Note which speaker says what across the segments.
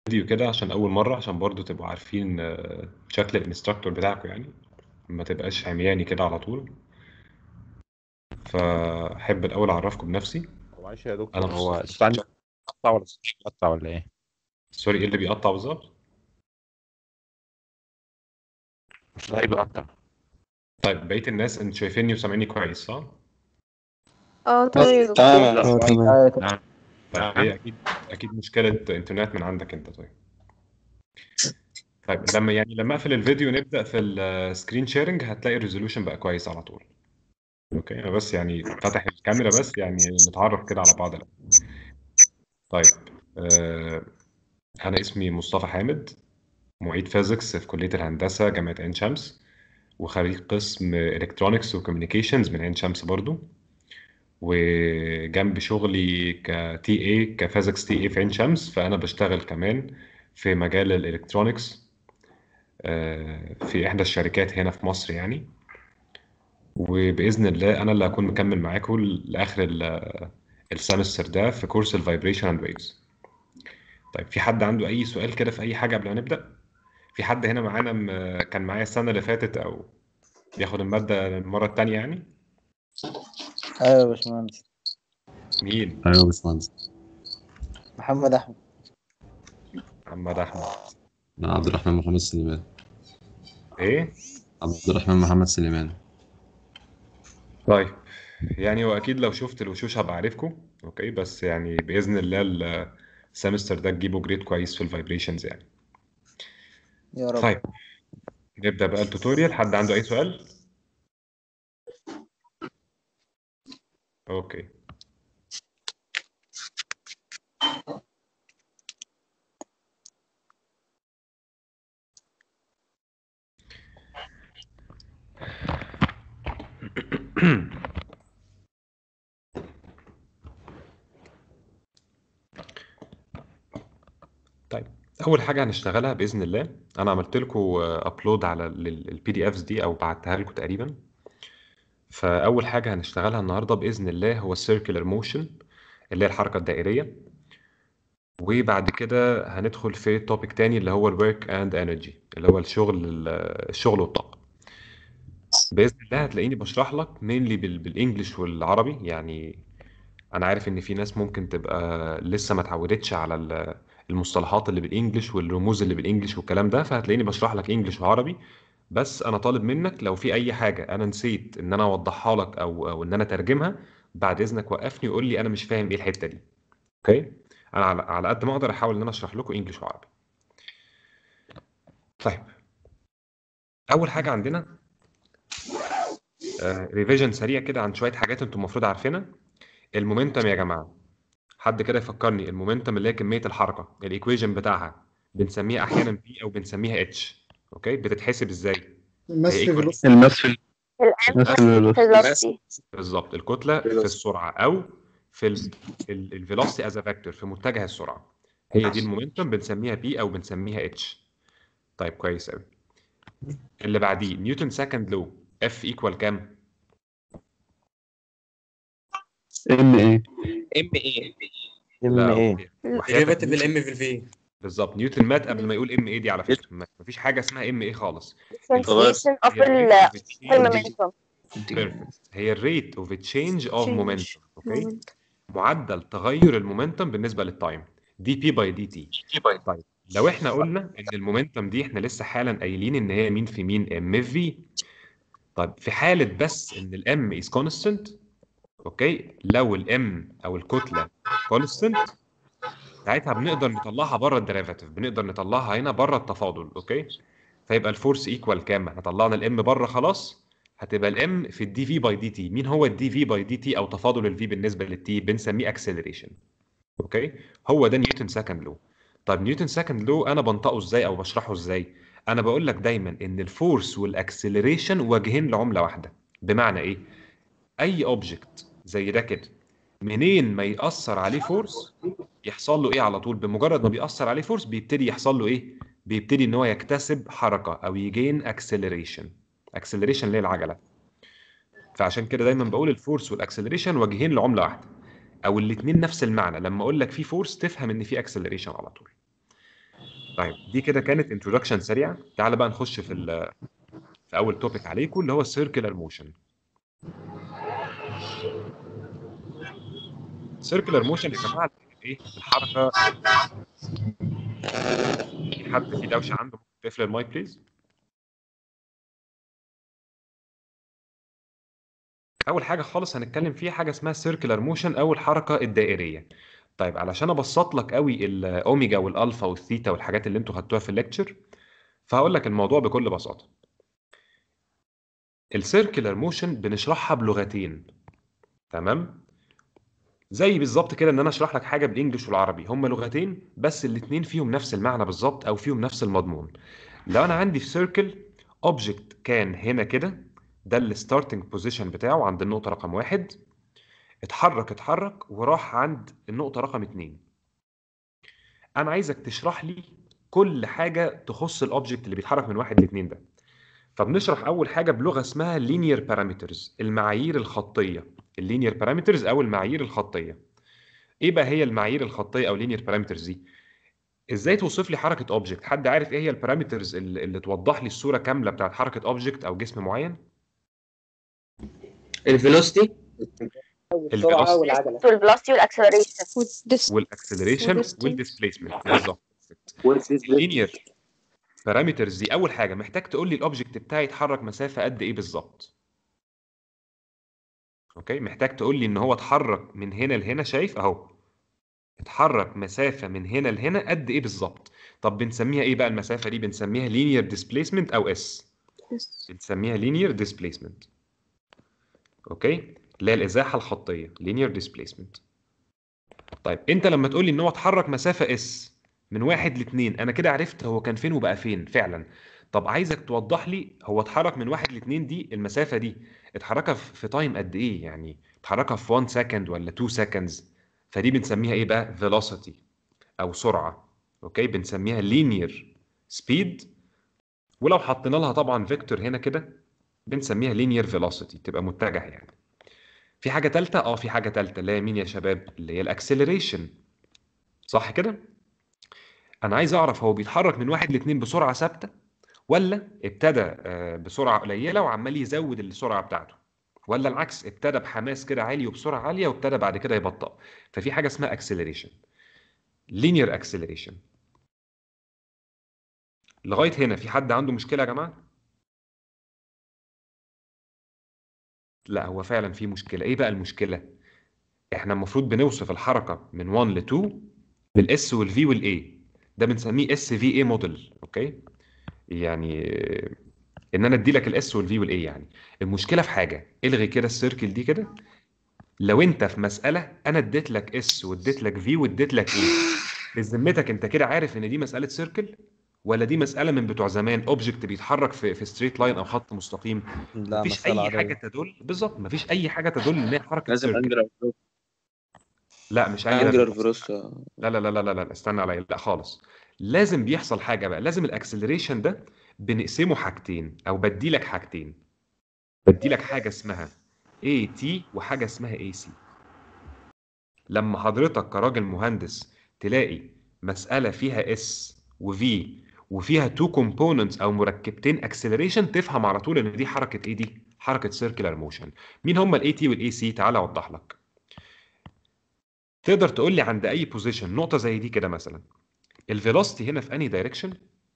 Speaker 1: فيديو كده عشان اول مره، عشان برضو تبقوا عارفين شكل الانستراكتور بتاعكم يعني، ما تبقاش عمياني كده على طول. فاحب الاول اعرفكم بنفسي.
Speaker 2: هو معلش يا
Speaker 1: انا
Speaker 2: دكتور، هو
Speaker 1: مصطفى.
Speaker 2: الصوت عندي بيقطع ولا الصوت بيقطع ولا ايه؟
Speaker 1: سوري، ايه اللي بيقطع بالظبط؟
Speaker 2: الصوت بيقطع.
Speaker 1: طيب بقيه الناس انتوا شايفيني وسامعيني كويس صح؟
Speaker 3: تمام يا
Speaker 4: تمام
Speaker 3: دكتور.
Speaker 4: يا دكتور.
Speaker 5: تمام.
Speaker 2: نعم.
Speaker 1: طيب هي اكيد مشكله انترنت من عندك انت. طيب لما اقفل الفيديو نبدا في السكرين شيرنج هتلاقي الريزولوشن بقى كويس على طول. اوكي، انا بس يعني فاتح الكاميرا بس يعني نتعرف كده على بعض الأول. طيب آه، انا اسمي مصطفى حامد، معيد فيزيكس في كلية الهندسة جامعة عين شمس، وخريج قسم الكترونكس وكوميونيكيشنز من عين شمس برضو. وجنب شغلي كتي اي كفيزيكس تي اي في عين شمس، فانا بشتغل كمان في مجال الالكترونكس في احدى الشركات هنا في مصر يعني. وباذن الله انا اللي هكون مكمل معاكم لاخر السمستر ده في كورس الفايبريشن اند ويفز. طيب في حد عنده اي سؤال كده في اي حاجه قبل ما نبدا؟ في حد هنا معانا كان معايا السنه اللي فاتت او بياخد الماده المره التانية يعني؟
Speaker 5: ايوه يا باشمهندس.
Speaker 1: مين؟
Speaker 4: ايوه يا باشمهندس.
Speaker 5: محمد احمد.
Speaker 1: محمد احمد.
Speaker 4: أنا عبد الرحمن محمد سليمان.
Speaker 1: ايه؟
Speaker 4: عبد الرحمن محمد سليمان.
Speaker 1: طيب يعني هو اكيد لو شفت الوشوش هبقى عارفكم. اوكي، بس يعني باذن الله السمستر ده تجيبوا جريد كويس في الفايبريشنز يعني.
Speaker 5: يا رب.
Speaker 1: طيب نبدا بقى التوتوريال. حد عنده اي سؤال؟ اوكي. طيب اول حاجه هنشتغلها باذن الله، انا عملت لكم ابلود على البي دي افز دي او بعتها لكم تقريبا. فاول حاجه هنشتغلها النهارده باذن الله هو السيركلر موشن، اللي هي الحركه الدائريه. وبعد كده هندخل في توبيك تاني اللي هو الورك اند انرجي، اللي هو الشغل والطاقه. باذن الله هتلاقيني بشرح لك مينلي بالانجلش والعربي يعني. انا عارف ان في ناس ممكن تبقى لسه ما اتعودتش على المصطلحات اللي بالانجلش والرموز اللي بالانجلش والكلام ده، فهتلاقيني بشرح لك انجلش وعربي. بس انا طالب منك لو في اي حاجه انا نسيت ان انا اوضحها لك او ان انا اترجمها، بعد اذنك وقفني وقول لي انا مش فاهم ايه الحته دي. اوكي، انا على قد ما اقدر احاول ان انا اشرح لكم انجلش وعربي. طيب اول حاجه عندنا ريفيجن سريع كده عن شويه حاجات انتم المفروض عارفينها. المومنتم يا جماعه، حد كده يفكرني، المومنتم اللي هي كميه الحركه الايكويشن بتاعها بنسميها احيانا بي او بنسميها اتش. اوكي، بتتحسب ازاي؟ هي
Speaker 6: الماس في
Speaker 1: ايكوال
Speaker 6: فيلوسيتي.
Speaker 4: الماس في
Speaker 3: الام velocity.
Speaker 1: بالظبط، الكتله في السرعه او في الفيلوسيتي از فيكتور في متجه السرعه. هي دي المومنتم بنسميها بي او بنسميها اتش. طيب كويس قوي. اللي بعديه نيوتن سكند لو، اف ايكوال كام؟
Speaker 4: ام ايه.
Speaker 6: ام ايه
Speaker 5: ام
Speaker 1: لا
Speaker 5: ايه.
Speaker 1: وحياتك
Speaker 6: ديريفاتيف الام في الفي.
Speaker 1: بالظبط، نيوتن مات قبل ما يقول ام ايه دي على فكره، مفيش حاجه اسمها ام ايه خالص.
Speaker 3: concentration of
Speaker 1: هي الريت اوف تشينج.
Speaker 3: momentum.
Speaker 1: بيرفكت، هي الريت اوف تشينج اوف
Speaker 3: change
Speaker 1: مومنتوم. اوكي،
Speaker 3: moment.
Speaker 1: معدل تغير المومنتم بالنسبه للتايم، دي بي باي دي تي. طيب لو احنا قلنا ان المومنتم دي احنا لسه حالا قايلين ان هي مين في مين، ام في في. طيب في حاله بس ان الام از كونستنت، اوكي، لو الام او الكتله كونستنت ساعتها بنقدر نطلعها بره الديريفاتيف، بنقدر نطلعها هنا بره التفاضل. اوكي، فيبقى الفورس ايكوال كام؟ احنا طلعنا الام بره خلاص، هتبقى الام في الدي في باي دي تي. مين هو الدي في باي دي تي او تفاضل الفي بالنسبه للتي؟ بنسميه اكسلريشن. اوكي، هو ده نيوتن سكند لو. طب نيوتن سكند لو انا بنطقه ازاي او بشرحه ازاي؟ انا بقول لك دايما ان الفورس والاكسلريشن وجهين لعمله واحده. بمعنى ايه؟ اي اوبجكت زي ده كده، منين ما يأثر عليه فورس يحصل له ايه على طول؟ بمجرد ما بيأثر عليه فورس بيبتدي يحصل له ايه؟ بيبتدي ان هو يكتسب حركه او يجين اكسلريشن. اكسلريشن اللي هي العجله. فعشان كده دايما بقول الفورس والاكسلريشن وجهين لعمله واحده، او الاثنين نفس المعنى. لما اقول لك في فورس تفهم ان في اكسلريشن على طول. طيب دي كده كانت انترودكشن سريعه. تعال بقى نخش في اول توبيك عليكم اللي هو السيركلر موشن. سيركلر موشن يا جماعه ايه؟ الحركه. في حد في دوشه عنده؟ ممكن تقفل المايك بليز. اول حاجه خالص هنتكلم فيها حاجه اسمها سيركلر موشن او الحركه الدائريه. طيب علشان ابسط لك قوي الاوميجا والالفا والثيتا والحاجات اللي انتوا خدتوها في الليكتشر، فهقول لك الموضوع بكل بساطه. السيركلر موشن بنشرحها بلغتين، تمام؟ زي بالظبط كده ان انا اشرح لك حاجه بالانجلش والعربي، هم لغتين بس الاثنين فيهم نفس المعنى بالظبط او فيهم نفس المضمون. لو انا عندي في سيركل اوبجكت كان هنا كده، ده الستارتنج بوزيشن بتاعه عند النقطه رقم 1، اتحرك وراح عند النقطه رقم 2. انا عايزك تشرح لي كل حاجه تخص الاوبجكت اللي بيتحرك من 1 ل 2 ده. فبنشرح اول حاجه بلغه اسمها linear parameters، المعايير الخطيه. اللينير بارامترز او المعايير الخطيه. ايه بقى هي المعايير الخطيه او linear parameters دي؟ ازاي توصف لي حركه اوبجكت؟ حد عارف ايه هي البارامترز اللي توضح لي الصوره كامله بتاعت حركه اوبجكت او جسم معين؟
Speaker 6: الفيلوسيتي
Speaker 3: السرعة والعجلة والفلوسيتي والاكسلريشن
Speaker 1: والاكسلريشن والديسبيسمنت بالظبط. اللينير بارامترز دي اول حاجه محتاج تقول لي الاوبجكت بتاعي يتحرك مسافه قد ايه بالظبط. اوكي، محتاج تقول لي ان هو اتحرك من هنا لهنا، شايف اهو اتحرك مسافه من هنا لهنا قد ايه بالظبط. طب بنسميها ايه بقى المسافه دي؟ بنسميها لينير ديسبيسمنت او اس. بنسميها لينير ديسبيسمنت. اوكي، اللي هي الازاحه الخطيه، لينير ديسبيسمنت. طيب انت لما تقول لي ان هو اتحرك مسافه اس من 1 ل 2، انا كده عرفت هو كان فين وبقى فين فعلا. طب عايزك توضح لي هو اتحرك من 1 ل 2 دي، المسافه دي اتحركها في تايم قد ايه؟ يعني اتحركها في 1 سكند ولا 2 سكندز؟ فدي بنسميها ايه بقى؟ velocity او سرعه. اوكي، بنسميها linear speed. ولو حطينا لها طبعا فيكتور هنا كده بنسميها linear velocity، تبقى متجه يعني. في حاجه ثالثه، في حاجه ثالثه اللي هي مين يا شباب؟ اللي هي الاكسلريشن. صح كده؟ انا عايز اعرف هو بيتحرك من 1 ل 2 بسرعه ثابته، ولا ابتدى بسرعه قليله وعمال يزود السرعه بتاعته، ولا العكس ابتدى بحماس كده عالي وبسرعه عاليه وابتدى بعد كده يبطأ. ففي حاجه اسمها اكسلريشن، لينير اكسلريشن. لغايه هنا في حد عنده مشكله يا جماعه؟ لا، هو فعلا في مشكله. ايه بقى المشكله؟ احنا المفروض بنوصف الحركه من 1 ل 2 بالاس والفي والاي، ده بنسميه اس في اي موديل. اوكي، يعني ان انا ادي لك الاس والفي والاي. يعني المشكله في حاجه، الغي كده السيركل دي كده. لو انت في مساله انا اديت لك اس واديت لك في واديت لك اي، بذمتك انت كده عارف ان دي مساله سيركل ولا دي مساله من بتوع زمان، اوبجكت بيتحرك في ستريت لاين او خط مستقيم؟
Speaker 5: لا،
Speaker 1: مفيش
Speaker 5: مسألة
Speaker 1: اي حاجه
Speaker 5: عادية.
Speaker 1: تدل بالظبط، مفيش اي حاجه تدل ان هي حركه
Speaker 6: لازم
Speaker 1: سيركل.
Speaker 6: انجلر
Speaker 1: لا مش انجلر
Speaker 6: انجلر
Speaker 1: فيلوسيتي.
Speaker 6: فيروس.
Speaker 1: لا لا لا لا لا لا، استنى عليا، لا خالص. لازم بيحصل حاجه بقى، لازم الاكسلريشن ده بنقسمه حاجتين او بدي لك حاجتين. بدي لك حاجه اسمها AT وحاجه اسمها AC. لما حضرتك كراجل مهندس تلاقي مساله فيها S و V وفيها تو كومبوننتس او مركبتين اكسلريشن، تفهم على طول ان دي حركه ايه؟ دي حركه سيركلر موشن. مين هم الاي تي والاي سي؟ تعالى اوضح لك. تقدر تقول لي عند اي بوزيشن نقطه زي دي كده مثلا الفيلوسيتي هنا في انهي دايركشن؟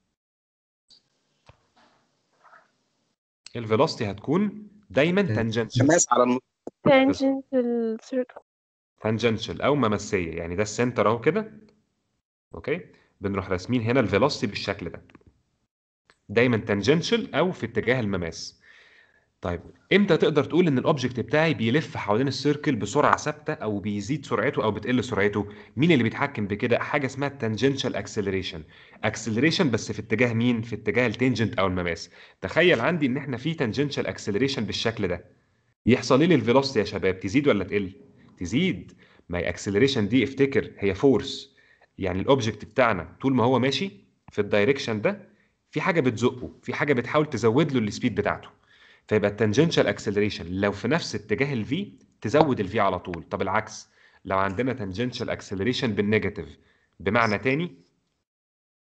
Speaker 1: الفيلوسيتي هتكون دايما تانجنشال.
Speaker 6: حماس على
Speaker 3: tangential circle.
Speaker 1: تانجنشال او ممسيه، يعني ده السنتر اهو كده. اوكي، بنروح راسمين هنا الفيلوسيتي بالشكل ده، دايما تانجنشال او في اتجاه المماس. طيب امتى تقدر تقول ان الاوبجكت بتاعي بيلف حوالين السيركل بسرعه ثابته او بيزيد سرعته او بتقل سرعته؟ مين اللي بيتحكم بكده؟ حاجه اسمها التانجنشال اكسلريشن. اكسلريشن بس في اتجاه مين؟ في اتجاه التنجنت او المماس. تخيل عندي ان احنا في تانجنشال اكسلريشن بالشكل ده، يحصل ايه للفيلوسيتي يا شباب؟ تزيد ولا تقل؟ تزيد. ما هي اكسلريشن دي افتكر هي فورس، يعني الاوبجكت بتاعنا طول ما هو ماشي في الدايركشن ده في حاجه بتزقه، في حاجه بتحاول تزود له السبيد بتاعته. فيبقى التانجنشال اكسلريشن لو في نفس اتجاه الفي تزود الفي على طول. طب العكس، لو عندنا تانجنشال اكسلريشن بالنيجاتيف، بمعنى تاني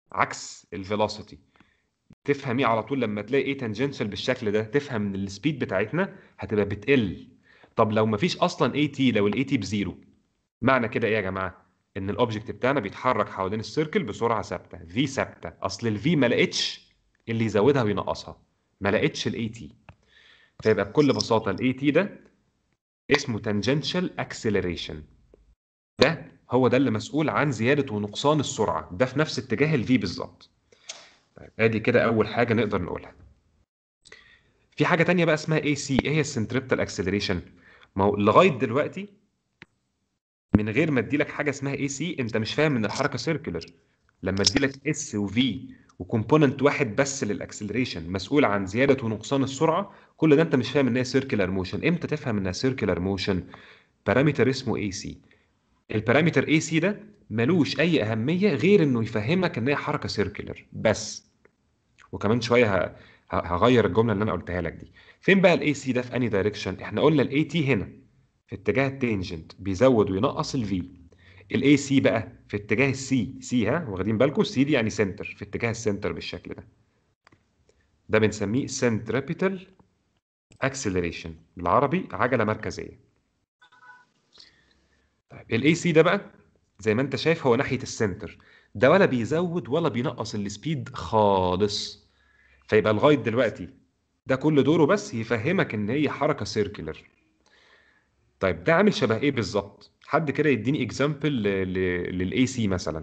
Speaker 1: عكس الفيلوسيتي. تفهم ايه على طول لما تلاقي ايه تانجنشال بالشكل ده؟ تفهم ان السبيد بتاعتنا هتبقى بتقل. طب لو مفيش اصلا اي تي، لو الاي تي بزيرو، معنى كده ايه يا جماعه؟ ان الاوبجكت بتاعنا بيتحرك حوالين السيركل بسرعه ثابته، في ثابته. اصل الفي ما لقيتش اللي يزودها وينقصها، ما لقيتش الاي تي. فيبقى بكل بساطه الاي تي ده اسمه تانجنشال اكسلريشن. ده هو ده اللي مسؤول عن زياده ونقصان السرعه، ده في نفس اتجاه الفي بالظبط. طيب ادي كده اول حاجه نقدر نقولها. في حاجه تانية بقى اسمها اي سي. ايه هي السنتريبتال اكسلريشن؟ ما هو لغايه دلوقتي من غير ما ادي لك حاجه اسمها اي سي انت مش فاهم ان الحركه سيركلر. لما ادي لك اس وفي وكومبوننت واحد بس للاكسلريشن مسؤول عن زياده ونقصان السرعه، كل ده انت مش فاهم ان هي سيركلر موشن. امتى تفهم انها سيركلر موشن؟ بارامتر اسمه اي سي. البارامتر اي سي ده ملوش اي اهميه غير انه يفهمك ان هي حركه سيركلر بس. وكمان شويه هغير الجمله اللي انا قلتها لك دي. فين بقى الاي سي ده؟ في انهي دايركشن؟ احنا قلنا الاي تي هنا في اتجاه التانجنت بيزود وينقص الفي. الاي سي بقى في اتجاه السي. سي، ها واخدين بالكم؟ السي دي يعني سنتر، في اتجاه السنتر بالشكل ده. ده بنسميه سنتريبيتال اكسلريشن، بالعربي عجله مركزيه. طيب الاي سي ده بقى زي ما انت شايف هو ناحيه السنتر، ده ولا بيزود ولا بينقص السبيد خالص. فيبقى لغايه دلوقتي ده كل دوره بس يفهمك ان هي حركه سيركلر. طيب ده عامل شبه ايه بالظبط؟ حد كده يديني اكزامبل للاي سي مثلا.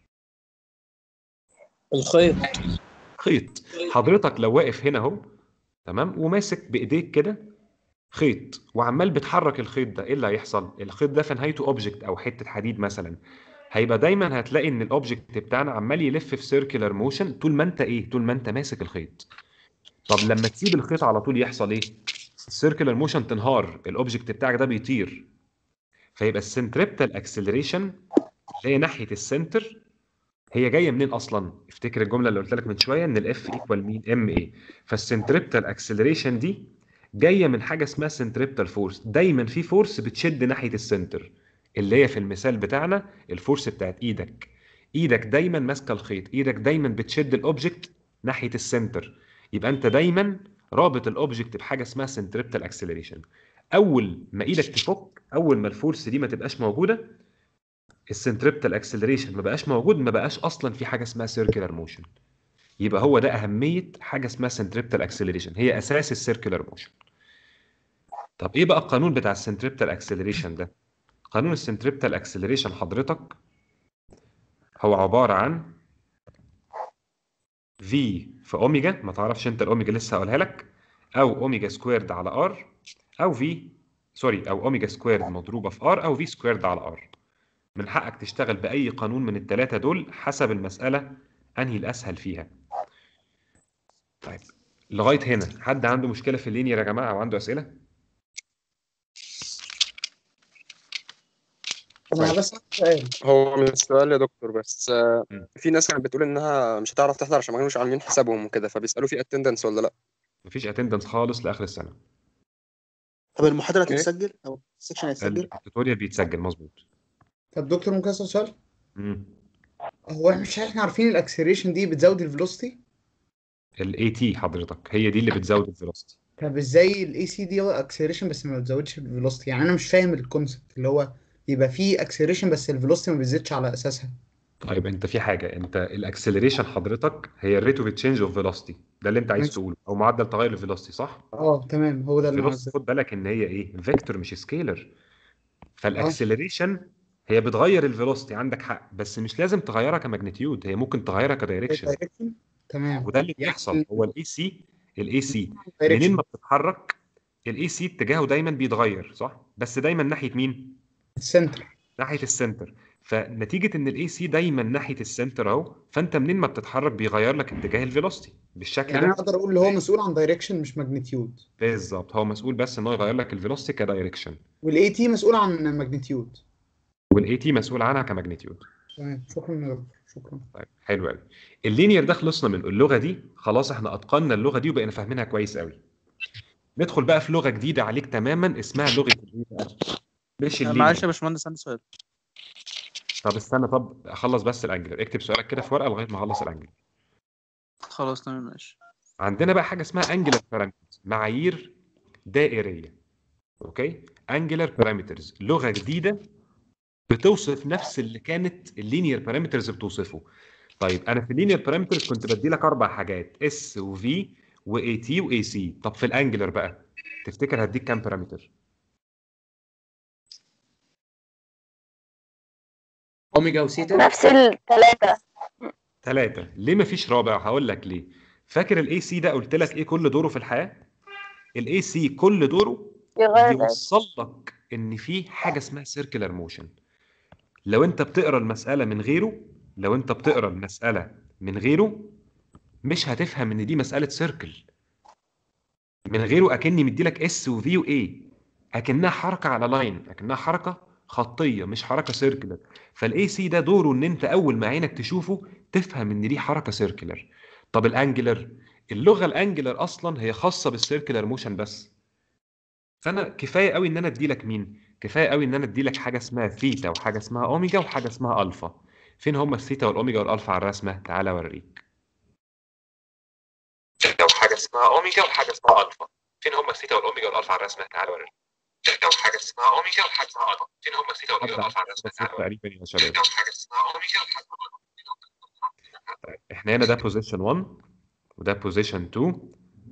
Speaker 6: الخيط.
Speaker 1: خيط. حضرتك لو واقف هنا اهو تمام وماسك بايديك كده خيط وعمال بتحرك الخيط ده، ايه اللي هيحصل؟ الخيط ده في نهايته اوبجكت او حته حديد مثلا. هيبقى دايما هتلاقي ان الاوبجكت بتاعنا عمال يلف في سيركلر موشن طول ما انت ايه؟ طول ما انت ماسك الخيط. طب لما تسيب الخيط على طول يحصل ايه؟ السيركلر موشن تنهار، الاوبجكت بتاعك ده بيطير. فيبقى السنتريبتال اكسلريشن اللي هي ناحيه السنتر هي جايه منين اصلا؟ افتكر الجمله اللي قلت لك من شويه ان الاف ايكوال مين؟ ام اي. فالسنتريبتال اكسلريشن دي جايه من حاجه اسمها سنتريبتال فورس. دايما في فورس بتشد ناحيه السنتر، اللي هي في المثال بتاعنا الفورس بتاعت ايدك. ايدك دايما ماسكه الخيط، ايدك دايما بتشد الاوبجكت ناحيه السنتر. يبقى انت دايما رابط الاوبجكت بحاجه اسمها سنتريبتال اكسلريشن. اول ما ايدك تفك، اول ما الفورس دي ما تبقاش موجوده، السنتريبتال اكسلريشن ما بقاش موجود، ما بقاش اصلا في حاجه اسمها سيركلر موشن. يبقى هو ده اهميه حاجه اسمها سنتريبتال اكسلريشن، هي اساس السيركلر موشن. طب ايه بقى القانون بتاع السنتريبتال اكسلريشن ده؟ قانون السنتريبتال اكسلريشن حضرتك هو عباره عن في اوميجا، ما تعرفش انت الاوميجا لسه هقولها لك، او اوميجا سكويرد على ار، او في سوري او اوميجا سكويرد مضروبه في ار، او في سكويرد على ار. من حقك تشتغل باي قانون من الثلاثه دول حسب المساله انهي الاسهل فيها. طيب لغايه هنا حد عنده مشكله في اللينير يا جماعه او عنده اسئله؟
Speaker 7: انا
Speaker 1: كويس.
Speaker 7: بس سؤال.
Speaker 6: هو من السؤال يا دكتور بس
Speaker 1: م.
Speaker 6: في ناس كانت بتقول انها مش هتعرف تحضر عشان ما كانوش عاملين حسابهم وكده، فبيسالوا في اتندنس ولا لا.
Speaker 1: مفيش اتندنس خالص لاخر السنه.
Speaker 7: طب المحاضرة
Speaker 6: ايه؟
Speaker 7: هتتسجل او السكشن هيتسجل؟
Speaker 1: التوتوريال بيتسجل مظبوط.
Speaker 7: طب دكتور ممكن اسال سؤال؟
Speaker 1: امم
Speaker 7: هو احنا مش احنا عارفين الاكسلريشن دي بتزود الفيلوسيتي؟
Speaker 1: الاي تي حضرتك هي دي اللي بتزود الفيلوسيتي.
Speaker 7: طب ازاي الاي سي دي هو اكسلريشن بس ما بتزودش الفيلوسيتي؟ يعني انا مش فاهم الكونسبت اللي هو يبقى فيه اكسلريشن بس الفيلوسيتي ما بتزيدش على اساسها.
Speaker 1: طيب انت في حاجه، انت الاكسلريشن حضرتك هي الريت اوف تشينج اوف فيلوسيتي، ده اللي انت عايز
Speaker 7: ماشي.
Speaker 1: تقوله، او معدل تغير الفيلوسيتي، صح؟
Speaker 7: اه تمام، هو ده اللي انا
Speaker 1: الفيلوسيتي
Speaker 7: عايزه.
Speaker 1: خد بالك ان هي ايه؟ فيكتور مش سكيلر.
Speaker 7: اه
Speaker 1: فالاكسلريشن هي بتغير الفيلوسيتي، عندك حق، بس مش لازم تغيرها كماجنتيود، هي ممكن تغيرها كدايركشن.
Speaker 7: دايركشن. تمام
Speaker 1: وده اللي بيحصل.
Speaker 7: يعني
Speaker 1: هو الاي سي منين
Speaker 7: دايركشن
Speaker 1: ما بتتحرك الاي سي اتجاهه دايما بيتغير، صح؟ بس دايما ناحيه مين؟
Speaker 7: السنتر.
Speaker 1: ناحيه السنتر. فنتيجه ان الاي سي دايما ناحيه السنتر اهو، فانت منين ما بتتحرك بيغير لك اتجاه الفيلوسيتي بالشكل
Speaker 7: يعني انا
Speaker 1: ده.
Speaker 7: اقدر اقول اللي هو مسؤول عن دايركشن مش ماجنتيود،
Speaker 1: بالظبط، هو مسؤول بس ان هو يغير لك الفيلوسيتي كدايركشن،
Speaker 7: والاي تي مسؤول عن ماجنتيود.
Speaker 1: والاي تي مسؤول عنها كماجنتيود.
Speaker 7: تمام، شكرا يا دكتور، شكرا.
Speaker 1: طيب حلو قوي. اللينير ده خلصنا من اللغه دي، خلاص احنا اتقنا اللغه دي وبقينا فاهمينها كويس قوي. ندخل بقى في لغه جديده عليك تماما اسمها لغه الايه بقى؟ مش
Speaker 8: معلش
Speaker 1: اللينير.
Speaker 8: يا باشمهندس عندي سؤال.
Speaker 1: طب استنى، طب اخلص بس الانجلر. اكتب سؤالك كده في ورقه لغايه ما اخلص الانجلر.
Speaker 8: خلاص تمام ماشي.
Speaker 1: عندنا بقى حاجه اسمها انجلر بارامترز، معايير دائريه. اوكي، انجلر بارامترز لغه جديده بتوصف نفس اللي كانت اللينير بارامترز بتوصفه. طيب انا في اللينير بارامترز كنت بدي لك 4 حاجات، اس وفي واي تي واي سي. طب في الانجلر بقى تفتكر هديك كام بارامتر؟
Speaker 9: اوميجا وسيتا.
Speaker 3: نفس الثلاثة.
Speaker 1: 3. ليه مفيش رابع؟ هقول لك ليه. فاكر الاي سي ده قلت لك ايه كل دوره في الحياه؟ الاي سي كل دوره
Speaker 3: يغير
Speaker 1: يوصل لك ان في حاجه اسمها سيركلر موشن. لو انت بتقرا المساله من غيره مش هتفهم ان دي مساله سيركل. من غيره اكني مديلك اس وفي واي، اكنها حركه على لاين، اكنها حركه خطيه مش حركه سيركلر. فالاي سي ده دوره ان انت اول ما عينك تشوفه تفهم ان دي حركه سيركلر. طب الانجلر، اللغه الانجلر اصلا هي خاصه بالسيركلر موشن بس. فانا كفايه قوي ان انا اديلك مين؟ كفايه قوي ان انا اديلك حاجه اسمها ثيتا وحاجه اسمها اوميجا وحاجه اسمها الفا. فين هم الثيتا والاوميجا والالفا على الرسمه؟ تعالى اوريك. لو حاجه اسمها اوميجا وحاجه اسمها الفا، فين هم الثيتا والاوميجا والالفا على الرسمه؟ تعالى اوريك. لو حاجه اسمها اوميجا وحاجه اسمها الفا، فين هم الثيتا والاوميجا والالفا على الرسمه؟ تعالى اوريك. تقريبا يا شباب لو حاجه اسمها اوميجا وحاجه اسمها الفا. احنا هنا ده بوزيشن 1 وده بوزيشن 2،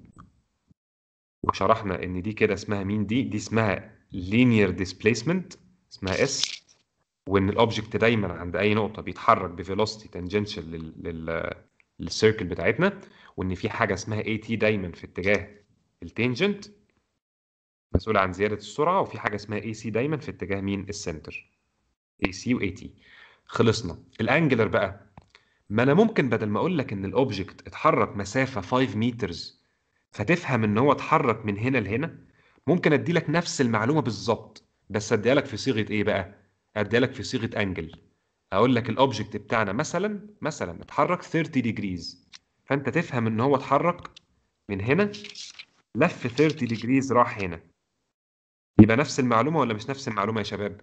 Speaker 1: وشرحنا ان دي كده اسمها مين؟ دي اسمها linear displacement، اسمها اس. وان الاوبجكت دايما عند اي نقطه بيتحرك بفيلوسيتي تانجنشال للسيركل بتاعتنا، وان في حاجه اسمها اي تي دايما في اتجاه التانجنت مسؤول عن زياده السرعه، وفي حاجه اسمها اي سي دايما في اتجاه مين؟ السنتر. اي سي واي تي. خلصنا. الانجلر بقى، ما انا ممكن بدل ما اقول لك ان الاوبجكت اتحرك مسافه 5 مترز فتفهم ان هو اتحرك من هنا لهنا، ممكن ادي لك نفس المعلومه بالظبط بس اديها لك في صيغه ايه بقى؟ اديها لك في صيغه انجل. اقول لك الاوبجكت بتاعنا مثلا اتحرك 30 ديجريز، فانت تفهم ان هو اتحرك من هنا لف 30 ديجريز راح هنا. يبقى نفس المعلومه ولا مش نفس المعلومه يا شباب؟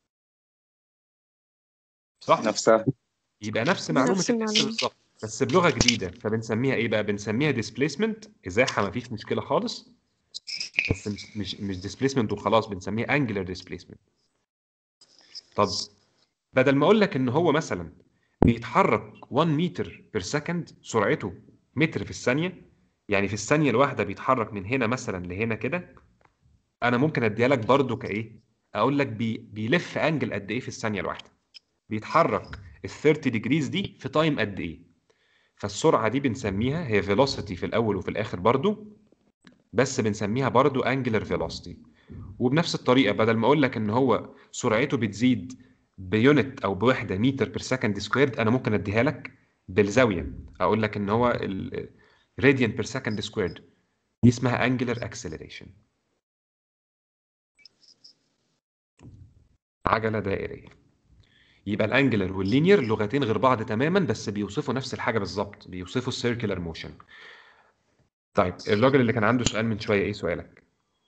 Speaker 1: صح؟
Speaker 6: نفسها.
Speaker 1: يبقى نفس معلومه
Speaker 3: نفس
Speaker 1: الاس
Speaker 3: المعلومة.
Speaker 1: بالظبط بس بلغه جديده. فبنسميها ايه بقى؟ بنسميها ديسبيسمنت، ازاحه مفيش مشكله خالص، بس مش ديسبيسمنت وخلاص، بنسميها انجلر ديسبيسمنت. طب بدل ما اقول لك ان هو مثلا بيتحرك 1 متر بير سكند، سرعته متر في الثانيه، يعني في الثانيه الواحده بيتحرك من هنا مثلا لهنا كده، انا ممكن اديها لك برضو كايه؟ اقول لك بيلف انجل قد ايه في الثانيه الواحده، بيتحرك ال 30 ديجريز دي في تايم قد ايه. فالسرعه دي بنسميها هي فيلوسيتي في الاول وفي الاخر برضو، بس بنسميها برضو انجلر فيلوسيتي. وبنفس الطريقه بدل ما اقول لك ان هو سرعته بتزيد بيونت او بوحده متر بير سكند سكويرد، انا ممكن اديها لك بالزاويه، اقول لك ان هو راديان بير سكند سكويرد. دي اسمها انجلر اكسلريشن، عجله دائريه. يبقى الانجلر واللينير لغتين غير بعض تماما بس بيوصفوا نفس الحاجه بالظبط، بيوصفوا السيركلر موشن. طيب الراجل اللي كان عنده سؤال من شويه، ايه سؤالك؟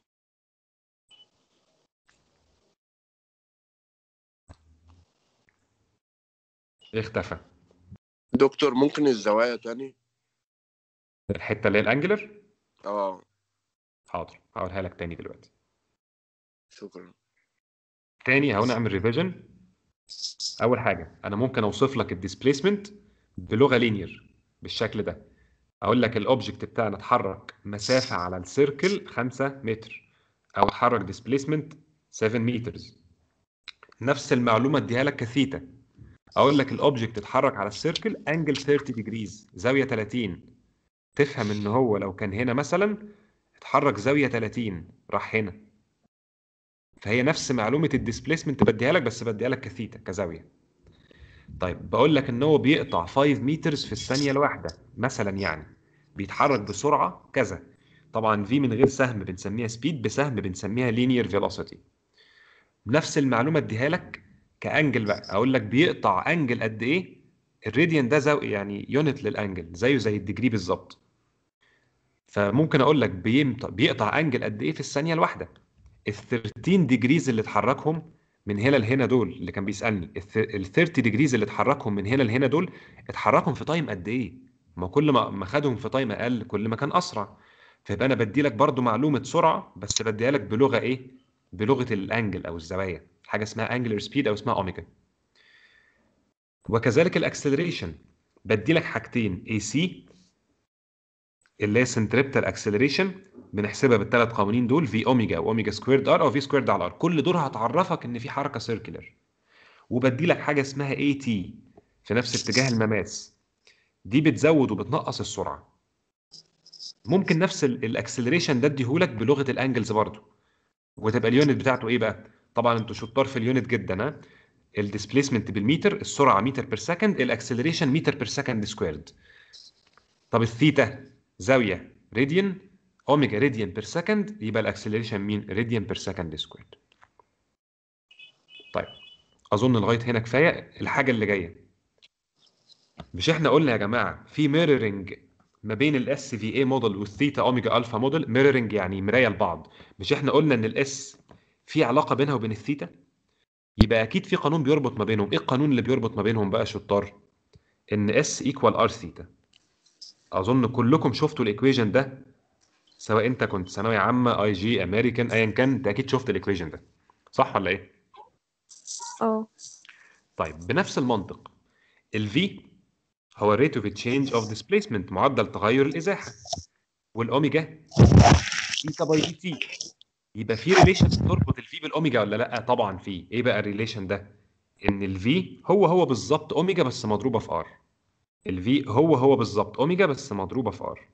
Speaker 1: اختفى.
Speaker 10: دكتور ممكن الزوايا تاني؟
Speaker 1: الحته اللي هي الانجلر؟
Speaker 10: اه
Speaker 1: حاضر هقولها لك تاني دلوقتي.
Speaker 10: شكرا.
Speaker 1: تاني هنعمل ريفيجن. اول حاجه انا ممكن اوصف لك الديسبيسمنت بلغه لينير بالشكل ده. اقول لك الاوبجكت بتاعنا اتحرك مسافه على السيركل 5 متر، او اتحرك ديسبيسمنت 7 مترز. نفس المعلومه اديها لك كثيتا. اقول لك الاوبجكت اتحرك على السيركل انجل 30 ديجريز، زاويه 30، تفهم ان هو لو كان هنا مثلا اتحرك زاويه 30 راح هنا. فهي نفس معلومه الديسبيسمنت بديها لك بس بديها لك كثيتا كزاويه. طيب بقول لك ان هو بيقطع 5 مترز في الثانيه الواحده مثلا، يعني بيتحرك بسرعه كذا. طبعا في من غير سهم بنسميها سبيد، بسهم بنسميها لينير فيلوسيتي. نفس المعلومه اديها لك كانجل بقى، اقول لك بيقطع انجل قد ايه. الراديان ده يعني يونت للانجل، زيه زي الديجري بالظبط. فممكن اقول لك بيقطع انجل قد ايه في الثانيه الواحده. ال 13 ديجريز اللي اتحركهم من هنا لهنا دول اللي كان بيسالني ال 30 ديجريز اللي اتحركهم من هنا لهنا دول اتحركهم في تايم قد ايه؟ ما كل ما خدهم في تايم اقل كل ما كان اسرع. فيبقى انا بدي لك برضو معلومه سرعه بس بديها لك بلغه ايه؟ بلغه الانجل او الزوايا، حاجه اسمها انجلر سبيد او اسمها اوميجا. وكذلك الاكسلريشن بدي لك حاجتين اي سي اللي هي سنتريبتال اكسلريشن بنحسبها بالثلاث قوانين دول، في اوميجا او اوميجا سكويرد ار او في سكويرد على ار، كل دول هتعرفك ان في حركه سيركلر. وبدي لك حاجه اسمها اي تي في نفس اتجاه المماس، دي بتزود وبتنقص السرعه. ممكن نفس الاكسلريشن ده اديهولك بلغه الانجلز برضو، وتبقى اليونت بتاعته ايه بقى؟ طبعا انتوا شطار في اليونت جدا، ها؟ الديسبيسمنت بالمتر، السرعه متر بير سكند، الاكسلريشن متر بير سكند سكويرد. طب الثيتا زاويه راديان، اوميجا راديان بير سكند، يبقى الاكسلريشن مين؟ راديان بير سكند سكويرد. طيب اظن لغايه هنا كفايه. الحاجه اللي جايه، مش احنا قلنا يا جماعه في ميرورنج ما بين الاس في اي موديل والثيتا اوميجا الفا موديل؟ ميرورنج يعني مرايه لبعض. مش احنا قلنا ان الاس في علاقه بينها وبين الثيتا؟ يبقى اكيد في قانون بيربط ما بينهم. ايه القانون اللي بيربط ما بينهم بقى شطار؟ ان اس ايكوال ار ثيتا. اظن كلكم شفتوا الايكويشن ده، سواء انت كنت ثانويه عامه اي جي امريكان ايا كان، انت اكيد شفت الايكويشن ده، صح ولا ايه؟ طيب بنفس المنطق، الفي هو الريت اوف تشينج اوف ديسبيسمنت، معدل تغير الازاحه، والاوميجا ثيتا باي دي تي. يبقى في ريليشن تربط الفي بالاوميجا ولا لا؟ طبعا في. ايه بقى الريليشن ده؟ ان الفي هو بالظبط اوميجا بس مضروبه في ار. الفي هو بالظبط اوميجا بس مضروبه في ار.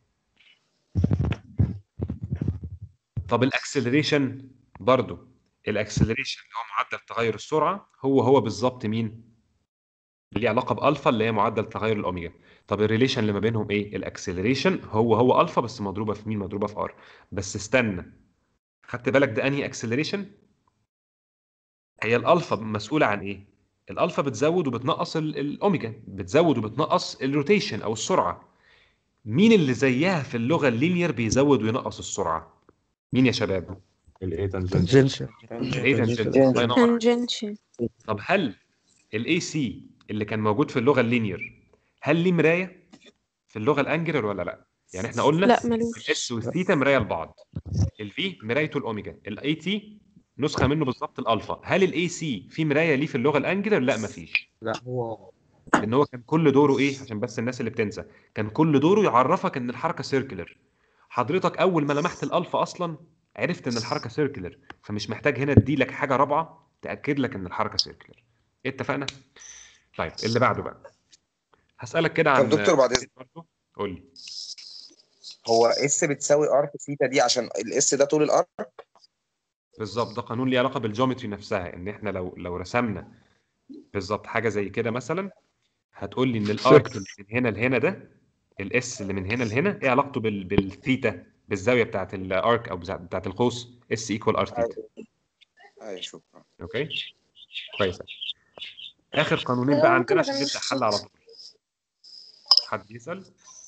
Speaker 1: طب الاكسلريشن برضو، الاكسلريشن اللي هو معدل تغير السرعه هو بالظبط مين؟ ليه علاقه بالفا اللي هي معدل تغير الاوميجا. طب الريليشن اللي ما بينهم ايه؟ الاكسلريشن هو الفا بس مضروبه في مين؟ مضروبه في ار. بس استنى، خدت بالك ده انهي اكسلريشن؟ هي الالفا مسؤوله عن ايه؟ الالفا بتزود وبتنقص الاوميجا، بتزود وبتنقص الروتيشن او السرعه. مين اللي زيها في اللغه اللينير بيزود وينقص السرعه؟ مين يا شباب؟
Speaker 2: الايه تانجنشال.
Speaker 1: الايه تانجنشال، الله ينور عليك. طب هل الاي سي اللي كان موجود في اللغه اللينير هل ليه مرايه في اللغه الانجلر ولا لا؟ يعني احنا قلنا
Speaker 3: لا ملوش.
Speaker 1: الاس والثيتا مرايه لبعض، الفي مرايته الاوميجا، الاي تي نسخه منه بالظبط الالفا. هل الاي سي في مرايه ليه في اللغه الانجلر؟ لا مفيش.
Speaker 2: لا هو
Speaker 1: لان هو كان كل دوره ايه؟ عشان بس الناس اللي بتنسى، كان كل دوره يعرفك ان الحركه سيركلر. حضرتك اول ما لمحت الالفا اصلا عرفت ان الحركه سيركلر، فمش محتاج هنا ادي لك حاجه رابعه تاكد لك ان الحركه سيركلر. اتفقنا؟ طيب اللي بعده بقى هسالك كده عن
Speaker 6: طب دكتور بعد اذنك،
Speaker 1: برضه قول لي.
Speaker 6: هو اس بتساوي ار في ثيتا دي عشان الاس ده طول الار؟
Speaker 1: بالظبط، ده قانون ليه علاقه بالجيومتري نفسها، ان احنا لو رسمنا بالظبط حاجه زي كده مثلا، هتقول لي ان الارك اللي من هنا لهنا ده، الاس اللي من هنا لهنا، ايه علاقته بالثيتا، بالزاويه بتاعت الارك او بتاعت القوس، اس ايكوال ار ثيتا.
Speaker 6: ايوه شكرا.
Speaker 1: اوكي كويس. اخر قانونين بقى عندنا عشان نبدا حل على طول. حد يسال؟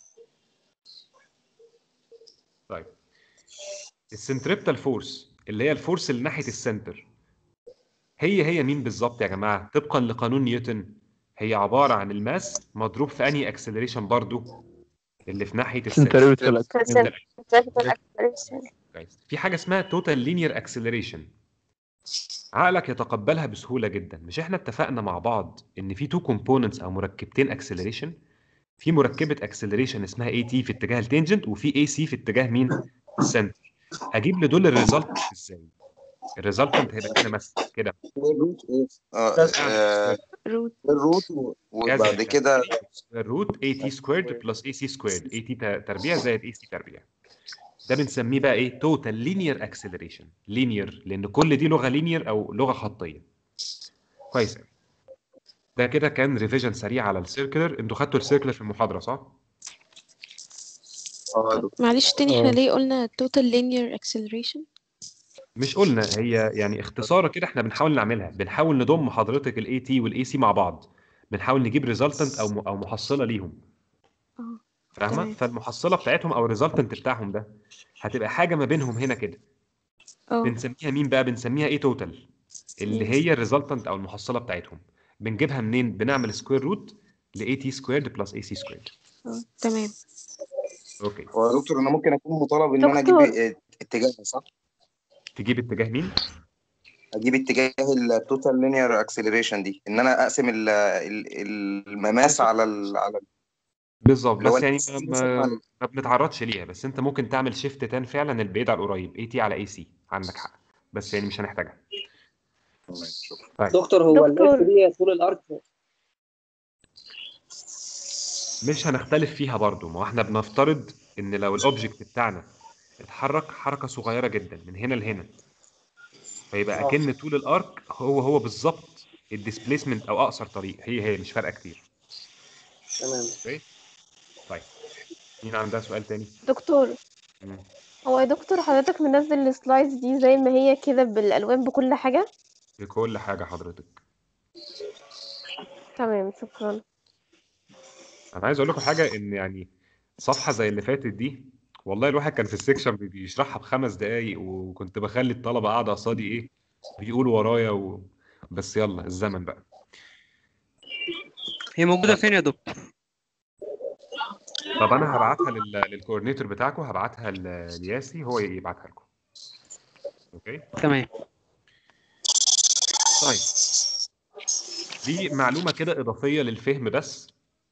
Speaker 1: طيب السنتريبتال فورس اللي هي الفورس اللي ناحيه السنتر، هي مين بالظبط يا جماعه؟ طبقا لقانون نيوتن هي عباره عن الماس مضروب في انهي اكسلريشن برضو؟ اللي في ناحيه السنتر. في حاجه اسمها توتال لينير اكسلريشن، عقلك يتقبلها بسهوله جدا. مش احنا اتفقنا مع بعض ان في تو كومبوننتس او مركبتين اكسلريشن؟ في مركبه اكسلريشن اسمها اي تي في اتجاه التنجنت، وفي اي سي في اتجاه مين؟ السنتر. اجيب لدول الريزلت ازاي؟ الريزلتنت هيبقى كده مثلا كده
Speaker 6: الروت وبعد كده
Speaker 1: الروت اي تي سكويرد بلس اي سي سكويرد، اي تي تربيع زائد اي سي تربيع. ده بنسميه بقى ايه؟ توتال لينير اكسلريشن. لينير لان كل دي لغه لينير او لغه خطيه. كويس. ده كده كان ريفيجن سريع على السيركلر. انتوا خدتوا السيركلر في المحاضره صح؟
Speaker 3: معلش تاني، احنا ليه قلنا total linear acceleration؟
Speaker 1: مش قلنا، هي يعني اختصار كده احنا بنحاول نعملها، بنحاول نضم حضرتك الاي تي والاي سي مع بعض، بنحاول نجيب ريزلتنت او محصله ليهم. فاهمه؟
Speaker 3: تمام.
Speaker 1: فالمحصله بتاعتهم او الريزلتنت بتاعهم ده هتبقى حاجه ما بينهم هنا كده. بنسميها مين بقى؟ بنسميها ايه؟ توتال. اللي هي الريزلتنت او المحصله بتاعتهم. بنجيبها منين؟ بنعمل سكوير روت ل AT سكويرد بلس AC سكويرد.
Speaker 3: تمام.
Speaker 1: اوكي.
Speaker 11: هو يا دكتور انا ممكن اكون مطالب ان انا اجيب اتجاهها صح؟
Speaker 1: تجيب اتجاه مين؟
Speaker 11: اجيب اتجاه التوتال لينير اكسلريشن دي، ان انا اقسم المماس على
Speaker 1: بالظبط،
Speaker 11: اللي هو
Speaker 1: بس يعني ما بنتعرضش ليها، بس انت ممكن تعمل شيفت تان فعلا البعيد على القريب AT على AC. عندك حق، بس يعني مش هنحتاجها. طيب.
Speaker 9: دكتور هو الاف دي طول الارك؟
Speaker 1: مش هنختلف فيها برضو. ما احنا بنفترض ان لو الاوبجكت بتاعنا اتحرك حركه صغيره جدا من هنا لهنا، فيبقى اكن طول الارك هو بالظبط الديسبيسمنت او اقصر طريق، هي مش فارقه كتير.
Speaker 9: تمام.
Speaker 1: اوكي. طيب مين عندها سؤال تاني؟
Speaker 12: دكتور، هو يا دكتور حضرتك منزل السلايدز دي زي ما هي كده بالالوان بكل حاجه؟
Speaker 1: بكل حاجه حضرتك.
Speaker 12: تمام، شكرا.
Speaker 1: انا عايز اقول لكم حاجه، ان يعني صفحه زي اللي فاتت دي، والله الواحد كان في السكشن بيشرحها ب5 دقايق، وكنت بخلي الطلبه قاعده قصادي ايه بيقولوا ورايا بس يلا الزمن بقى.
Speaker 8: هي موجودة فين يا دكتور؟
Speaker 1: طب انا هبعتها للكوردينيتور بتاعكم، هبعتها لياسي هو يبعتها لكم. اوكي
Speaker 8: تمام.
Speaker 1: طيب دي معلومه كده اضافيه للفهم بس.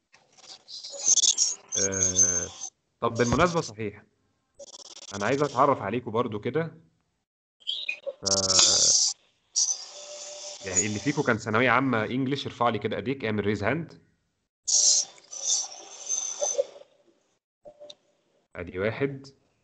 Speaker 1: طب بالمناسبه صحيح انا عايز اتعرف عليكم برضو كده. يعني اللي فيكم كان ثانويه عامه انجلش ارفع لي كده ايديك، اعمل ريز هاند. ادي 1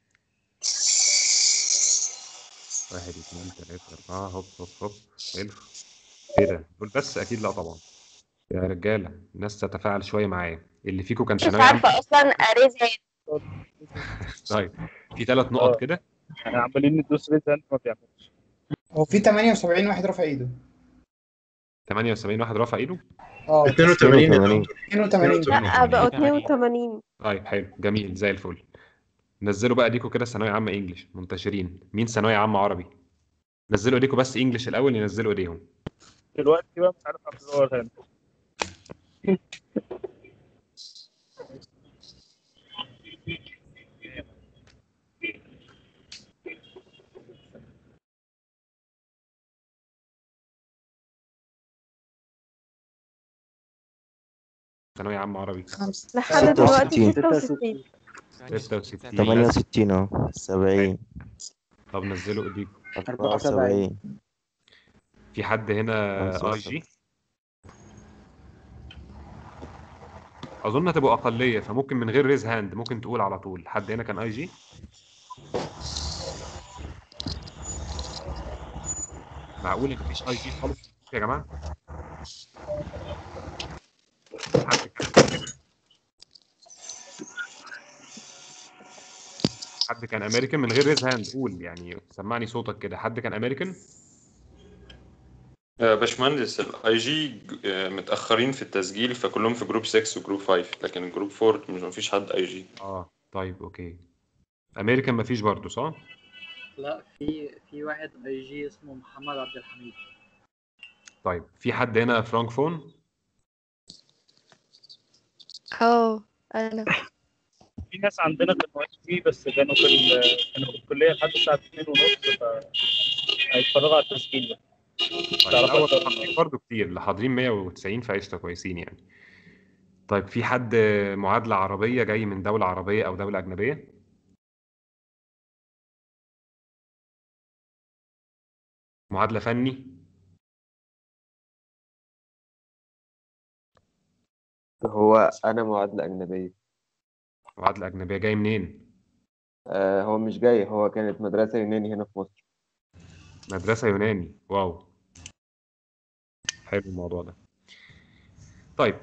Speaker 1: 1 2 3 4 هوب هوب هوب. حلو. ايه ده؟ دول بس اكيد لا طبعا. يا رجاله الناس تتفاعل شويه معايا. اللي فيكم كان
Speaker 12: مش
Speaker 1: ثانويه عامه.
Speaker 12: عارفه اصلا اريز هاند.
Speaker 1: طيب في 3 نقط كده.
Speaker 2: احنا عمالين ندوس ريز هاند ما بيعملش.
Speaker 7: هو في 78 واحد رافع ايده.
Speaker 1: 78 واحد رافع ايده.
Speaker 7: 82
Speaker 12: لا بقوا 82.
Speaker 1: طيب حلو جميل زي الفل. نزلوا بقى ايديكم كده ثانويه عامه انجلش منتشرين. مين ثانويه عامه عربي؟ نزلوا ايديكم بس انجلش الاول، ينزلوا ايديهم.
Speaker 2: دلوقتي بقى مش عارف اعمل له هاند.
Speaker 1: ثانويه عامه عربي.
Speaker 12: لحد دلوقتي 66.
Speaker 1: 66
Speaker 13: 68 اهو 70.
Speaker 1: طب نزلوا ايديكم.
Speaker 13: 74.
Speaker 1: في حد هنا اي جي؟ اظن هتبقوا اقليه، فممكن من غير ريز هاند ممكن تقول على طول. حد هنا كان اي جي؟ معقول ان مفيش اي جي خالص يا جماعه؟ حد كان امريكان من غير ريز هاند قول، يعني سمعني صوتك كده. حد كان امريكان؟
Speaker 14: باشمهندس الاي جي متاخرين في التسجيل، فكلهم في جروب 6 وجروب 5، لكن جروب 4 مفيش حد اي جي.
Speaker 1: طيب اوكي. امريكان مفيش برضه صح؟
Speaker 15: لا في واحد اي جي اسمه محمد عبد الحميد.
Speaker 1: طيب في حد هنا فرانكفون؟
Speaker 3: انا
Speaker 2: في ناس عندنا كانوا اي جي بس كانوا في الكليه لحد الساعه 2:30 هيتفرجوا على التسجيل ده.
Speaker 1: طيب برضه كتير اللي حاضرين 190 فقشطه كويسين يعني. طيب في حد معادله عربيه جاي من دوله عربيه او دوله اجنبيه؟ معادله فني؟
Speaker 16: هو أنا معادلة أجنبية.
Speaker 1: معادله اجنبيه جاي منين؟
Speaker 16: هو مش جاي، هو كانت مدرسة يوناني هنا في مصر.
Speaker 1: مدرسه يوناني، واو حلو الموضوع ده. طيب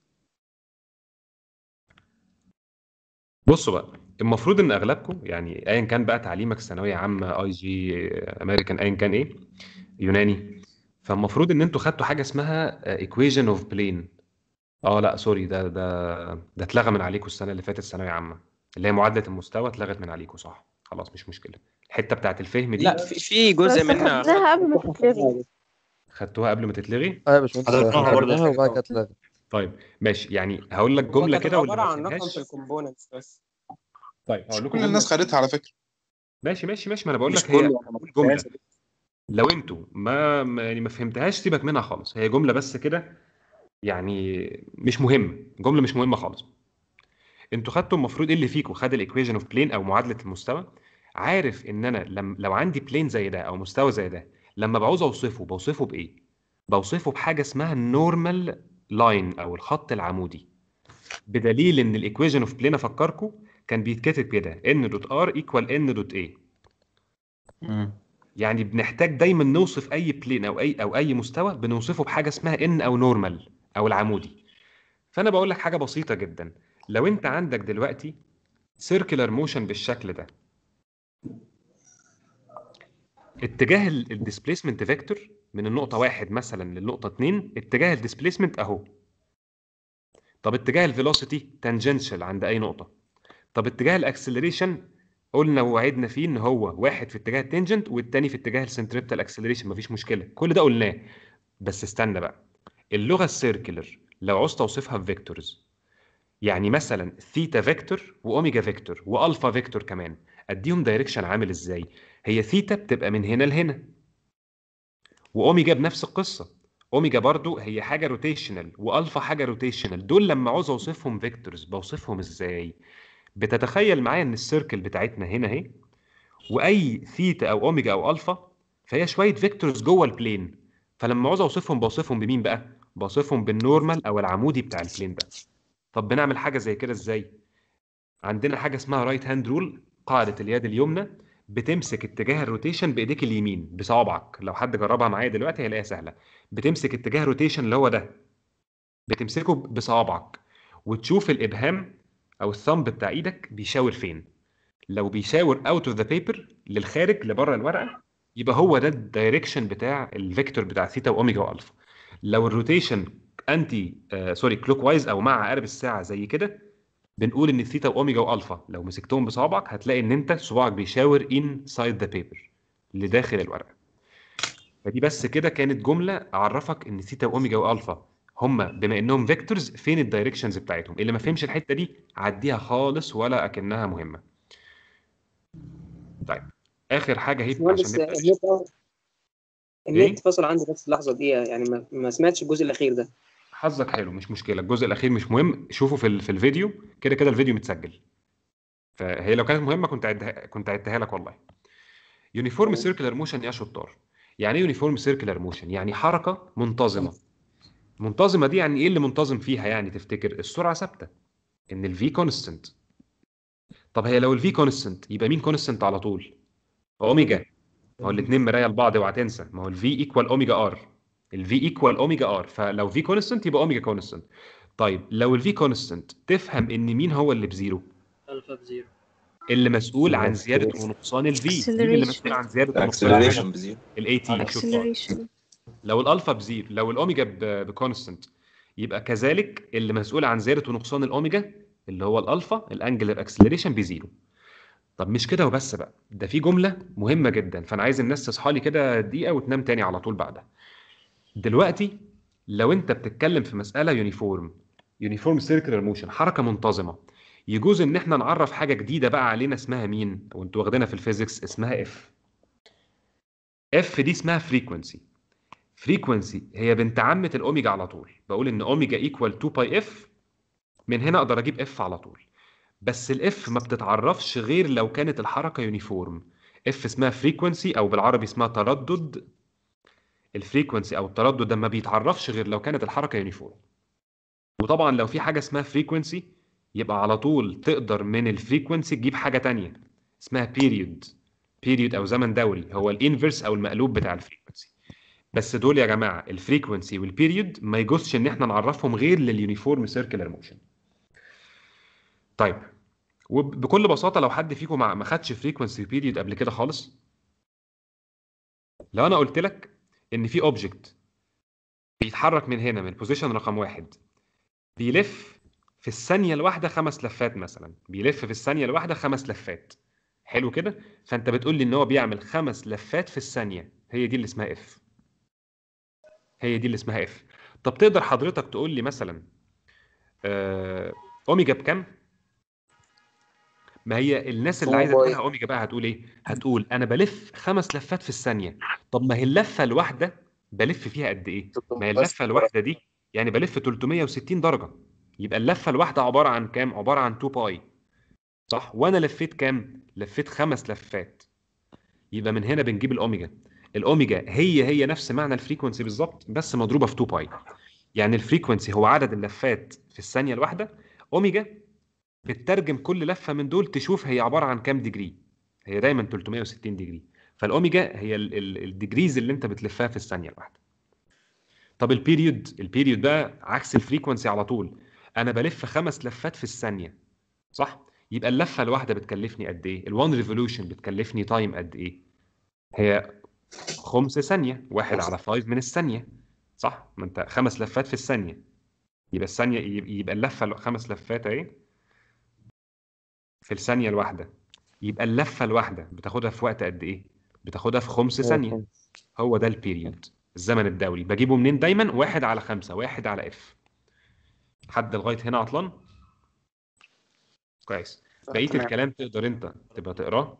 Speaker 1: بصوا بقى، المفروض ان اغلبكم يعني ايا كان بقى تعليمك ثانويه عامه اي جي امريكان ايا كان ايه يوناني، فالمفروض ان انتوا خدتوا حاجه اسمها ايكويشن اوف بلين. لا سوري، ده اتلغى من عليكم السنه اللي فاتت ثانويه عامه، اللي هي معادله المستوى اتلغت من عليكم صح؟ خلاص مش مشكله. الحته بتاعت الفهم دي
Speaker 8: لا في جزء منها
Speaker 12: خدناها قبل ما تتلغي.
Speaker 1: خدتوها قبل ما تتلغي؟
Speaker 16: اه يا باشمهندس
Speaker 6: حضرتها برضه
Speaker 16: خدناها وبعد كده
Speaker 6: تاني.
Speaker 16: اتلغت.
Speaker 1: طيب ماشي، يعني هقول لك
Speaker 6: هو
Speaker 1: جمله
Speaker 6: كانت
Speaker 1: كده واللي
Speaker 6: عباره
Speaker 1: ما
Speaker 6: عن رقم في
Speaker 1: فهمهاش.
Speaker 6: الكومبوننتس بس.
Speaker 1: طيب هقول لكم
Speaker 17: كل الناس
Speaker 1: جمله.
Speaker 17: خدتها على فكره.
Speaker 1: ماشي ما انا بقول
Speaker 10: مش
Speaker 1: لك هي
Speaker 10: كله، انا ما
Speaker 1: جمله.
Speaker 10: خدتهاش.
Speaker 1: لو انتوا يعني ما فهمتهاش سيبك منها خالص، هي جمله بس كده، يعني مش مهم، جمله مش مهمه خالص. انتوا خدتوا المفروض اللي فيكم خد الايكويشن اوف بلين او معادله المستوى، عارف ان انا لو عندي بلين زي ده او مستوى زي ده، لما بعوز بوصفه بايه؟ بوصفه بحاجه اسمها النورمال لاين او الخط العمودي، بدليل ان الايكويشن اوف بلين افكركم كان بيتكتب كده ان دوت ار ايكوال ان دوت اي. يعني بنحتاج دايما نوصف اي بلين او اي مستوى بنوصفه بحاجه اسمها ان او نورمال او العمودي. فانا بقول لك حاجه بسيطه جدا، لو انت عندك دلوقتي سيركلر موشن بالشكل ده، اتجاه الديسبيسمنت فيكتور من النقطه 1 مثلا للنقطه 2، اتجاه الديسبيسمنت اهو. طب اتجاه الفيلوسيتي تانجنشال عند اي نقطه. طب اتجاه الاكسلريشن قلنا ووعدنا فيه ان هو واحد في اتجاه التنجنت والتاني في اتجاه السنتريبتال اكسلريشن، مفيش مشكله، كل ده قلناه. بس استنى بقى، اللغه السيركلر لو عوزت اوصفها بفيكتورز، يعني مثلا ثيتا فيكتور واوميجا فيكتور والفا فيكتور كمان، اديهم دايركشن عامل ازاي؟ هي ثيتا بتبقى من هنا لهنا، واوميجا بنفس القصه، اوميجا برضو هي حاجه روتيشنال والفا حاجه روتيشنال. دول لما عاوز اوصفهم فيكتورز بوصفهم ازاي؟ بتتخيل معايا ان السيركل بتاعتنا هنا اهي، واي ثيتا او اوميجا او الفا فهي شويه فيكتورز جوه البلين، فلما عاوز اوصفهم بوصفهم بمين بقى؟ بوصفهم بالنورمال او العمودي بتاع البلين ده. طب بنعمل حاجه زي كده ازاي؟ عندنا حاجه اسمها رايت هاند رول، قاعده اليد اليمنى، بتمسك اتجاه الروتيشن بايديك اليمين بصوابعك، لو حد جربها معايا دلوقتي هيلاقيها سهله. بتمسك اتجاه الروتيشن اللي هو ده، بتمسكه بصوابعك وتشوف الابهام او الثumb بتاع ايدك بيشاور فين. لو بيشاور اوت اوف ذا بيبر للخارج لبره الورقه، يبقى هو ده الدايركشن بتاع الفيكتور بتاع ثيتا واوميجا والفا. لو الروتيشن انتي سوري كلوك وايز او مع عقارب الساعه زي كده، بنقول ان الثيتا واوميجا والفا لو مسكتهم بصوابعك هتلاقي ان انت صباعك بيشاور انسايد ذا بيبر لداخل الورقه. فدي بس كده كانت جمله اعرفك ان ثيتا واوميجا والفا هما بما انهم فيكتورز فين الدايركشنز بتاعتهم. اللي ما فهمش الحته دي عديها خالص ولا اكنها مهمه. طيب اخر حاجه هي عشان
Speaker 9: باشمهندس
Speaker 1: نبدا.
Speaker 9: النت فصل عندي بس اللحظه دي، يعني ما سمعتش الجزء الاخير ده.
Speaker 1: حظك حلو، مش مشكله، الجزء الاخير مش مهم، شوفوا في الفيديو، كده كده الفيديو متسجل. فهي لو كانت مهمه كنت عدتها لك والله. يونيفورم سيركلر موشن يا شطار. يعني ايه يونيفورم سيركلر موشن؟ يعني حركه منتظمه. منتظمه دي يعني ايه اللي منتظم فيها؟ يعني تفتكر السرعه ثابته، ان الفي كونستنت. طب هي لو الفي كونستنت يبقى مين كونستنت على طول؟ اوميجا. ما هو الاثنين مرايه لبعض، اوعى تنسى، ما هو الفي ايكوال اوميجا ار. الفي ايكوال اوميجا ار، فلو في كونستنت يبقى اوميجا كونستنت. طيب لو الفي كونستنت تفهم ان مين هو اللي بزيرو؟
Speaker 15: الفا بزيرو.
Speaker 1: اللي مسؤول عن زياده ونقصان الفي. مين اللي مسؤول عن زياده ونقصان
Speaker 4: اكسلريشن بزيرو.
Speaker 1: الاي تي. شطار. لو الالفا بزيرو، لو الاوميجا بكونستنت، يبقى كذلك اللي مسؤول عن زياده ونقصان الاوميجا اللي هو الالفا الانجلر اكسلريشن بزيرو. طب مش كده وبس بقى، ده في جمله مهمه جدا، فانا عايز الناس تصحى لي كده دقيقه وتنام تاني على طول بعدها. دلوقتي لو انت بتتكلم في مساله يونيفورم سيركلر موشن، حركه منتظمه، يجوز ان احنا نعرف حاجه جديده بقى علينا اسمها مين؟ وانتوا واخدينها في الفيزيكس اسمها اف. اف دي اسمها فريكوينسي. فريكوينسي هي بنت عمه الاوميجا على طول، بقول ان اوميجا ايكوال 2 باي اف، من هنا اقدر اجيب اف على طول. بس الاف ما بتتعرفش غير لو كانت الحركه يونيفورم. اف اسمها فريكوينسي او بالعربي اسمها تردد. الفريكوينسي او التردد ده ما بيتعرفش غير لو كانت الحركه يونيفورم. وطبعا لو في حاجه اسمها فريكوينسي يبقى على طول تقدر من الفريكوينسي تجيب حاجه تانية اسمها بيريود او زمن دوري، هو الانفرس او المقلوب بتاع الفريكوينسي. بس دول يا جماعه الفريكوينسي والبيريود ما يجوزش ان احنا نعرفهم غير لليونيفورم سيركلر موشن. طيب وبكل بساطه لو حد فيكم ما خدش فريكوينسي بيريود قبل كده خالص، لو انا قلت لك ان في اوبجكت بيتحرك من هنا من البوزيشن رقم 1، بيلف في الثانيه الواحده 5 لفات مثلا، بيلف في الثانيه الواحده 5 لفات، حلو كده، فانت بتقول لي ان هو بيعمل 5 لفات في الثانيه، هي دي اللي اسمها اف. هي دي اللي اسمها اف. طب تقدر حضرتك تقول لي مثلا اوميجا بكام؟ ما هي الناس اللي عايزه تقولها اوميجا بقى هتقول ايه؟ هتقول انا بلف 5 لفات في الثانيه. طب ما هي اللفه الواحده بلف فيها قد ايه؟ ما هي اللفه الواحده دي يعني بلف 360 درجه. يبقى اللفه الواحده عباره عن كام؟ عباره عن 2 باي، صح؟ وانا لفيت كام؟ لفيت 5 لفات. يبقى من هنا بنجيب الاوميجا. الاوميجا هي نفس معنى الفريكونسي بالظبط، بس مضروبه في 2 باي. يعني الفريكونسي هو عدد اللفات في الثانيه الواحده. اوميجا بتترجم كل لفه من دول تشوف هي عباره عن كام ديجري. هي دايما 360 ديجري. فالاوميجا هي الديجريز اللي انت بتلفها في الثانيه الواحده. طب البيريود بقى عكس الفريكونسي على طول. انا بلف 5 لفات في الثانيه، صح؟ يبقى اللفه الواحده بتكلفني قد ايه؟ ال1 ريفولوشن بتكلفني تايم قد ايه؟ هي 5 ثانيه، 1 على 5 من الثانيه، صح؟ ما انت 5 لفات في الثانيه، يبقى الثانيه يبقى اللفه 5 لفات اهي في الثانيه الواحده. يبقى اللفه الواحده بتاخدها في وقت قد ايه؟ بتاخدها في 5 ثانيه. هو ده البيريود، الزمن الدوري. بجيبه منين دايما؟ 1 على 5، 1 على اف. حد لغايه هنا عطلان؟ كويس. بقيه
Speaker 6: تمام.
Speaker 1: الكلام تقدر انت تبقى تقراه.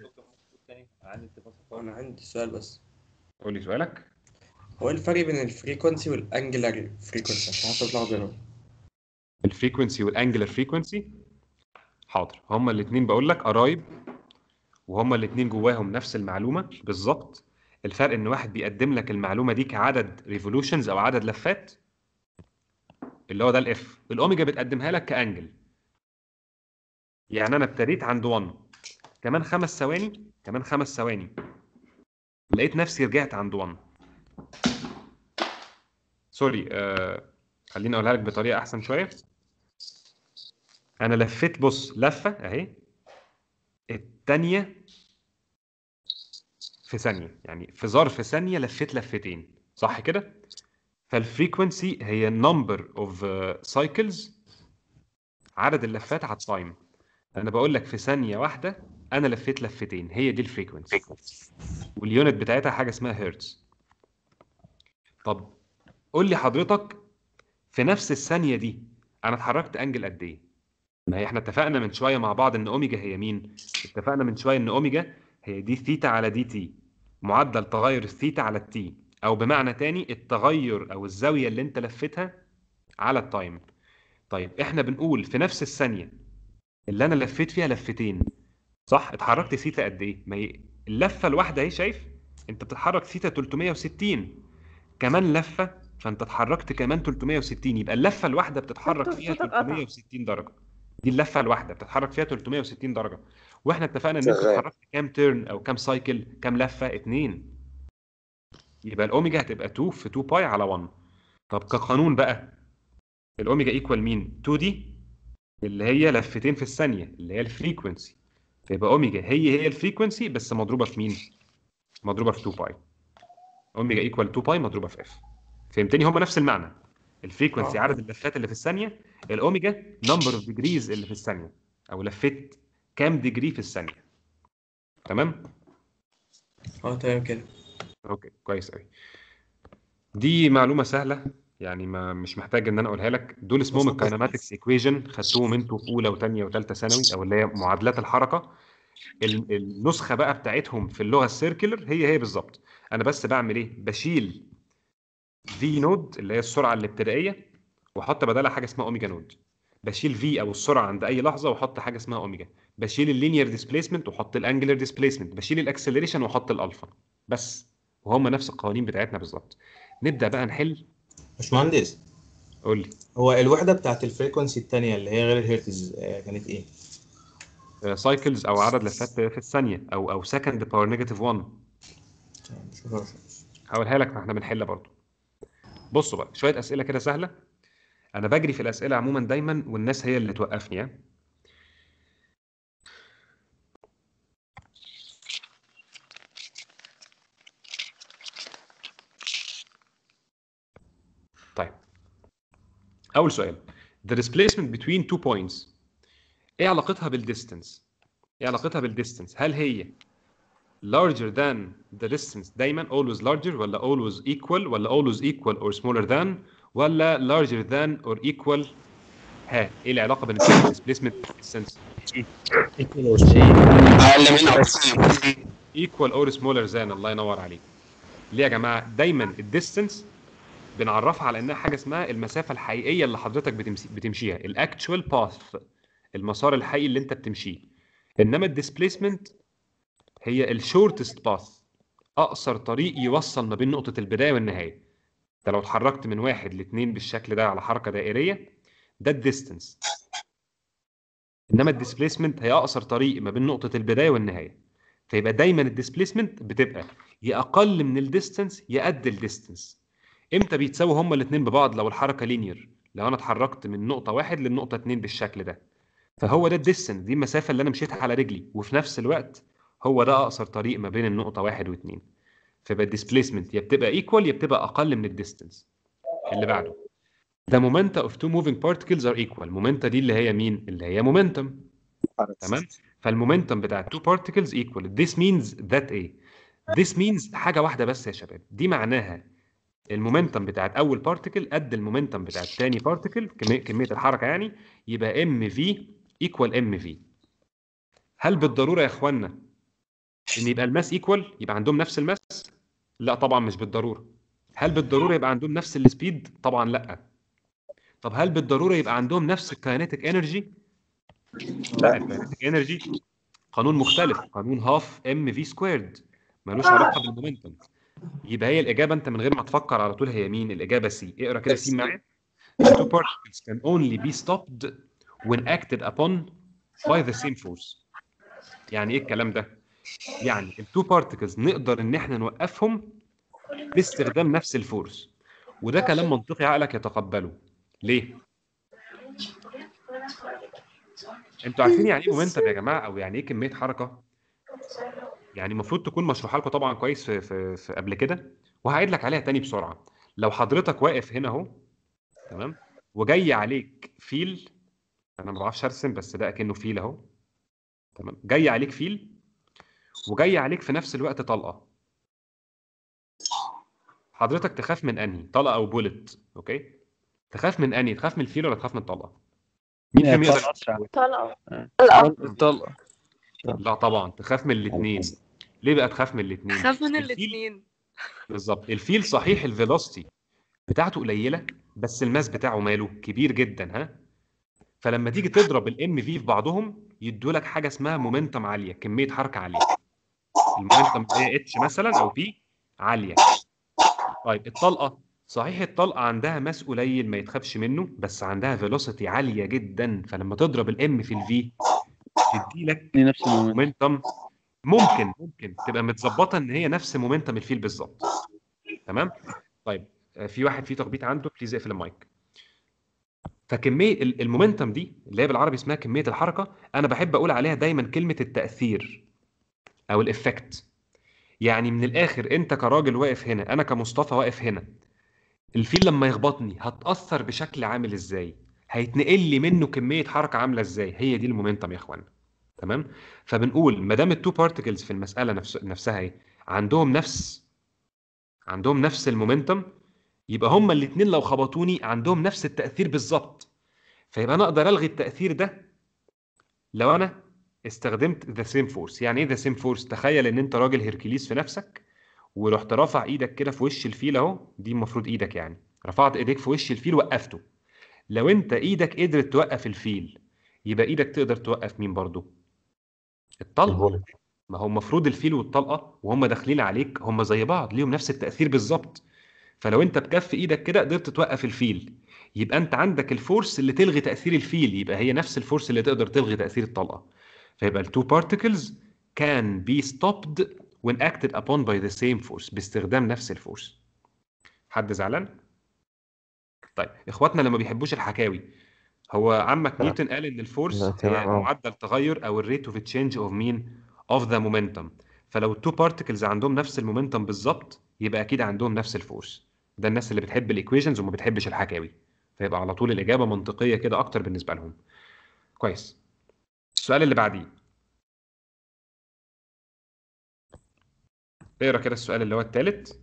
Speaker 17: انا عندي سؤال بس.
Speaker 1: قول لي سؤالك.
Speaker 17: هو ايه الفرق بين الفريكونسي والانجلر فريكونسي عشان حاسس اطلع بينهم؟
Speaker 1: الفريكونسي والانجلر فريكونسي، حاضر. هما الاثنين بقول لك قرايب، وهما الاثنين جواهم نفس المعلومه بالظبط. الفرق ان واحد بيقدم لك المعلومه دي كعدد ريفولوشنز او عدد لفات، اللي هو ده الاف. الاوميجا بتقدمها لك كانجل. يعني انا ابتديت عند 1، كمان 5 ثواني، كمان 5 ثواني لقيت نفسي رجعت عند 1. سوري، خليني اقولها لك بطريقه احسن شويه. انا لفيت، بص، لفه اهي، الثانيه في ثانيه، يعني في ظرف ثانيه لفيت لفتين، صح كده؟ فالفريكونسي هي نمبر اوف سايكلز، عدد اللفات على التايم. انا بقول لك في ثانيه واحده انا لفيت لفتين، هي دي الفريكونسي. واليونت بتاعتها حاجه اسمها هرتز. طب قول لي حضرتك، في نفس الثانيه دي انا اتحركت انجل قد ايه؟ ما هي احنا اتفقنا من شويه مع بعض ان اوميجا هي مين؟ اتفقنا من شويه ان اوميجا هي دي ثيتا على دي تي، معدل تغير الثيتا على التي، او بمعنى تاني التغير او الزاويه اللي انت لفتها على التايم. طيب احنا بنقول في نفس الثانيه اللي انا لفيت فيها لفتين، صح؟ اتحركت ثيتا قد ايه؟ ما هي اللفه الواحده اهي، شايف؟ انت بتتحرك ثيتا 360، كمان لفه فانت اتحركت كمان 360. يبقى اللفه الواحده بتتحرك فيها
Speaker 12: صوتك قطع.
Speaker 1: 360 درجه. دي اللفه الواحده بتتحرك فيها 360 درجه. واحنا اتفقنا ان انت
Speaker 6: شغال.
Speaker 1: اتحركت كام تيرن او كام سايكل، كام لفه؟ 2. يبقى الاوميجا هتبقى 2 في 2 باي على 1. طب كقانون بقى، الاوميجا ايكوال مين؟ 2 دي اللي هي لفتين في الثانيه اللي هي الفريكونسي. فيبقى اوميجا هي الفريكونسي بس مضروبه في مين؟ مضروبه في 2 باي. اوميجا ايكوال 2 باي مضروبه في اف. فهمتني؟ هما نفس المعنى. الفريكونسي عدد اللفات اللي في الثانيه، الاوميجا نمبر اوف ديجريز اللي في الثانيه، او لفيت كام ديجري في الثانيه. تمام؟
Speaker 17: تمام كده.
Speaker 1: اوكي، كويس قوي. دي معلومه سهله، يعني مش محتاج ان انا اقولها لك. دول اسمهم الكاينماتكس ايكويشن، خدتوهم انتوا في اولى وثانيه وثالثه ثانوي، او اللي هي معادلات الحركه. النسخه بقى بتاعتهم في اللغه السيركلر هي بالظبط. انا بس بعمل ايه؟ بشيل في نود اللي هي السرعه الابتدائيه واحط بدالها حاجه اسمها اوميجا نود. بشيل في او السرعه عند اي لحظه واحط حاجه اسمها اوميجا. بشيل اللينير ديسبيسمنت واحط الانجلر ديسبيسمنت. بشيل الاكسلريشن واحط الالفا بس. وهم نفس القوانين بتاعتنا بالظبط. نبدا بقى نحل.
Speaker 18: باشمهندس،
Speaker 1: قول لي.
Speaker 18: هو الوحدة بتاعت الفريكونسي التانية اللي هي غير الهرتز كانت ايه؟
Speaker 1: سايكلز او عدد لفات في الثانيه، او سكند باور نيجاتيف 1. هقولها لك، ما احنا بنحل برضه. بصوا بقى، شويه اسئله كده سهله. انا بجري في الاسئله عموما دايما، والناس هي اللي توقفني يعني. طيب، اول سؤال. the displacement between two points ايه علاقتها بالديستنس؟ ايه علاقتها بالديستنس؟ هل هي larger than the distance دايما always larger ولا always equal ولا always equal or smaller than ولا larger than or equal؟ ها ايه العلاقه بين displacement والdistance؟
Speaker 11: اقل منها
Speaker 1: equal or smaller than. الله ينور عليك. ليه يا جماعه؟ دايما الديستنس بنعرفها على انها حاجه اسمها المسافه الحقيقيه اللي حضرتك بتمشيها، الاكتشوال باث، المسار الحقيقي اللي انت بتمشيه. انما الديسبيسمنت هي الشورتست باث، اقصر طريق يوصل ما بين نقطه البدايه والنهايه. انت لو اتحركت من 1 ل2 بالشكل ده على حركه دائريه، ده الديستنس. انما الديسبيسمنت هي اقصر طريق ما بين نقطه البدايه والنهايه. فيبقى دايما الديسبيسمنت بتبقى يا اقل من الديستنس يا قد الديستنس. امتى بيتساووا هما الاثنين ببعض؟ لو الحركه لينير، لو انا اتحركت من نقطه 1 للنقطه 2 بالشكل ده، فهو ده الديستنس، دي المسافه اللي انا مشيتها على رجلي، وفي نفس الوقت هو ده اقصر طريق ما بين النقطه 1 و2. فيبقى الديسبيسمنت يا بتبقى ايكوال يا بتبقى اقل من الديستنس. اللي بعده The momenta of two moving particles are equal. momenta دي اللي هي مين؟ اللي هي momentum. تمام؟ فالمومنتم بتاع two particles equal. This means that ايه؟ This means حاجة واحدة بس يا شباب. دي معناها المومنتم بتاعت أول بارتيكل قد المومنتم بتاعت تاني بارتيكل، كمية الحركة يعني، يبقى mv equal mv. هل بالضرورة يا إخوانا إن يبقى الماس equal؟ يبقى عندهم نفس الماس؟ لا طبعا مش بالضرورة. هل بالضرورة يبقى عندهم نفس السبيد؟ طبعا لا. طب هل بالضروره يبقى عندهم نفس الكاينيتيك انرجي؟ لا، الكاينيتيك انرجي قانون مختلف، قانون هاف ام في سكويرد، ملوش علاقه بالمومنتم. يبقى هي الاجابه انت من غير ما تفكر على طول هي مين؟ الاجابه سي. اقرا كده سي معايا. The two particles can only be stopped when acted upon by the same force. يعني ايه الكلام ده؟ يعني التو بارتيكلز نقدر ان احنا نوقفهم باستخدام نفس الفورس، وده كلام منطقي عقلك يتقبله. ليه؟ انتوا عارفين يعني ايه مومنتم يا جماعه، او يعني ايه كميه حركه؟ يعني المفروض تكون مشروحه لكم طبعا كويس في قبل كده، وهعيد لك عليها تاني بسرعه. لو حضرتك واقف هنا اهو، تمام، وجاي عليك فيل، انا ما بعرفش ارسم بس ده اكنه فيل اهو، تمام، جاي عليك فيل وجاي عليك في نفس الوقت طلقه. حضرتك تخاف من انهي؟ طلقه او بولت؟ اوكي، تخاف من انهي؟ تخاف من الفيل ولا تخاف من الطلقه؟ مين فيهم يقدر؟
Speaker 12: طلقة.
Speaker 18: طلقة.
Speaker 1: لا طبعا تخاف من الاثنين. ليه بقى تخاف من الاثنين؟
Speaker 19: خاف من الاثنين.
Speaker 1: بالظبط. الفيل صحيح الفيلوسيتي بتاعته قليله، بس الماس بتاعه ماله كبير جدا، ها؟ فلما تيجي تضرب الام في بعضهم يدوا لك حاجه اسمها مومنتم عاليه، كميه حركه عاليه. المومنتم هي اتش مثلا او بي عاليه. طيب الطلقه، صحيح الطلقه عندها ماس قليل ما يتخافش منه، بس عندها فيلوسيتي عاليه جدا، فلما تضرب الام في الفي تدي لك
Speaker 2: نفس
Speaker 1: مومنتم. ممكن تبقى متظبطه ان هي نفس مومنتم الفيل بالظبط. تمام؟ طيب في واحد فيه تخبيط عنده، بليز اقفل المايك. فكميه المومنتم دي اللي هي بالعربي اسمها كميه الحركه، انا بحب اقول عليها دايما كلمه التاثير او الافكت. يعني من الاخر انت كراجل واقف هنا، انا كمصطفى واقف هنا، الفيل لما يخبطني هتاثر بشكل عامل ازاي؟ هيتنقل لي منه كميه حركه عامله ازاي؟ هي دي المومنتم يا اخوانا. تمام؟ فبنقول ما دام التو بارتيكلز في المساله نفسها ايه، عندهم نفس المومنتم، يبقى هما الاثنين لو خبطوني عندهم نفس التاثير بالظبط. فيبقى انا اقدر الغي التاثير ده لو انا استخدمت ذا سيم فورس. يعني ايه ذا سيم فورس؟ تخيل ان انت راجل هيركليس في نفسك، ورحت رافع ايدك كده في وش الفيل اهو، دي المفروض ايدك، يعني رفعت ايديك في وش الفيل وقفته. لو انت ايدك قدرت توقف الفيل، يبقى ايدك تقدر توقف مين برضو؟ الطلقه. ما هو المفروض الفيل والطلقه وهم داخلين عليك هم زي بعض، ليهم نفس التاثير بالظبط. فلو انت بكف ايدك كده قدرت توقف الفيل، يبقى انت عندك الفورس اللي تلغي تاثير الفيل، يبقى هي نفس الفورس اللي تقدر تلغي تاثير الطلقه. فيبقى التو بارتيكلز can be stopped when acted upon by the same force، باستخدام نفس الفورس. حد زعلان؟ طيب اخواتنا اللي ما بيحبوش الحكاوي، هو عمك نيوتن قال ان الفورس هي معدل تغير او الريت اوف تشينج اوف مين؟ اوف ذا مومنتم. فلو التو بارتيكلز عندهم نفس المومنتم بالظبط، يبقى اكيد عندهم نفس الفورس. ده الناس اللي بتحب الايكويشنز وما بتحبش الحكاوي، فيبقى على طول الاجابه منطقيه كده اكتر بالنسبه لهم. كويس. السؤال اللي بعديه، اقرا كده السؤال اللي هو الثالث.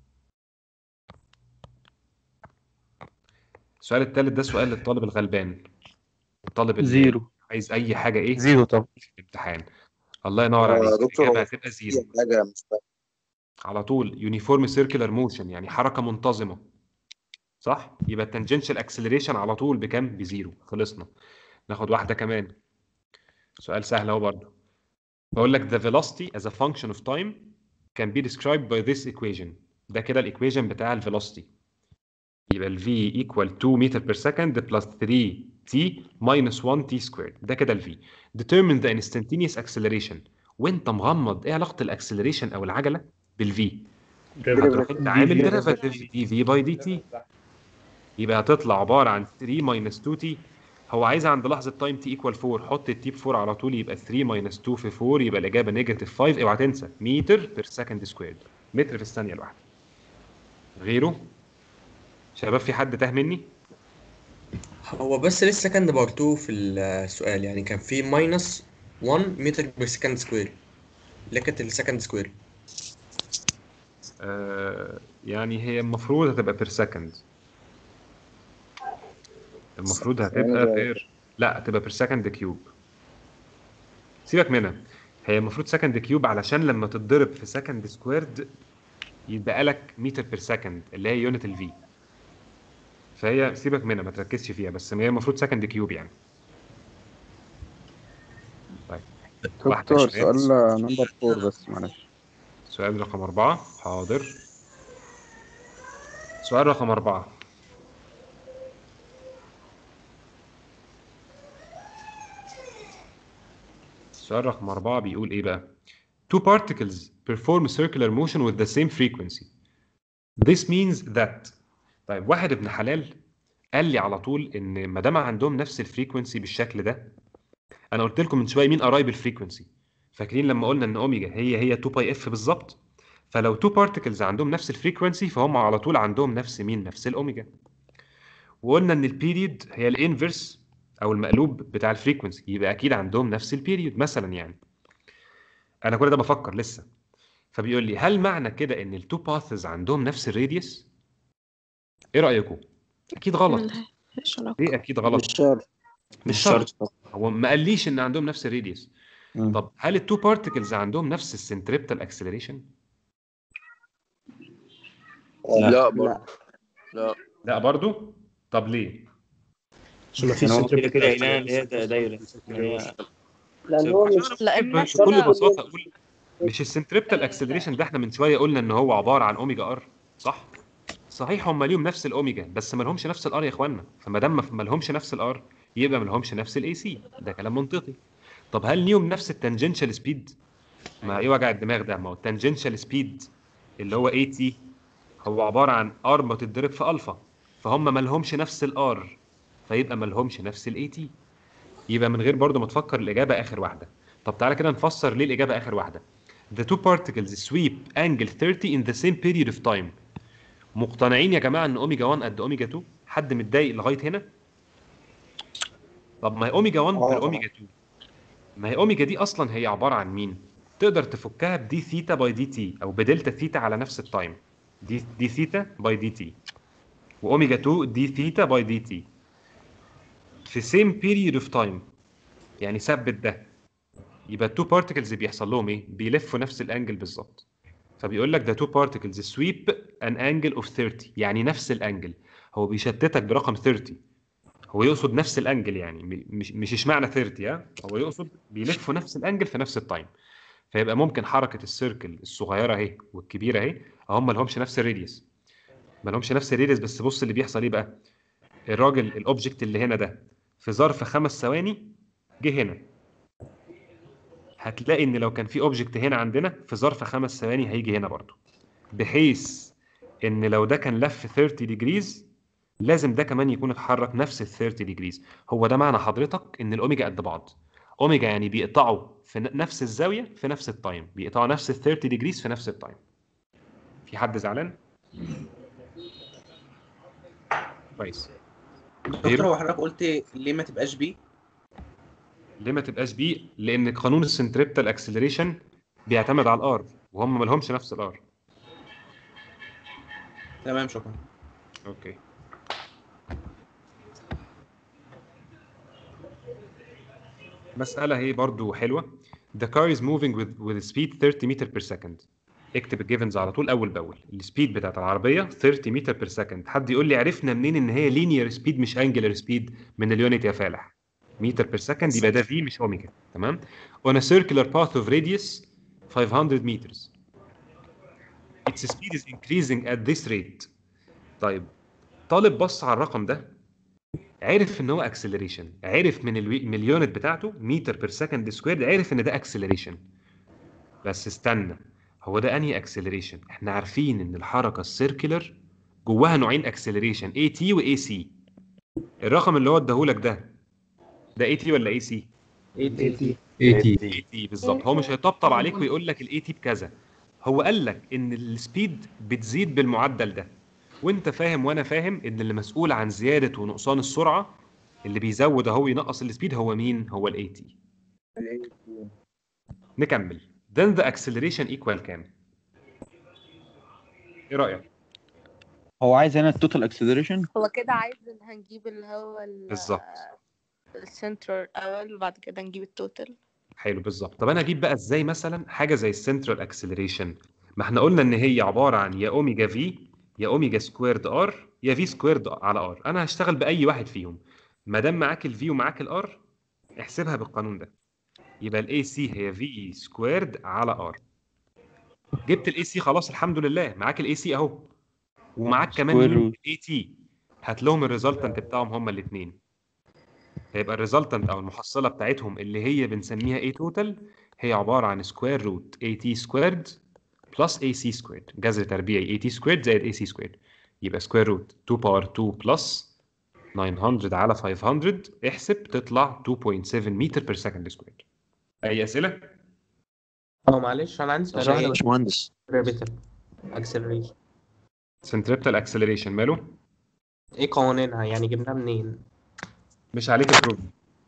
Speaker 1: السؤال الثالث ده سؤال للطالب الغلبان، الطالب اللي
Speaker 8: زيرو.
Speaker 1: عايز اي حاجه ايه
Speaker 8: زيرو طبعا.
Speaker 1: في الامتحان. الله ينور عليك،
Speaker 11: دكتور
Speaker 1: الاجابه
Speaker 11: هو
Speaker 1: هتبقى
Speaker 11: في
Speaker 1: زيرو
Speaker 11: حاجة مش فاهم.
Speaker 1: على طول. يونيفورم سيركلر موشن يعني حركه منتظمه، صح؟ يبقى التانجنشال اكسلريشن على طول بكام؟ بزيرو. خلصنا. ناخد واحده كمان، سؤال سهل اهو برضه. بقول لك the velocity as a function of time can be described by this equation. ده كده الايكويشن بتاع الفيلوسيتي. يبقى ال v equal 2 meter per second plus 3t minus 1t squared. ده كده ال v. Determine the instantaneous acceleration. وانت مغمض، ايه علاقه الاكسلريشن او العجله بالفي؟ هتروح انت عامل ديريفاتيف دي في باي دي تي، يبقى هتطلع عباره عن 3 minus 2t. هو عايزها عند لحظه تايم تي ايكوال 4، حط التي ب 4 على طول، يبقى 3 minus 2 في 4 يبقى الاجابه نيجاتيف 5. اوعى تنسى متر بير سكند سكويرد، متر في الثانيه الواحده. غيره شباب، في حد تاه مني؟
Speaker 17: هو بس لسه كان بار 2 في السؤال، يعني كان في ماينس 1 متر بير سكند سكوير، اللي كانت السكند سكوير.
Speaker 1: يعني هي المفروض هتبقى بير سكند، المفروض هتبقى بير، لا هتبقى بير سكند كيوب. سيبك منها، هي المفروض سكند كيوب علشان لما تتضرب في سكند سكويرد يتبقى لك متر بير سكند اللي هي يونت الفي. فهي سيبك منها، ما تركزش فيها، بس هي المفروض سكند كيوب يعني. طيب
Speaker 19: دكتور سؤال نمبر 4 بس معلش.
Speaker 1: سؤال رقم 4 حاضر. سؤال رقم 4. السؤال رقم 4 بيقول ايه بقى؟ Two particles perform circular motion with the same frequency. This means that. طيب واحد ابن حلال قال لي على طول ان ما دام عندهم نفس الفريكونسي بالشكل ده، انا قلت لكم من شويه مين قرايب الفريكونسي؟ فاكرين لما قلنا ان اوميجا هي 2 باي اف بالظبط؟ فلو تو بارتكلز عندهم نفس الفريكونسي فهم على طول عندهم نفس مين؟ نفس الاوميجا. وقلنا ان البيريود هي الانفرس او المقلوب بتاع الفريكونسي، يبقى اكيد عندهم نفس البيريود مثلا يعني. انا كل ده بفكر لسه. فبيقول لي هل معنى كده ان التو باثز عندهم نفس الراديوس؟ ايه رايكم؟ اكيد غلط. ليه اكيد غلط؟ مش شرط. هو ما قاليش ان عندهم نفس الراديوس. طب هل التو بارتكلز عندهم نفس السنتريبتال اكسلريشن؟
Speaker 10: لا برضه.
Speaker 1: لا برضه. طب ليه؟
Speaker 18: عشان ما فيش
Speaker 8: كده كده قايلين اللي هي دايره.
Speaker 9: لان هو مش
Speaker 1: بكل بساطه اقول مش السنتريبتال اكسلريشن ده احنا من شويه قلنا ان هو عباره عن اوميجا ار، صح؟ صحيح هم ليهم نفس الاوميجا بس ما لهمش نفس الار يا اخوانا، فما دام ما لهمش نفس الار يبقى ما لهمش نفس الاي سي، ده كلام منطقي. طب هل ليهم نفس التانجنشال سبيد؟ ما ايه وجع الدماغ ده؟ ما هو التانجنشال سبيد اللي هو اي تي هو عباره عن ار ما تتضرب في الفا، فهم ما لهمش نفس الار فيبقى ما لهمش نفس الاي تي. يبقى من غير برضو ما تفكر الاجابه اخر واحده. طب تعالى كده نفسر ليه الاجابه اخر واحده. The two particles sweep angle 30 in the same period of time. مقتنعين يا جماعه ان اوميجا 1 قد اوميجا 2؟ حد متضايق لغايه هنا؟ طب ما هي اوميجا 1 غير اوميجا 2. ما هي اوميجا دي اصلا هي عباره عن مين؟ تقدر تفكها بدي ثيتا باي دي تي او بدلتا ثيتا على نفس التايم. دي ثيتا باي دي تي، واوميجا 2 دي ثيتا باي دي تي في سيم بيريود اوف تايم. يعني ثبت ده، يبقى التو بارتكلز بيحصل لهم ايه؟ بيلفوا نفس الانجل بالظبط. فبيقول لك ده تو بارتكلز سويب ان انجل اوف 30، يعني نفس الانجل. هو بيشتتك برقم 30، هو يقصد نفس الانجل يعني مش اشمعنى 30 هو يقصد بيلفوا نفس الانجل في نفس التايم. فيبقى ممكن حركه السيركل الصغيره اهي والكبيره اهي هم ما لهمش نفس الراديوس، ما لهمش نفس الراديوس. بس بص اللي بيحصل ايه بقى؟ الراجل الاوبجكت اللي هنا ده في ظرف 5 ثواني جه هنا. هتلاقي ان لو كان في اوبجكت هنا عندنا في ظرف 5 ثواني هيجي هنا برضو، بحيث ان لو ده كان لف 30 ديجريز لازم ده كمان يكون اتحرك نفس ال 30 ديجريز. هو ده معنى حضرتك ان الاوميجا قد بعض. اوميجا يعني بيقطعوا في نفس الزاويه في نفس التايم، بيقطعوا نفس ال 30 ديجريز في نفس التايم. في حد زعلان؟ كويس.
Speaker 20: دكتور هو حضرتك قلت ليه ما تبقاش بي؟
Speaker 1: ليه ما تبقاش بي؟ لان قانون السنتريبتال اكسلريشن بيعتمد على الار، وهم ما لهمش نفس الار.
Speaker 20: تمام شكرا.
Speaker 1: اوكي. مسألة هي برضو حلوة. The car is moving with speed 30 meter per second. اكتب الجيفنز على طول أول بأول. السبيد بتاعت العربية 30 متر بير سكند. حد يقول لي عرفنا منين إن هي linear speed مش angular speed؟ من اليونت يا فالح. متر بير سكند يبقى ده في مش اوميجا. تمام. On a circular path of radius 500 meters. Its speed is increasing at this rate. طيب طالب بص على الرقم ده، عرف ان هو اكسلريشن، عرف من اليونت بتاعته متر بير سكند سكوير، عرف ان ده اكسلريشن. بس استنى، هو ده انهي اكسلريشن؟ احنا عارفين ان الحركه السيركلر جواها نوعين اكسلريشن، اي تي واي سي. الرقم اللي هو اداهولك ده اي تي ولا اي سي؟
Speaker 20: اي تي.
Speaker 1: اي تي بالظبط. هو مش هيطبطب عليك ويقول لك الاي تي بكذا، هو قال لك ان السبيد بتزيد بالمعدل ده، وانت فاهم وانا فاهم ان اللي مسؤول عن زياده ونقصان السرعه، اللي بيزود اهو ينقص السبيد، هو مين؟ هو الاي تي. نكمل. then the acceleration equal كام؟ ايه رايك؟
Speaker 19: هو عايز هنا التوتال اكسلريشن.
Speaker 3: هو كده عايز ان هنجيب اللي هو
Speaker 1: بالظبط
Speaker 3: السنترال الاول وبعد كده نجيب التوتال.
Speaker 1: حلو بالظبط. طب انا اجيب بقى ازاي مثلا حاجه زي السنترال اكسلريشن؟ ما احنا قلنا ان هي عباره عن يا اوميجا في يا اوميجا سكويرد ار يا في سكويرد على ار. انا هشتغل باي واحد فيهم. ما دام معاك الفي ومعاك الار احسبها بالقانون ده، يبقى الاي سي هي في سكويرد على ار. جبت الاي سي خلاص الحمد لله، معاك الاي سي اهو، ومعاك كمان مين؟ الاي تي. هات لهم الريزلتنت بتاعهم هما الاثنين. هيبقى الريزلتنت او المحصله بتاعتهم اللي هي بنسميها اي توتال، هي عباره عن سكوير روت اي تي سكويرد بلس اي سي سكويرد، جذر تربيعي اي تي سكويرد زائد اي سي سكويرد. يبقى سكوير روت 2 باور 2 بلس 900 على 500، احسب تطلع 2.7 متر بير سكند سكوير. اي اسئله؟
Speaker 20: معلش انا عندي سؤال.
Speaker 13: اشرح لي يا باشمهندس.
Speaker 20: اكسلريشن.
Speaker 1: سنتريبتال اكسلريشن ماله؟
Speaker 20: ايه قوانينها؟ يعني جبناها منين؟
Speaker 1: مش عليك البروف.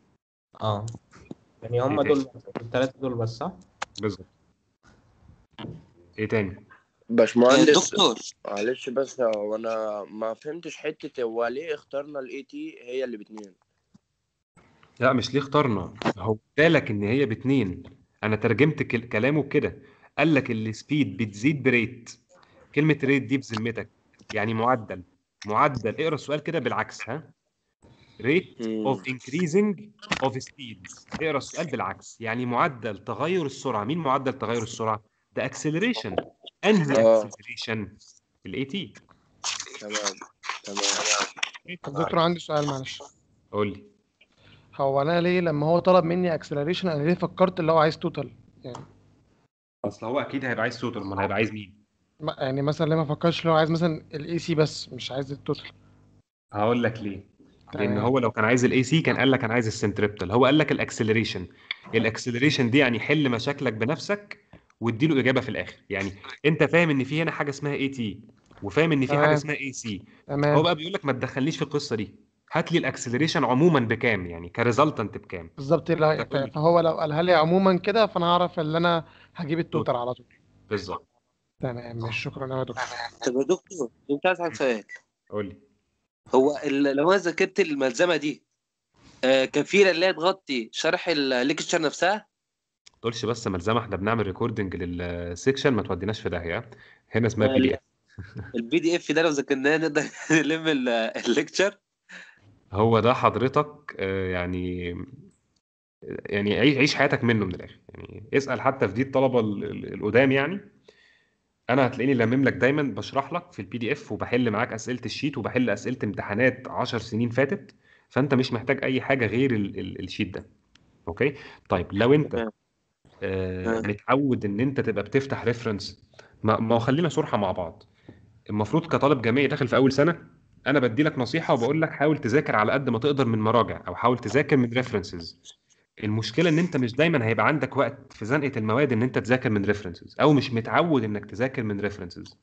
Speaker 20: يعني هم
Speaker 1: إيه
Speaker 20: دول الثلاثه دول بس صح؟
Speaker 1: بالظبط. ايه تاني؟
Speaker 10: باشمهندس
Speaker 9: دكتور
Speaker 10: معلش بس هو انا ما فهمتش حته هو ليه اخترنا الاي تي هي اللي باتنين.
Speaker 1: لا مش ليه اخترنا، هو قالك ان هي باتنين. انا ترجمت كلامه كده، قال لك السبيد بتزيد بريت. كلمه ريت دي بذمتك يعني معدل. اقرا السؤال كده بالعكس. ها، rate of increasing of speed. اقرا السؤال بالعكس، يعني معدل تغير السرعه. مين معدل تغير السرعه؟ ده acceleration. انهي acceleration؟ الاي تي.
Speaker 10: تمام.
Speaker 21: طب دكتور عندي سؤال معلش.
Speaker 1: قول لي.
Speaker 21: هو انا ليه لما هو طلب مني اكسلريشن انا ليه فكرت اللي هو عايز توتال يعني؟
Speaker 1: اصل هو اكيد هيبقى عايز توتال، امال هيبقى عايز مين؟
Speaker 21: يعني مثلا ليه ما فكرش اللي هو عايز مثلا الاي سي بس مش عايز التوتال؟
Speaker 1: هقول لك ليه. لان
Speaker 21: تمام.
Speaker 1: هو لو كان عايز الاي سي كان قال لك انا عايز السنتريبتال. هو قال لك الاكسلريشن. الاكسلريشن دي يعني حل مشاكلك بنفسك وادي له اجابه في الاخر. يعني انت فاهم ان في هنا حاجه اسمها اي تي وفاهم ان في حاجه
Speaker 21: تمام.
Speaker 1: اسمها اي سي.
Speaker 21: تمام.
Speaker 1: هو بقى بيقول لك ما تدخلنيش في القصه دي، هات لي الاكسلريشن عموما بكام، يعني كريزلتنت بكام.
Speaker 21: بالظبط. فهو لو قالها لي عموما كده فانا هعرف ان انا هجيب التوتال على طول.
Speaker 1: بالظبط.
Speaker 21: تمام مش شكرا يا دكتور.
Speaker 9: طب يا دكتور كنت عايز اسالك سؤال.
Speaker 1: قول لي.
Speaker 9: هو لو انا ذاكرت الملزمه دي كفيله اللي هي تغطي شرح الليكتشر نفسها؟
Speaker 1: ما تقولش بس ملزمه، احنا بنعمل ريكوردنج للسيكشن، ما توديناش في داهيه. هنا اسمها بي دي اف.
Speaker 9: البي دي اف ده لو ذاكرناه نقدر نلم الليكتشر؟
Speaker 1: هو ده حضرتك يعني عيش حياتك منه من الاخر. يعني اسال حتى في دي الطلبه القدام. يعني انا هتلاقيني لمم لك دايما بشرح لك في البي دي اف وبحل معاك اسئله الشيت وبحل اسئله امتحانات 10 سنين فاتت، فانت مش محتاج اي حاجه غير الشيت ده. اوكي. طيب لو انت متعود ان انت تبقى بتفتح ريفرنس، ما خلينا صراحه مع بعض. المفروض كطالب جامعي داخل في اول سنه، انا بدي لك نصيحه وبقول لك حاول تذاكر على قد ما تقدر من مراجع او حاول تذاكر من ريفرنسز. المشكله ان انت مش دايما هيبقى عندك وقت في زنقه المواد ان انت تذاكر من ريفرنسز، او مش متعود انك تذاكر من ريفرنسز.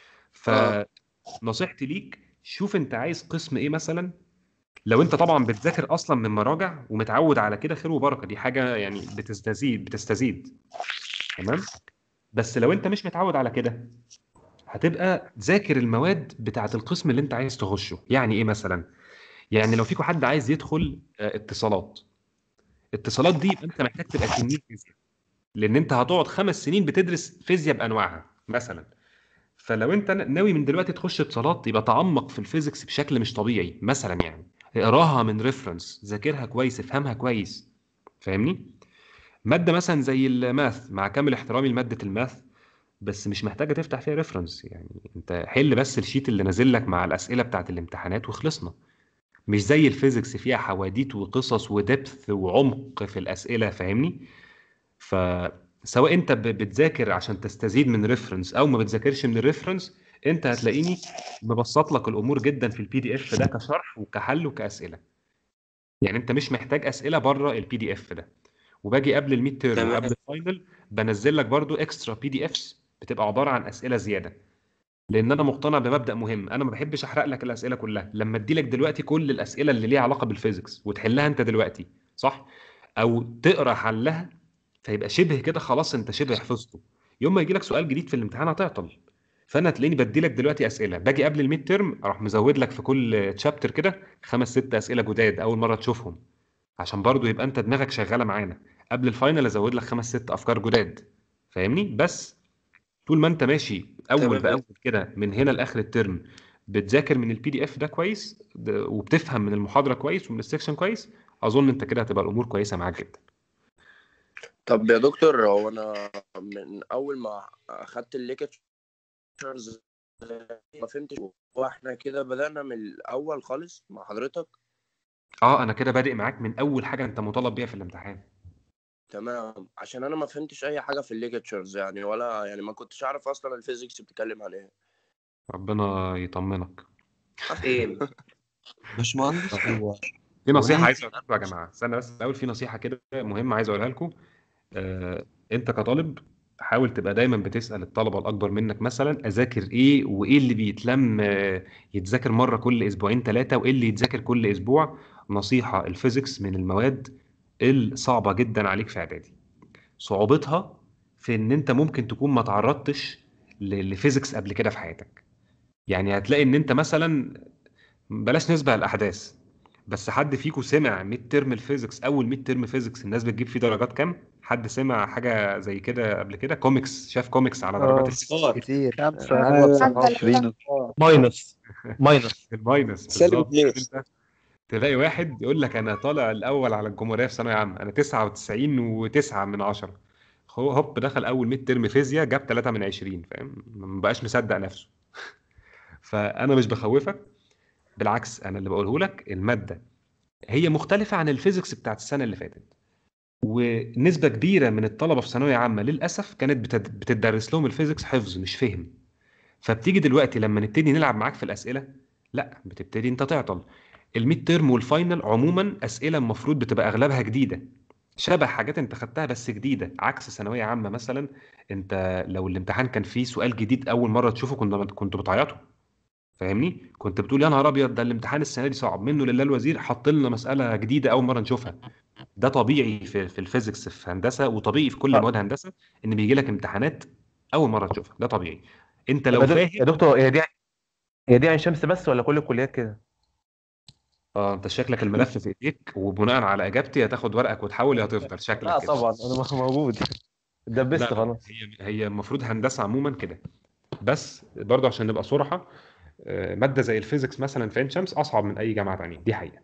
Speaker 1: فنصيحتي ليك شوف انت عايز قسم ايه مثلا. لو انت طبعا بتذاكر اصلا من مراجع ومتعود على كده خير وبركه، دي حاجه يعني بتستزيد. تمام. بس لو انت مش متعود على كده هتبقى ذاكر المواد بتاعه القسم اللي انت عايز تخشه. يعني ايه مثلا؟ يعني لو فيكم حد عايز يدخل اتصالات دي، يبقى انت محتاج تبقى تنين فيزياء، لان انت هتقعد 5 سنين بتدرس فيزياء بانواعها مثلا. فلو انت ناوي من دلوقتي تخش اتصالات، يبقى تعمق في الفيزيكس بشكل مش طبيعي مثلا. يعني اقراها من ريفرنس، ذاكرها كويس، افهمها كويس. فاهمني؟ ماده مثلا زي الماث، مع كامل احترامي لماده الماث، بس مش محتاجه تفتح فيها ريفرنس. يعني انت حل بس الشيت اللي نازل لك مع الاسئله بتاعت الامتحانات وخلصنا. مش زي الفيزيكس فيها حواديت وقصص ودبث وعمق في الاسئله. فاهمني؟ فسواء انت بتذاكر عشان تستزيد من ريفرنس او ما بتذاكرش من الريفرنس، انت هتلاقيني مبسط لك الامور جدا في البي دي اف ده كشرح وكحل وكاسئله. يعني انت مش محتاج اسئله بره البي دي اف ده. وباجي قبل الميد تيرم
Speaker 9: تمام.
Speaker 1: وقبل الفاينل بنزل لك برضو اكسترا بي دي افس بتبقى عباره عن اسئله زياده. لان انا مقتنع بمبدا مهم، انا ما بحبش احرق لك الاسئله كلها. لما ادي لك دلوقتي كل الاسئله اللي ليها علاقه بالفيزيكس وتحلها انت دلوقتي، صح؟ او تقرا حلها، فيبقى شبه كده خلاص انت شبه حفظته. يوم ما يجي لك سؤال جديد في الامتحان هتعطل. فانا تلاقيني بدي لك دلوقتي اسئله، باجي قبل الميد تيرم اروح مزود لك في كل تشابتر كده 5 6 اسئله جداد اول مره تشوفهم، عشان برضو يبقى انت دماغك شغاله معانا. قبل الفاينل ازود لك 5 6 افكار جداد. فاهمني؟ بس طول ما انت ماشي اول
Speaker 9: تمام.
Speaker 1: باول كده من هنا لاخر الترم، بتذاكر من البي دي اف ده كويس، وبتفهم من المحاضره كويس ومن السكشن كويس، اظن انت كده هتبقى الامور كويسه معاك جدا.
Speaker 10: طب يا دكتور، هو انا من اول ما اخدت الليكتشرز ما فهمتش، واحنا كده بدأنا من الاول خالص مع حضرتك؟
Speaker 1: انا كده بادئ معاك من اول حاجه انت مطالب بيها في الامتحان.
Speaker 10: تمام، عشان انا ما فهمتش اي حاجه في الليكتشرز يعني، ولا يعني ما كنتش اعرف اصلا الفيزيكس بتتكلم عن ايه.
Speaker 1: ربنا يطمنك.
Speaker 9: فين؟
Speaker 13: باشمهندس هو
Speaker 1: في نصيحه
Speaker 13: هو
Speaker 1: عايز اقولها لكم يا جماعه، استنى بس الاول. في نصيحه كده مهمه عايز اقولها لكم. انت كطالب حاول تبقى دايما بتسأل الطلبة الأكبر منك مثلا أذاكر إيه، وإيه اللي بيتلم يتذاكر مرة كل أسبوعين 3، وإيه اللي يتذاكر كل أسبوع. نصيحة: الفيزيكس من المواد الصعبة جدا عليك في إعدادي. صعوبتها في إن أنت ممكن تكون ما تعرضتش لفيزيكس قبل كده في حياتك. يعني هتلاقي إن أنت مثلا، بلاش نسبة الأحداث، بس حد فيكم سمع ميد ترم الفيزيكس؟ اول ميد ترم فيزيكس الناس بتجيب فيه درجات كام؟ حد سمع حاجه زي كده قبل كده؟ كوميكس، شاف كوميكس على درجات الفيزيكس؟
Speaker 13: كتير.
Speaker 19: خمسة
Speaker 12: 25.
Speaker 18: ماينس
Speaker 1: الماينس
Speaker 6: سالب
Speaker 1: بالظبط.
Speaker 6: 2.
Speaker 1: انت تلاقي واحد يقول لك انا طالع الاول على الجمهوريه في ثانويه عامه، انا 99.9 هوب دخل اول ميد ترم فيزياء جاب 3 من 20. فاهم؟ ما بقاش مصدق نفسه. فانا مش بخوفك، بالعكس انا اللي بقوله لك الماده هي مختلفه عن الفيزيكس بتاعت السنه اللي فاتت. ونسبة كبيرة من الطلبة في ثانوية عامة للأسف كانت بتدرس لهم الفيزيكس حفظ مش فهم. فبتيجي دلوقتي لما نبتدي نلعب معاك في الأسئلة، لا، بتبتدي أنت تعطل. الميد تيرم والفاينل عموما أسئلة المفروض بتبقى أغلبها جديدة، شبه حاجات أنت خدتها بس جديدة، عكس ثانوية عامة مثلا. أنت لو الامتحان كان فيه سؤال جديد أول مرة تشوفه كنت بتعيطوا. فاهمني؟ كنت بتقول يا نهار أبيض، ده الامتحان السنة دي صعب منه لله الوزير، حط لنا مسألة جديدة أول مرة نشوفها. ده طبيعي في الفيزيكس في هندسه، وطبيعي في كل مواد هندسه، ان بيجي لك امتحانات اول مره تشوفها. ده طبيعي. انت
Speaker 5: طب
Speaker 1: لو
Speaker 5: يا
Speaker 1: فاهم.
Speaker 5: دكتور، هي دي عين شمس بس ولا كل الكليات كده؟
Speaker 1: انت شكلك الملف في ايديك، وبناء على اجابتي هتاخد ورقك وتحول، يا هتفضل شكلك
Speaker 5: لا
Speaker 1: كده.
Speaker 5: طبعا انا موجود، اتدبست
Speaker 1: لا،
Speaker 5: خلاص.
Speaker 1: هي المفروض هندسه عموما كده. بس برضه عشان نبقى صراحه، ماده زي الفيزيكس مثلا في عين شمس اصعب من اي جامعه ثانيه، دي حقيقه.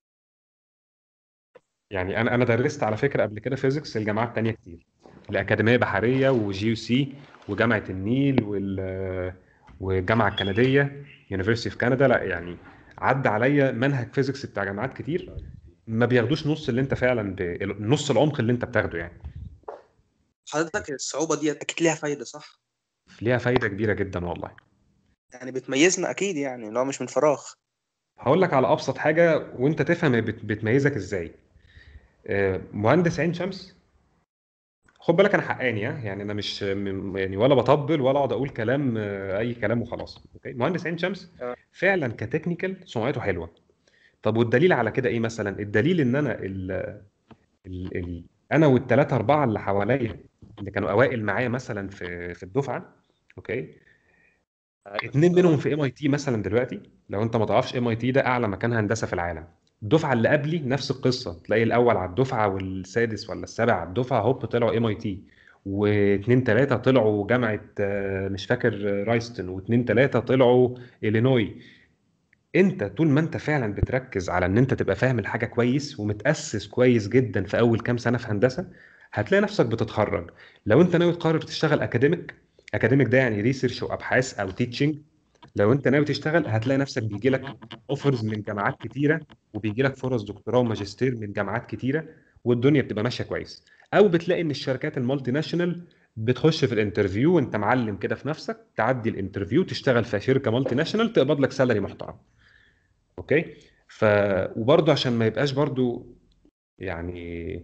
Speaker 1: يعني انا درست على فكره قبل كده فيزيكس الجامعات تانية كتير، الاكاديميه بحريه وجي يو سي وجامعه النيل والجامعه الكنديه يونيفرسيتي في كندا. لا يعني عدى عليا منهج فيزيكس بتاع جامعات كتير ما بياخدوش نص اللي انت فعلا نص العمق اللي انت بتاخده يعني.
Speaker 9: حضرتك الصعوبة دي أكيد ليها فايدة صح؟
Speaker 1: ليها فايده كبيره جدا والله.
Speaker 9: يعني بتميزنا أكيد، يعني إن هو مش من فراغ.
Speaker 1: هقول لك على ابسط حاجه وانت تفهم هي بتميزك ازاي. مهندس عين شمس، خد بالك انا حقاني، يعني انا مش يعني ولا بطبل ولا اقعد اقول كلام اي كلام وخلاص. اوكي، مهندس عين شمس فعلا كتكنيكال سمعته حلوه. طب والدليل على كده ايه مثلا؟ الدليل ان انا انا والثلاثه اربعه اللي حواليا اللي كانوا اوائل معايا مثلا في الدفعه، اوكي، 2 منهم في MIT مثلا دلوقتي. لو انت ما تعرفش MIT ده اعلى مكان هندسه في العالم. الدفعه اللي قبلي نفس القصه، تلاقي الاول على الدفعه والسادس ولا السابع على الدفعه هوب طلعوا MIT، واثنين ثلاثه طلعوا جامعه مش فاكر رايستون، واثنين ثلاثه طلعوا إلينوي. انت طول ما انت فعلا بتركز على ان انت تبقى فاهم الحاجه كويس ومتاسس كويس جدا في اول كام سنه في هندسه، هتلاقي نفسك بتتخرج. لو انت ناوي تقرر تشتغل اكاديميك ده يعني ريسيرش وابحاث او تيتشنج، لو انت ناوي تشتغل هتلاقي نفسك بيجي لك اوفرز من جامعات كتيره، وبيجي لك فرص دكتوراه وماجستير من جامعات كتيره، والدنيا بتبقى ماشيه كويس. او بتلاقي ان الشركات المالتي ناشونال بتخش في الانترفيو وانت معلم كده في نفسك، تعدي الانترفيو تشتغل في شركه مالتي ناشونال تقبض لك سالري محترم. اوكي. وبرضه عشان ما يبقاش برضه يعني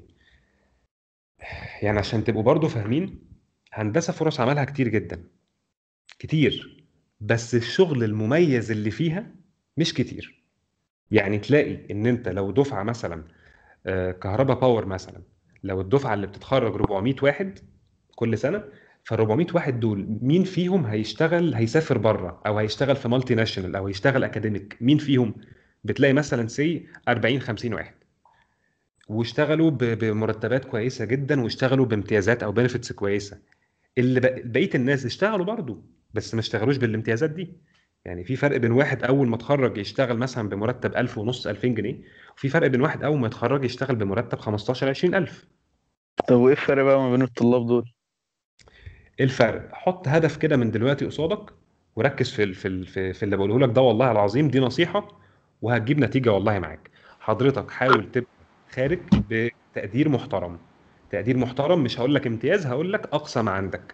Speaker 1: عشان تبقوا برضه فاهمين، هندسه فرص عملها كتير جدا، كتير، بس الشغل المميز اللي فيها مش كتير. يعني تلاقي ان انت لو دفعه مثلا كهرباء باور مثلا، لو الدفعه اللي بتتخرج 400 واحد كل سنه، فال 400 واحد دول مين فيهم هيسافر بره او هيشتغل في مالتي ناشونال او هيشتغل اكاديميك؟ مين فيهم؟ بتلاقي مثلا 40 50 واحد، واشتغلوا بمرتبات كويسه جدا، واشتغلوا بامتيازات او بنفيتس كويسه. اللي بقيه الناس اشتغلوا برضو، بس ما اشتغلوش بالامتيازات دي. يعني في فرق بين واحد اول ما اتخرج يشتغل مثلا بمرتب 1000 ونص 2000 جنيه، وفي فرق بين واحد اول ما يتخرج يشتغل بمرتب 15 20000.
Speaker 7: طب وايه الفرق بقى ما بين الطلاب دول؟
Speaker 1: ايه الفرق؟ حط هدف كده من دلوقتي قصادك، وركز في اللي بقوله لك ده، والله العظيم دي نصيحة وهتجيب نتيجة والله معاك. حضرتك حاول تبقى خارج بتقدير محترم، تقدير محترم، مش هقول لك امتياز، هقول لك اقصى ما عندك.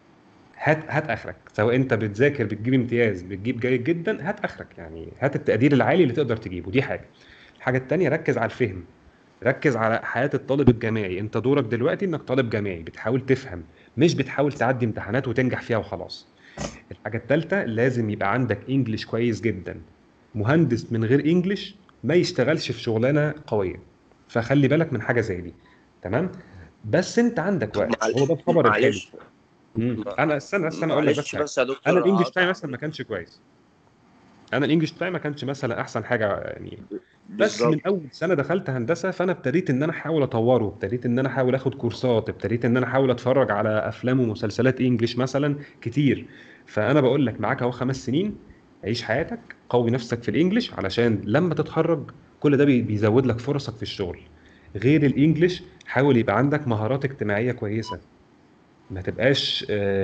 Speaker 1: هات اخرك، سواء انت بتذاكر بتجيب امتياز بتجيب جيد جدا، هات اخرك، يعني هات التقدير العالي اللي تقدر تجيبه. دي حاجة. الحاجة التانية، ركز على الفهم، ركز على حياة الطالب الجامعي. انت دورك دلوقتي انك طالب جامعي بتحاول تفهم، مش بتحاول تعدي امتحانات وتنجح فيها وخلاص. الحاجة التالتة، لازم يبقى عندك انجليش كويس جدا. مهندس من غير انجليش ما يشتغلش في شغلانة قوية، فخلي بالك من حاجة زي دي. تمام. بس انت عندك وقت، هو ده الخبر الحلو.
Speaker 10: معلش
Speaker 1: انا استنى اقول لك
Speaker 10: معلش
Speaker 1: بس حاجة.
Speaker 10: بس يا
Speaker 1: انا
Speaker 10: دكتور
Speaker 1: الانجليش بتاعي
Speaker 10: اقطع.
Speaker 1: مثلا ما كانش كويس، انا الانجليش بتاعي ما كانش مثلا احسن حاجه يعني. بس
Speaker 10: بالظبط.
Speaker 1: من اول سنه دخلت هندسه، فانا ابتديت ان انا احاول اطوره، ابتديت ان انا احاول اخد كورسات، ابتديت ان انا احاول اتفرج على افلام ومسلسلات انجليش مثلا كتير. فانا بقول لك معاك اهو 5 سنين، عيش حياتك، قوي نفسك في الانجليش، علشان لما تتخرج كل ده بيزود لك فرصك في الشغل. غير الانجليش، حاول يبقى عندك مهارات اجتماعيه كويسه، ما تبقاش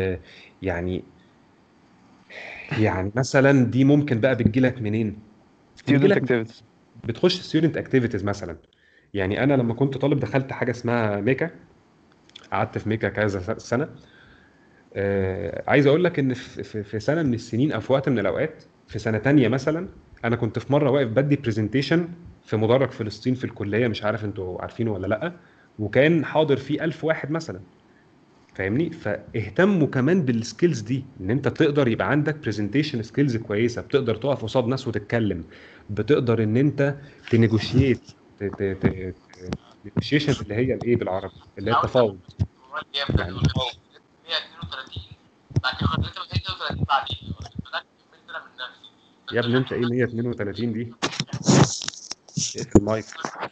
Speaker 1: يعني مثلا دي ممكن بقى بتجيلك منين؟
Speaker 7: student
Speaker 1: بتجيلك،
Speaker 7: activities.
Speaker 1: بتخش ستودنت اكتيفيتيز مثلا. يعني انا لما كنت طالب دخلت حاجه اسمها ميكا، قعدت في ميكا كذا سنه. عايز اقول لك ان في سنه من السنين او في وقت من الاوقات، في سنه تانية مثلا، انا كنت في مره واقف بدي برزنتيشن في مدرج فلسطين في الكليه، مش عارف انتوا عارفينه ولا لا، وكان حاضر فيه 1000 واحد مثلا، فاهمني؟ فاهتموا كمان بالسكيلز دي، ان انت تقدر يبقى عندك برزنتيشن سكيلز كويسه، بتقدر تقف قصاد ناس وتتكلم، بتقدر ان انت تنيجوشيت، نيجوشيشن اللي هي الايه بالعربي، اللي هي التفاوض يعني. يا ابني انت ايه 132 دي؟ اقفل المايك.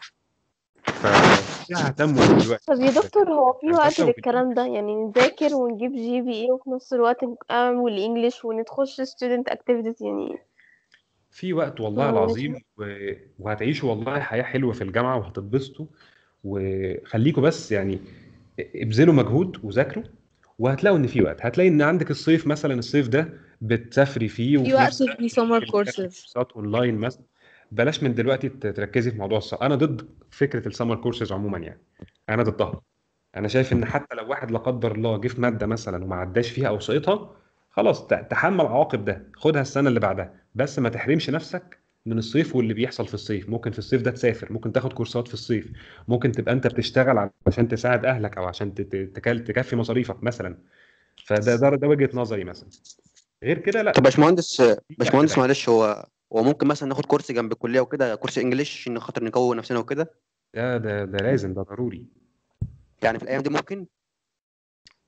Speaker 1: فهتموا دلوقتي
Speaker 12: طب يا دكتور، هو في وقت
Speaker 1: هندسه
Speaker 12: للكلام ده؟ يعني نذاكر ونجيب GPA وفي نفس الوقت نعمل انجليش ونتخش student activities يعني؟
Speaker 1: في وقت والله
Speaker 12: مش
Speaker 1: العظيم، وهتعيشوا والله حياة حلوة في الجامعة وهتتبسطوا. وخليكوا بس يعني ابذلوا مجهود وذاكروا، وهتلاقوا ان في وقت. هتلاقي ان عندك الصيف مثلا، الصيف ده بتسافري فيه،
Speaker 3: في
Speaker 1: وفي
Speaker 3: وقت
Speaker 1: نفس الوقت
Speaker 3: في summer
Speaker 1: ممكن تاخدي
Speaker 3: courses.
Speaker 1: كورسات اونلاين مثلا. بلاش من دلوقتي تركزي في موضوع السمر. انا ضد فكرة السمر كورسز عموما يعني، انا ضدها. انا شايف ان حتى لو واحد لا قدر الله جه في ماده مثلا وما عداش فيها او سقطها، خلاص تحمل عواقب ده، خدها السنه اللي بعدها، بس ما تحرمش نفسك من الصيف واللي بيحصل في الصيف. ممكن في الصيف ده تسافر، ممكن تاخد كورسات في الصيف، ممكن تبقى انت بتشتغل عشان تساعد اهلك او عشان تكفي مصاريفك مثلا. ده وجهه نظري مثلا. غير كده لا،
Speaker 11: طب باشمهندس
Speaker 1: في وقت دايما.
Speaker 11: معلش، هو ممكن مثلا ناخد كورس جنب الكليه وكده، كورس انجليش عشان خاطر نقوي نفسنا وكده؟
Speaker 1: ده لازم، ده ضروري.
Speaker 11: يعني في الايام دي ممكن؟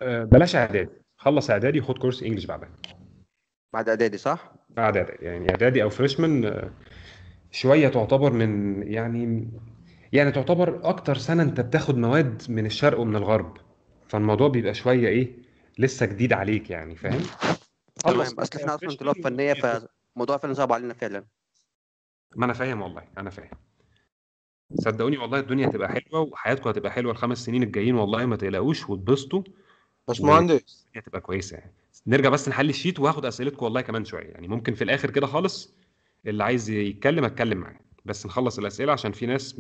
Speaker 1: بلاش اعدادي، خلص اعدادي وخد كورس انجلش بعدها.
Speaker 11: بعد اعدادي صح؟
Speaker 1: بعد اعدادي يعني اعدادي او فريشمان شويه تعتبر من يعني تعتبر اكتر سنه انت بتاخد مواد من الشرق ومن الغرب، فالموضوع بيبقى شويه ايه لسه جديد عليك يعني، فاهم؟
Speaker 11: تمام، اصل احنا اصلا طلاب فنيه فالموضوع فعلا صعب علينا فعلا.
Speaker 1: ما انا فاهم والله، انا فاهم. صدقوني والله الدنيا هتبقى حلوه وحياتكم هتبقى حلوه ال5 سنين الجايين، والله ما تقلقوش واتبسطوا.
Speaker 10: باشمهندس
Speaker 1: هتبقى كويسه يعني. نرجع بس نحل الشيت وهاخد اسئلتكم والله كمان شويه، يعني ممكن في الاخر كده خالص اللي عايز يتكلم اتكلم معاه، بس نخلص الاسئله عشان في ناس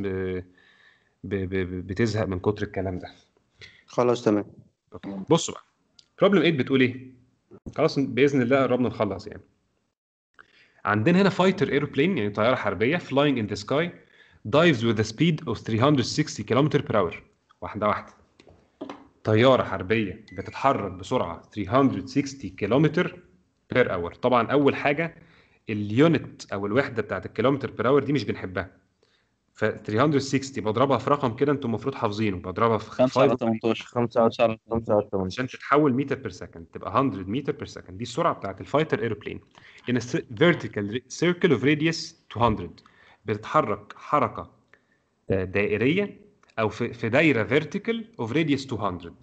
Speaker 1: بتزهق من كتر الكلام ده.
Speaker 11: خلاص تمام.
Speaker 1: بصوا بقى، بروبلم 8 بتقول ايه؟ خلاص باذن الله قربنا نخلص يعني. عندنا هنا فايتر ايروبلين يعني طياره حربيه flying in the sky dives with a speed of 360 km per hour. واحده واحده. طياره حربيه بتتحرك بسرعه 360 km per hour. طبعا اول حاجه اليونت او الوحده بتاعت الكيلومتر بير اور دي مش بنحبها، ف 360 بضربها في رقم كده انتم المفروض حافظينه، بضربها في
Speaker 7: 5 على 18
Speaker 10: 5 على 18
Speaker 1: عشان تتحول متر بير سكند تبقى 100 متر بير سكند. دي السرعه بتاعت الفايتر ايروبلين in a vertical circle of radius 200. بتتحرك حركه دائريه او في دايره فيرتيكال اوف راديوس 200.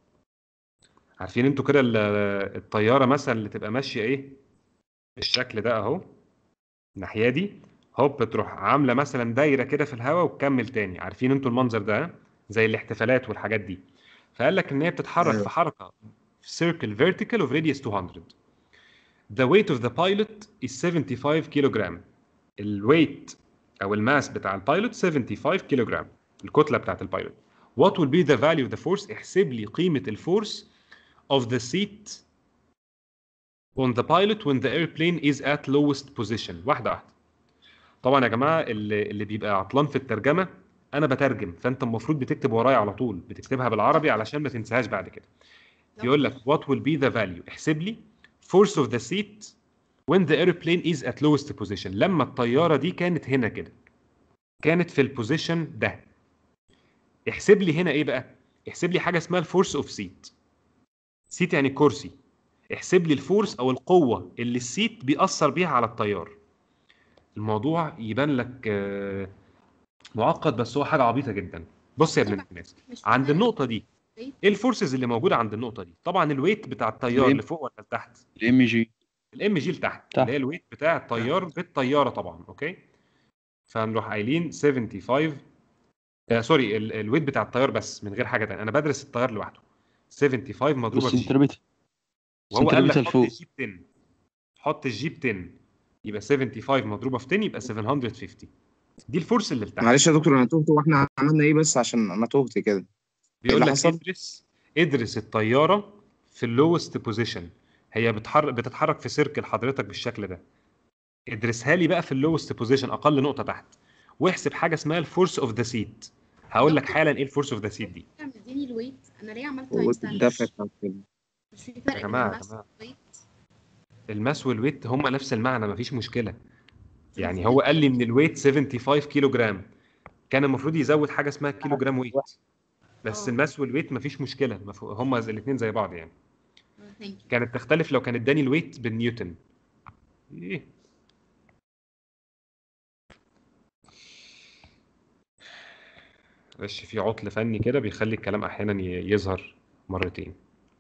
Speaker 1: عارفين انتوا كده الطياره مثلا اللي تبقى ماشيه ايه بالشكل ده اهو الناحيه دي، هوب بتروح عامله مثلا دايره كده في الهواء وتكمل تاني. عارفين انتوا المنظر ده زي الاحتفالات والحاجات دي. فقال لك ان هي بتتحرك في حركه circle vertical of radius 200. The weight of the pilot is 75 كيلوغرام. الويت او الماس بتاع البايلوت 75 كيلوغرام، الكتله بتاعت البايلوت. What will be the value of the force؟ احسب لي قيمه الفورس of the seat on the pilot when the airplane is at lowest position. واحده واحده. طبعا يا جماعه اللي بيبقى عطلان في الترجمه انا بترجم، فانت المفروض بتكتب ورايا على طول، بتكتبها بالعربي علشان ما تنساهاش بعد كده. يقول لك what will be the value، احسب لي force of the seat when the airplane is at lowest position. لما الطياره دي كانت هنا كده، كانت في البوزيشن ده. احسب لي هنا ايه بقى؟ احسب لي حاجه اسمها الفورس اوف سيت. سيت يعني كرسي. احسب لي الفورس او القوه اللي السيت بيأثر بيها على الطيار. الموضوع يبان لك معقد بس هو حاجه عبيطه جدا. بص يا ابن الناس، عند النقطه دي ايه الفورسز اللي موجوده عند النقطه دي؟ طبعا الويت بتاع الطيار لفوق ولا لتحت؟
Speaker 7: الام جي.
Speaker 1: الام جي لتحت، اللي هي الويت بتاع الطيار بالطياره طبعا. اوكي، فنروح قايلين 75 سوري الويت بتاع الطيار بس من غير حاجه ثانيه، انا بدرس الطيار لوحده. 75 مضروبه في جي، وهو قال لك حط الجي ب 10. حط الجي ب 10 يبقى 75 مضروبه في 10 يبقى 750. دي الفورس اللي لتحت.
Speaker 14: معلش يا دكتور انا تهت، واحنا عملنا ايه بس عشان انا تهت كده؟
Speaker 1: بيقول لك ادرس الطياره في اللوست بوزيشن. هي بتتحرك في سيركل حضرتك بالشكل ده. ادرسها لي بقى في اللوست بوزيشن، اقل نقطه تحت، واحسب حاجه اسمها الفورس اوف ذا سيت. هقول لك حالا ايه الفورس اوف ذا سيت دي.
Speaker 22: مديني الويت، انا ليه عملت تايم ستاند؟ مش في فرق بين الماس والويت؟
Speaker 1: الماس والويت هما نفس المعنى، مفيش مشكله. يعني هو قال لي ان الويت 75 كيلو جرام، كان المفروض يزود حاجه اسمها كيلو جرام ويت، بس الماس والويت مفيش مشكله، هما الاثنين زي بعض يعني. كانت تختلف لو كان اداني الويت بالنيوتن. ايه معلش في عطل فني كده بيخلي الكلام احيانا يظهر مرتين.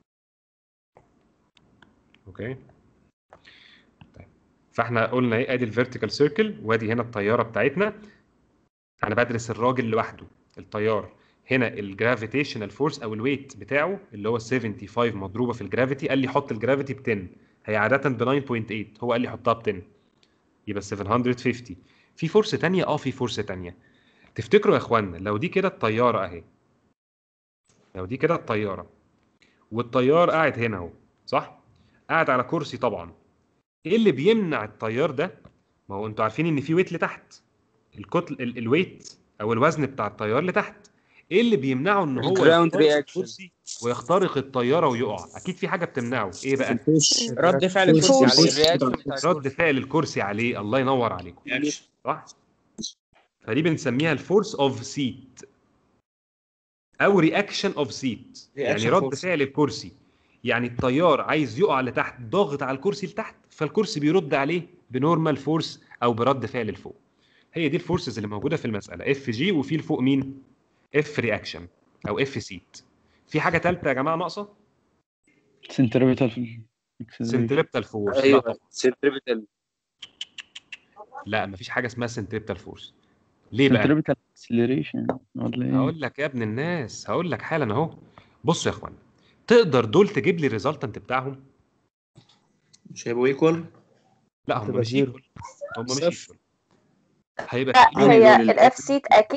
Speaker 1: اوكي طيب، فاحنا قلنا ايه؟ ادي الفيرتيكال سيركل وادي هنا الطياره بتاعتنا. انا بدرس الراجل لوحده الطيار. هنا الجرافيتيشنال فورس او الويت بتاعه اللي هو 75 مضروبه في الجرافيتي. قال لي حط الجرافيتي ب 10، هي عاده ب 9.8، هو قال لي حطها ب 10 يبقى 750. في فورس ثانيه؟ في فورس ثانيه. تفتكروا يا اخوانا لو دي كده الطياره اهي، لو دي كده الطياره والطيار قاعد هنا اهو، صح؟ قاعد على كرسي طبعا. ايه اللي بيمنع الطيار ده؟ ما هو انتوا عارفين ان في ويت لتحت، الويت او الوزن بتاع الطيار لتحت. ايه اللي بيمنعه ان هو يخترق الكرسي ويخترق الطياره ويقع؟ اكيد في حاجه بتمنعه. ايه بقى؟
Speaker 10: رد فعل الكرسي عليه، الرياكشن.
Speaker 1: رد فعل الكرسي عليه. الله ينور عليكم، صح؟ فدي بنسميها الفورس اوف سيت. او رياكشن اوف سيت، يعني
Speaker 17: Reaction
Speaker 1: رد
Speaker 17: force.
Speaker 1: فعل الكرسي. يعني الطيار عايز يقع لتحت، ضاغط على الكرسي لتحت، فالكرسي بيرد عليه بنورمال فورس او برد فعل لفوق. هي دي الفورسز اللي موجوده في المساله، اف جي، وفي لفوق مين؟ اف رياكشن او اف سيت. في حاجه ثالثه يا جماعه ناقصه؟
Speaker 19: سنتربيتال
Speaker 1: سنتريبتال فورس. لا
Speaker 9: ايوه
Speaker 1: طبعا،
Speaker 9: سنتريبيتال.
Speaker 1: لا مفيش حاجه اسمها سنتريبتال فورس. ليه بقى؟
Speaker 19: سنتربيتال اكسلريشن ولا ايه؟
Speaker 1: هقول لك يا ابن الناس، هقول لك حالا اهو. بصوا يا اخوان، تقدر دول تجيب لي الريزلتنت بتاعهم؟
Speaker 17: مش هيبقوا ايكوال؟
Speaker 1: لا هم
Speaker 7: تبقى
Speaker 1: مش
Speaker 7: زيرو.
Speaker 1: ايكوال، هم مش ايكوال. هيبقى
Speaker 12: لا
Speaker 1: في
Speaker 12: هي الاف سيت اكيد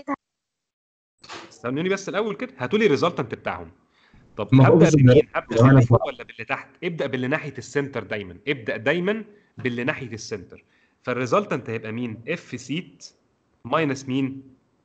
Speaker 1: استنوني بس الاول كده، هاتوا لي الريزلتنت بتاعهم. طب
Speaker 15: ما هو
Speaker 1: هبدا
Speaker 15: أقصد
Speaker 1: بمين؟ هبدا
Speaker 15: زمان
Speaker 1: باللي
Speaker 15: فوق.
Speaker 1: فوق ولا باللي تحت؟ ابدا باللي ناحيه السنتر دايما، ابدا دايما باللي ناحيه السنتر. فالريزلتنت هيبقى مين؟ اف سيت ماينس مين؟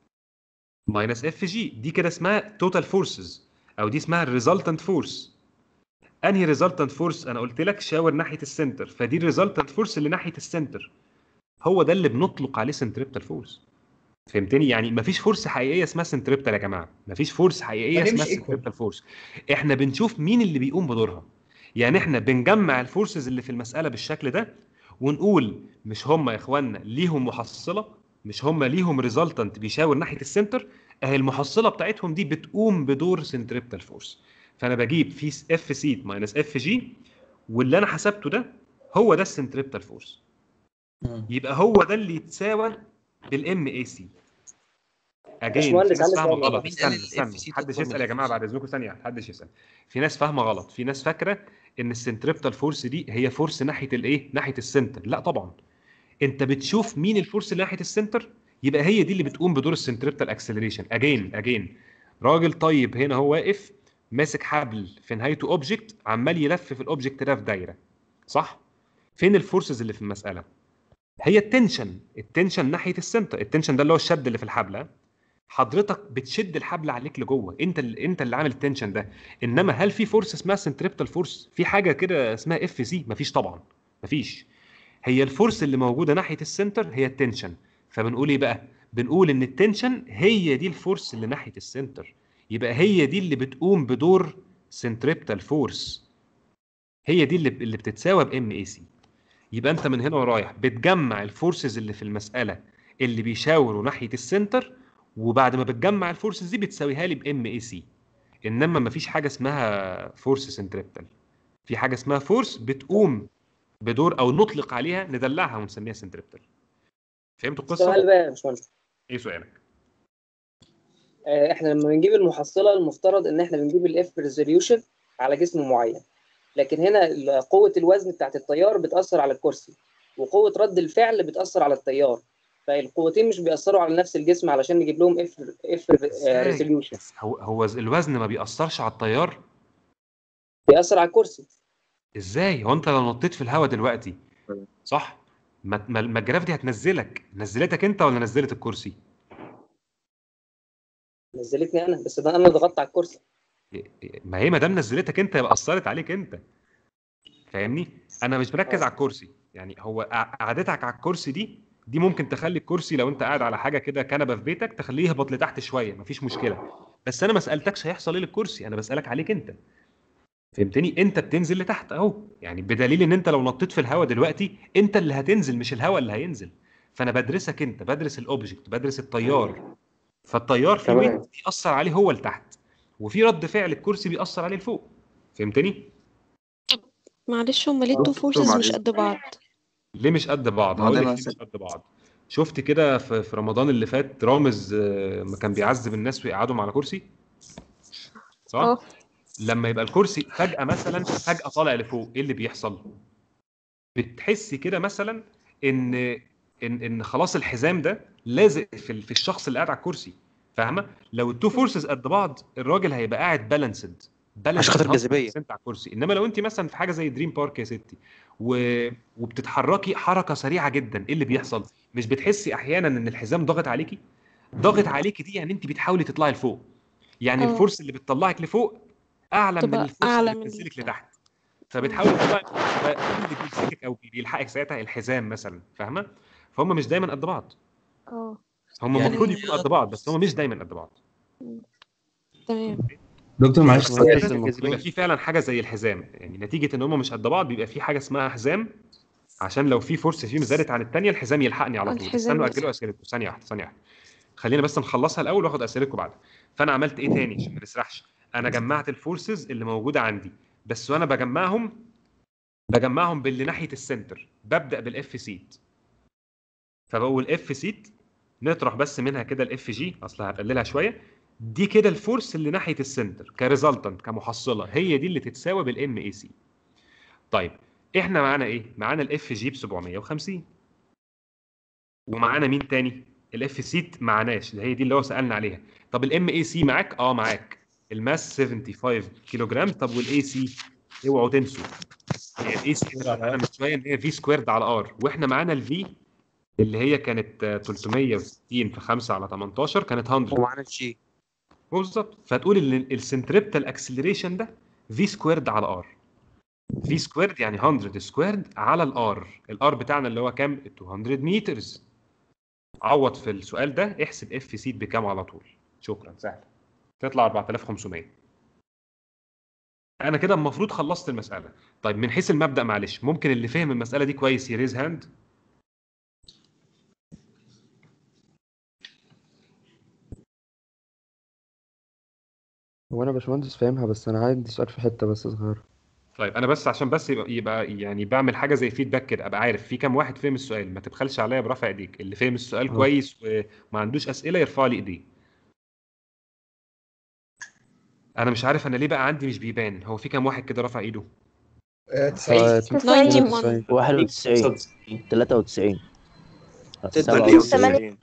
Speaker 1: ماينس اف جي. دي كده اسمها توتال فورسز، او دي اسمها الريزلتنت فورس. انهي ريزلتنت فورس؟ انا قلت لك شاور ناحيه السنتر، فدي الريزلتنت فورس اللي ناحيه السنتر. هو ده اللي بنطلق عليه سنتريبتال فورس. فهمتني؟ يعني مفيش فورس حقيقيه اسمها سنتريبتال يا جماعه، مفيش فورس حقيقيه
Speaker 17: يعني
Speaker 1: اسمها
Speaker 17: مش equal.
Speaker 1: سنتريبتال فورس. احنا بنشوف مين اللي بيقوم بدورها. يعني احنا بنجمع الفورسز اللي في المساله بالشكل ده، ونقول مش هم يا اخوانا ليهم محصله، مش هم ليهم ريزلتنت بيشاور ناحيه السنتر، اهي المحصله بتاعتهم دي بتقوم بدور سنتريبتال فورس. فانا بجيب في اف سيت ماينس اف جي، واللي انا حسبته ده هو ده السنتريبتال فورس. يبقى هو ده اللي يتساوى بالام اي سي. اجين في
Speaker 9: باشمهندس
Speaker 1: ناس
Speaker 9: عندي
Speaker 1: فاهمه
Speaker 9: سؤال.
Speaker 1: غلط.
Speaker 9: مين
Speaker 1: استنى استنى، محدش يسال يا جماعه بعد اذنكم ثانيه، محدش يسال. في ناس فاهمه غلط، في ناس فاكره ان السنتريبتال فورس دي هي فورس ناحيه الايه؟ ناحيه السنتر. لا طبعا، انت بتشوف مين الفورس اللي ناحيه السنتر، يبقى هي دي اللي بتقوم بدور السنتريبتال اكسلريشن. اجين راجل طيب هنا هو واقف ماسك حبل في نهايته اوبجكت، عمال يلف في الاوبجكت ده في دايره، صح؟ فين الفورسز اللي في المساله؟ هي التنشن ناحيه السنتر. التنشن ده اللي هو الشد اللي في الحبل. ها؟ حضرتك بتشد الحبل عليك لجوه، انت اللي عامل التنشن ده. انما هل في فورس اسمها سنتريبتال فورس؟ في حاجه كده اسمها اف سي؟ مفيش طبعا، مفيش. هي الفورس اللي موجوده ناحيه السنتر هي التنشن. فبنقول ايه بقى؟ بنقول ان التنشن هي دي الفورس اللي ناحيه السنتر، يبقى هي دي اللي بتقوم بدور سنتريبتال فورس، هي دي اللي بتتساوى بام اي سي. يبقى انت من هنا ورايح بتجمع الفورسز اللي في المساله اللي بيشاوروا ناحيه السنتر، وبعد ما بتجمع الفورسز دي بتساويها لي بام اي سي. انما ما فيش حاجه اسمها فورس سنتريبتال، في حاجه اسمها فورس بتقوم بدور، او نطلق عليها ندلعها ونسميها سنتريبتال. فهمتوا القصه؟
Speaker 9: سؤال بقى يا باشمهندس.
Speaker 1: ايه سؤالك؟
Speaker 9: احنا لما بنجيب المحصله المفترض ان احنا بنجيب الاف ريزوليوشن على جسم معين، لكن هنا قوه الوزن بتاعت التيار بتاثر على الكرسي، وقوه رد الفعل بتاثر على التيار، فالقوتين مش بيأثروا على نفس الجسم علشان نجيب لهم اف ريزوليوشن.
Speaker 1: هو الوزن ما بيأثرش على التيار؟
Speaker 9: بيأثر على الكرسي.
Speaker 1: ازاي؟ هو انت لو نطيت في الهواء دلوقتي، صح؟ ما الجرافيتي هتنزلك، نزلتك انت ولا نزلت الكرسي؟
Speaker 9: نزلتني انا، بس ده انا ضغطت على الكرسي.
Speaker 1: ما هي ما دام نزلتك انت يبقى اثرت عليك انت. فاهمني؟ انا مش مركز على الكرسي، يعني هو قعدتك على الكرسي دي ممكن تخلي الكرسي لو انت قاعد على حاجه كده كنبه في بيتك تخليه يهبط لتحت شويه، مفيش مشكله. بس انا ما سالتكش هيحصل ايه للكرسي، انا بسالك عليك انت. فهمتني؟ انت بتنزل لتحت اهو، يعني بدليل ان انت لو نطيت في الهواء دلوقتي انت اللي هتنزل مش الهواء اللي هينزل. فانا بدرسك انت، بدرس الاوبجكت، بدرس التيار. فالتيار في ويت بيأثر عليه هو لتحت، وفي رد فعل الكرسي بيأثر عليه لفوق. فهمتني؟
Speaker 3: معلش هما ليه التو فورسز مش قد بعض؟
Speaker 1: ليه مش قد بعض؟ هقول لك ليه مش قد بعض. شفت كده في رمضان اللي فات رامز ما كان بيعذب الناس ويقعدهم على كرسي، صح؟ لما يبقى الكرسي فجأة مثلا فجأة طالع لفوق، ايه اللي بيحصل؟ بتحسي كده مثلا ان خلاص الحزام ده لازق في الشخص اللي قاعد على الكرسي، فاهمه؟ لو التو فورسز قد بعض الراجل هيبقى قاعد بالانسد
Speaker 11: عشان خاطر الجاذبيه.
Speaker 1: انت على الكرسي. انما لو انت مثلا في حاجه زي دريم بارك يا ستي وبتتحركي حركه سريعه جدا، ايه اللي بيحصل؟ مش بتحسي احيانا ان الحزام ضاغط عليكي؟ ضاغط عليكي دي يعني انت بتحاولي تطلعي لفوق، يعني الفورس اللي بتطلعك لفوق اعلى من الفورس اللي بتنزلك لتحت، فبتحاول تطلعي. اللي بيمسكك او بيلحقك ساعتها الحزام مثلا، فاهمه؟ فهم مش دايما قد بعض. هم
Speaker 17: يعني
Speaker 1: المفروض يكونوا قد بعض، بس هم مش دايما قد بعض.
Speaker 3: تمام.
Speaker 13: دكتور معلش
Speaker 1: بيبقى في فعلا حاجه زي الحزام، يعني نتيجه ان هم مش قد بعض بيبقى في حاجه اسمها حزام، عشان لو في فورس فيهم زادت عن الثانيه الحزام يلحقني على طول.
Speaker 3: الحزام
Speaker 1: استنوا
Speaker 3: يلحق.
Speaker 1: اجلوا اسئلتكم ثانيه واحده ثانيه واحده، خلينا بس نخلصها الاول واخد اسئلتكم بعد. فانا عملت ايه تاني عشان ما نسرحش؟ انا جمعت الفورسز اللي موجوده عندي، بس وانا بجمعهم باللي ناحيه السنتر، ببدا بالاف سيت، فبقول اف سيت نطرح بس منها كده الاف جي، اصل هقللها شويه، دي كده الفورس اللي ناحيه السنتر كريزلتنت كمحصله، هي دي اللي تتساوي بالام اي سي. طيب احنا معانا ايه؟ معانا الاف جي ب 750، ومعانا مين تاني؟ الاف سيت معناش، هي دي اللي هو سالنا عليها. طب الام اي سي معاك؟ اه معاك، الماس 75 كيلو جرام. طب والاي سي؟ اوعوا تنسوا هي الاي سي انا من شويه ان هي في سكويرد على ار، واحنا معانا الفي اللي هي كانت 360 في 5 على 18 كانت 100،
Speaker 6: ومعانا الجي
Speaker 1: بالظبط. فتقول ان السنتريبتال اكسلريشن ده في سكويرد على ار، في سكويرد يعني 100 سكويرد على الار بتاعنا اللي هو كام؟ 200 مترز. عوض في السؤال ده، احسب اف سيت بكام على طول. شكرا، سهل، تطلع 4500. انا كده المفروض خلصت المساله. طيب من حيث المبدا معلش، ممكن اللي فهم المساله دي كويس يريز هاند؟
Speaker 19: هو انا باشمهندس فاهمها، بس انا عندي سؤال في حته بس صغيره.
Speaker 1: طيب انا بس عشان بس يبقى يعني بعمل حاجه زي فيدباك كده، ابقى عارف في كام واحد فهم السؤال. ما تبخلش عليا برفع ايديك، اللي فهم السؤال كويس وما عندوش اسئله يرفع لي ايديه. انا مش عارف انا ليه بقى عندي مش بيبان، هو في كام واحد كده رفع ايده؟
Speaker 3: 91
Speaker 8: 91 93
Speaker 10: 96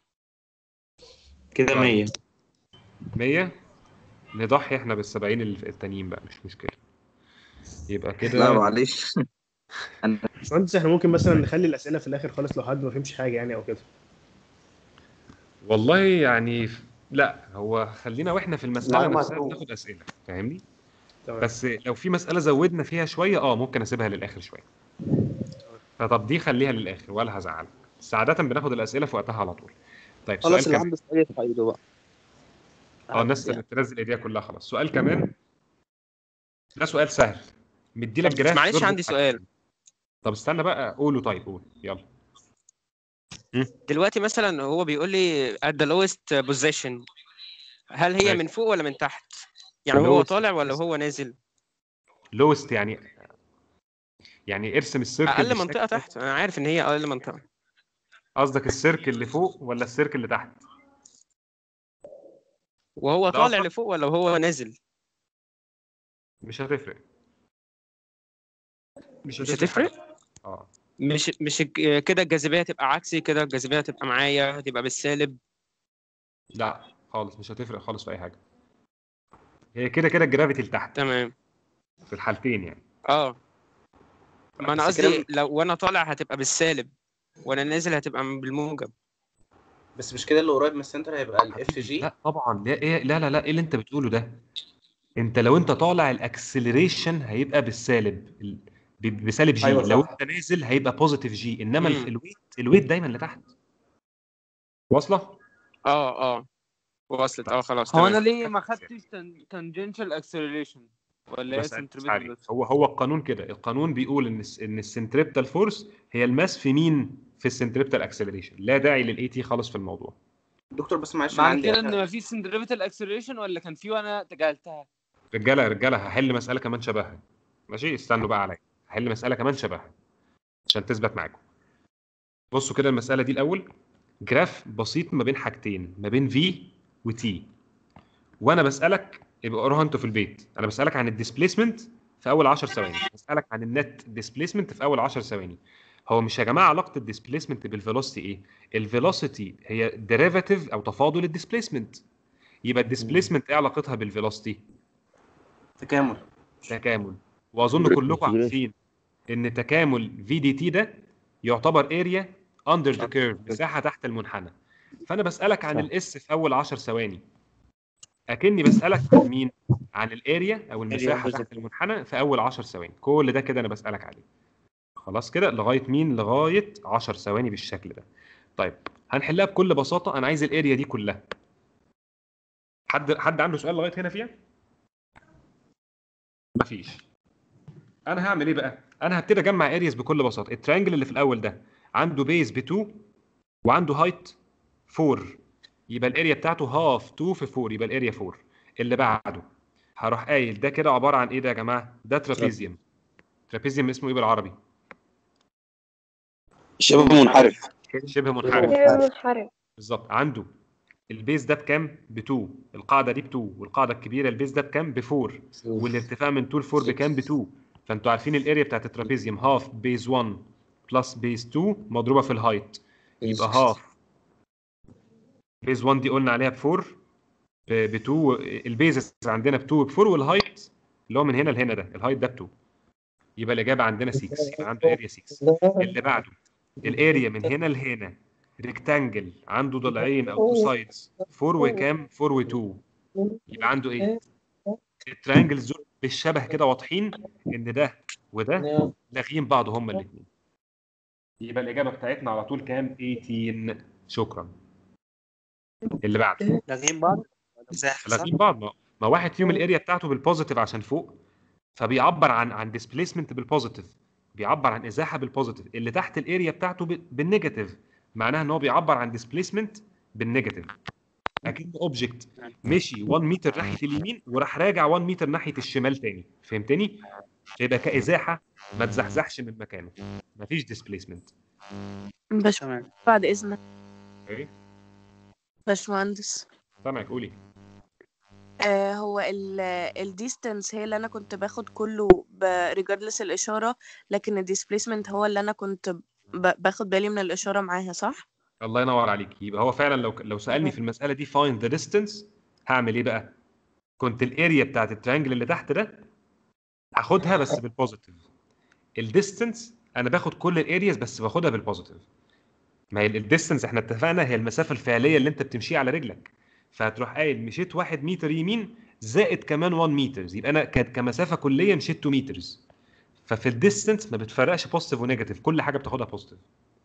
Speaker 8: كده 100
Speaker 1: 100. نضحي احنا بال70 التانيين بقى، مش مشكله. يبقى كده
Speaker 14: لا معلش
Speaker 15: باشمهندس احنا ممكن مثلا نخلي الاسئله في الاخر خالص لو حد ما فهمش حاجه يعني او كده.
Speaker 1: والله يعني لا، هو خلينا واحنا في المساله
Speaker 8: لا،
Speaker 1: نفسها
Speaker 8: مطلوب.
Speaker 1: بناخد اسئله، فاهمني؟
Speaker 15: تمام.
Speaker 1: بس لو في مساله زودنا فيها شويه ممكن اسيبها للاخر شويه. فطب دي خليها للاخر ولا هزعلك، بس عاده بناخد الاسئله في وقتها على طول. طيب سؤال
Speaker 6: خلاص اللي
Speaker 1: كمان.
Speaker 6: عنده سؤال يرفع ايده بقى.
Speaker 1: الناس اللي تنزل ايديها كلها خلاص. سؤال كمان، ده سؤال سهل، مدي لك
Speaker 6: طب
Speaker 1: جراف
Speaker 6: معلش
Speaker 1: يربط
Speaker 6: عندي سؤال.
Speaker 1: حاجتين. طب استنى بقى، قوله. طيب قول يلا.
Speaker 6: دلوقتي مثلا هو بيقول لي at the lowest position، هل هي
Speaker 1: ماشي.
Speaker 6: من فوق ولا من تحت؟ يعني هو
Speaker 1: lowest
Speaker 6: طالع ولا هو نازل؟
Speaker 1: lowest يعني ارسم السيركل
Speaker 6: اقل
Speaker 1: بالشكل
Speaker 6: منطقه
Speaker 1: ده.
Speaker 6: تحت، انا عارف ان هي اقل منطقه.
Speaker 1: قصدك السيركل اللي فوق ولا السيركل اللي تحت؟
Speaker 6: وهو
Speaker 1: ده
Speaker 6: طالع
Speaker 1: قصدك؟
Speaker 6: لفوق ولا هو نازل؟
Speaker 1: مش هتفرق.
Speaker 6: مش هتفرق؟ مش كده الجاذبيه تبقى عكسي، كده الجاذبيه تبقى معايا هتبقى بالسالب.
Speaker 1: لا خالص، مش هتفرق خالص في اي حاجه. هي كده كده الجرافيتي لتحت
Speaker 6: تمام
Speaker 1: في الحالتين يعني.
Speaker 6: ما انا
Speaker 8: بس كده
Speaker 6: قصدي لو وانا طالع هتبقى بالسالب وانا نازل هتبقى بالموجب.
Speaker 8: بس مش كده اللي قريب من السنتر هيبقى الاف جي؟
Speaker 1: لا طبعا، لا ايه اللي انت بتقوله ده؟ انت لو انت طالع الاكسلريشن هيبقى بالسالب، بسالب جي.
Speaker 8: أيوة
Speaker 1: لو
Speaker 8: صح.
Speaker 1: انت نازل هيبقى بوزيتيف جي، انما الويت دايما لتحت. واصله؟
Speaker 6: وصلت. خلاص
Speaker 16: هو
Speaker 6: تمام.
Speaker 16: انا ليه ما خدتش تانجنشال اكسلريشن ولا هي
Speaker 1: بسألك
Speaker 16: سنتريبيتال
Speaker 1: عليك.
Speaker 16: بس؟
Speaker 1: هو القانون كده، القانون بيقول ان السنتريبتال فورس هي الماس في مين؟ في السنتريبتال اكسلريشن. لا داعي للاي تي خالص في الموضوع.
Speaker 8: دكتور بس معلش انا
Speaker 16: معنى
Speaker 8: عندي
Speaker 16: كده ان ما فيش سنتريبيتال اكسلريشن ولا كان في وانا تجاهلتها؟
Speaker 1: رجاله هحل مساله كمان شبهها. ماشي، استنوا بقى عليا، هحل مساله كمان شبهها عشان تثبت معاكم. بصوا كده المساله دي الاول، جراف بسيط ما بين حاجتين، ما بين في وتي، وانا بسالك، يبقى قروها انتوا في البيت، انا بسالك عن الديسبيسمنت في اول 10 ثواني، بسالك عن النت ديسبيسمنت في اول 10 ثواني. هو مش يا جماعه علاقه الديسبيسمنت بالفيلوسيتي ايه؟ الفيلوسيتي هي ديريفاتيف او تفاضل الديسبيسمنت. يبقى الديسبيسمنت ايه علاقتها بالفيلوسيتي؟ تكامل. واظن كلكم عارفين ان تكامل في دي تي ده يعتبر اريا اندر ذا كيرف، مساحه تحت المنحنى. فانا بسالك عن الاس في اول 10 ثواني، اكني بسالك عن مين؟ عن الاريا او المساحه تحت المنحنى في اول 10 ثواني. كل ده كده انا بسالك عليه. خلاص كده لغايه مين؟ لغايه 10 ثواني بالشكل ده. طيب هنحلها بكل بساطه. انا عايز الاريا دي كلها. حد عنده سؤال لغايه هنا فيها؟ مفيش. انا هعمل ايه بقى؟ انا هبتدي اجمع ارياز بكل بساطه. التريانجل اللي في الاول ده عنده بيز ب 2 وعنده هايت 4، يبقى الاريا بتاعته هاف 2 في 4، يبقى الاريا 4. اللي بعده هروح قايل ده كده عباره عن ايه ده يا جماعه؟ ده ترابيزيوم. ترابيزيوم اسمه ايه بالعربي؟
Speaker 11: شبه منحرف.
Speaker 1: شبه منحرف.
Speaker 12: منحرف.
Speaker 1: بالظبط. عنده البيز ده بكام؟ ب 2، القاعده دي ب 2، والقاعده الكبيره البيز ده بكام؟ ب 4، والارتفاع من 2 ل 4 بكام؟ ب 2. فانتوا عارفين الاريا بتاعت الترابيزيوم هاف بيز 1 بلس بيز 2 مضروبه في الهايت، يبقى هاف بيز 1 دي قلنا عليها ب 4 ب 2، البيزز عندنا ب 2 ب 4، والهايت اللي هو من هنا لهنا ده الهايت ده ب 2، يبقى الاجابه عندنا 6، يبقى عنده اريا 6. اللي بعده الاريا من هنا لهنا ريكتانجل عنده ضلعين او تو سايدز 4 وكام؟ 4 و2، يبقى عنده ايه؟ التريانجلز دول بالشبه كده واضحين ان ده وده لاغيين بعض هما الاثنين، يبقى الاجابه بتاعتنا على طول كام؟ 18. شكرا. اللي بعده
Speaker 6: لاغين بعض مساحه صح؟
Speaker 1: لاغيين بعض. ما واحد فيهم الاريا بتاعته بالبوزيتيف عشان فوق، فبيعبر عن ديسبيسمنت بالبوزيتيف، بيعبر عن ازاحه بالبوزيتيف. اللي تحت الاريا بتاعته بالنيجاتيف، معناها ان هو بيعبر عن ديسبيسمنت بالنيجاتيف. اكيد اوبجكت مشي 1 متر ناحيه اليمين وراح راجع 1 متر ناحيه الشمال تاني، فهمتني؟ يبقى كازاحه ما تزحزحش من مكانه، مفيش ديسبيسمنت.
Speaker 2: بعد اذنك
Speaker 1: ايه
Speaker 2: باشمهندس،
Speaker 1: سامعك قولي.
Speaker 2: هو الديستانس هي اللي انا كنت باخد كله ريجاردلس الاشاره، لكن الديسبيسمنت هو اللي انا كنت باخد بالي من الاشاره معاها، صح؟
Speaker 1: الله ينور عليك. يبقى هو فعلا لو سالني في المساله دي فايند ذا ديستانس، هعمل ايه بقى؟ كنت الاريا بتاعت التريانجل اللي تحت ده هاخدها بس بالبوزيتيف. الديستانس انا باخد كل الارياز بس باخدها بالبوزيتيف. ما هي الديستانس احنا اتفقنا هي المسافه الفعليه اللي انت بتمشيها على رجلك، فهتروح قايل مشيت 1 متر يمين زائد كمان 1 متر، يبقى انا كمسافه كليه مشيت 2 متر. ففي الديستانس ما بتفرقش بوزيتيف ونيجاتيف، كل حاجه بتاخدها بوزيتيف.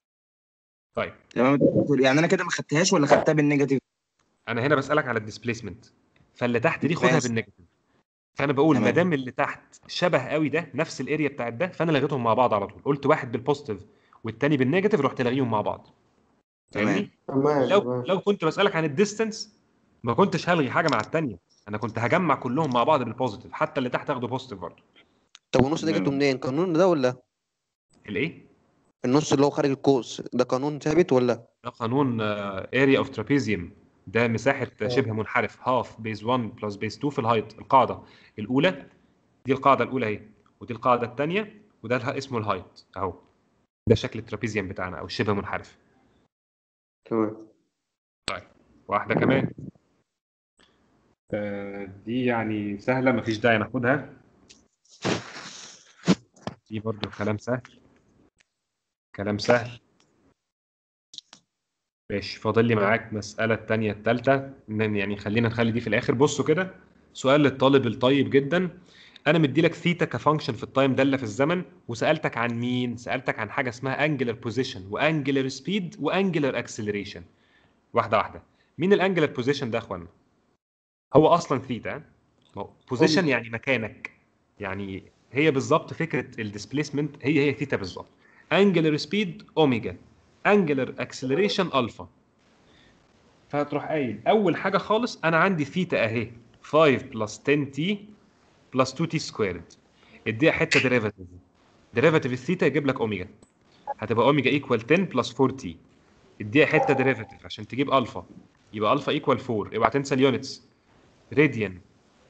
Speaker 1: طيب
Speaker 14: تمام، يعني انا كده ما خدتهاش ولا خدتها بالنيجاتيف؟
Speaker 1: انا هنا بسالك على الديسبيسمنت، فاللي تحت دي خدها
Speaker 14: ماشي.
Speaker 1: بالنيجاتيف. فانا بقول ما
Speaker 14: تمام.
Speaker 1: دام اللي تحت شبه قوي ده نفس الاريا بتاعت ده، فانا لغيتهم مع بعض على طول. قلت واحد بالبوزيتيف والتاني بالنيجاتيف، رحت لاغيهم مع بعض. فاهمني؟ لو كنت بسالك عن الديستانس ما كنتش هلغي حاجه مع الثانيه، انا كنت هجمع كلهم مع بعض بالبوزيتيف، حتى اللي تحت اخده بوزيتيف برضه.
Speaker 13: طب والنص ده جبته منين؟ قانون ده ولا؟
Speaker 1: الايه؟
Speaker 13: النص اللي هو خارج القوس ده قانون ثابت ولا؟
Speaker 1: ده قانون اريا اوف ترابيزيوم، ده مساحه شبه منحرف هاف بيز 1 بلس بيز 2 في الهايت. القاعده الاولى دي القاعده الاولى اهي، ودي القاعده الثانيه، وده اسمه الهايت اهو. ده شكل الترابيزيوم بتاعنا او الشبه منحرف.
Speaker 13: تمام.
Speaker 1: طيب واحده كمان دي يعني سهله مفيش داعي ناخدها، دي برضو كلام سهل كلام سهل. ماشي، فاضل لي معاك مسألة التانية التالتة، يعني خلينا نخلي دي في الآخر. بصوا كده، سؤال للطالب الطيب جدا. أنا مديلك ثيتا كفانكشن في التايم دالة في الزمن، وسألتك عن مين؟ سألتك عن حاجة اسمها انجلر بوزيشن وانجلر سبيد وانجلر اكسلريشن. واحدة واحدة. مين الانجلر بوزيشن ده يا اخوانا؟ هو أصلا ثيتا. بوزيشن يعني مكانك، يعني هي بالظبط فكرة الديسبيسمنت هي ثيتا بالظبط. انجلر سبيد اوميجا، انجلر اكسلريشن الفا. فهتروح قايل اول حاجه خالص انا عندي ثيتا اهي 5 بلس 10 تي بلس 2 تي سكويرد، اديها حته ديريفاتيف. ديريفاتيف الثيتا يجيب لك اوميجا، هتبقى اوميجا ايكوال 10 بلس 4 تي. اديها حته ديريفاتيف عشان تجيب الفا، يبقى الفا ايكوال 4. اوعى تنسى اليونتس، راديان.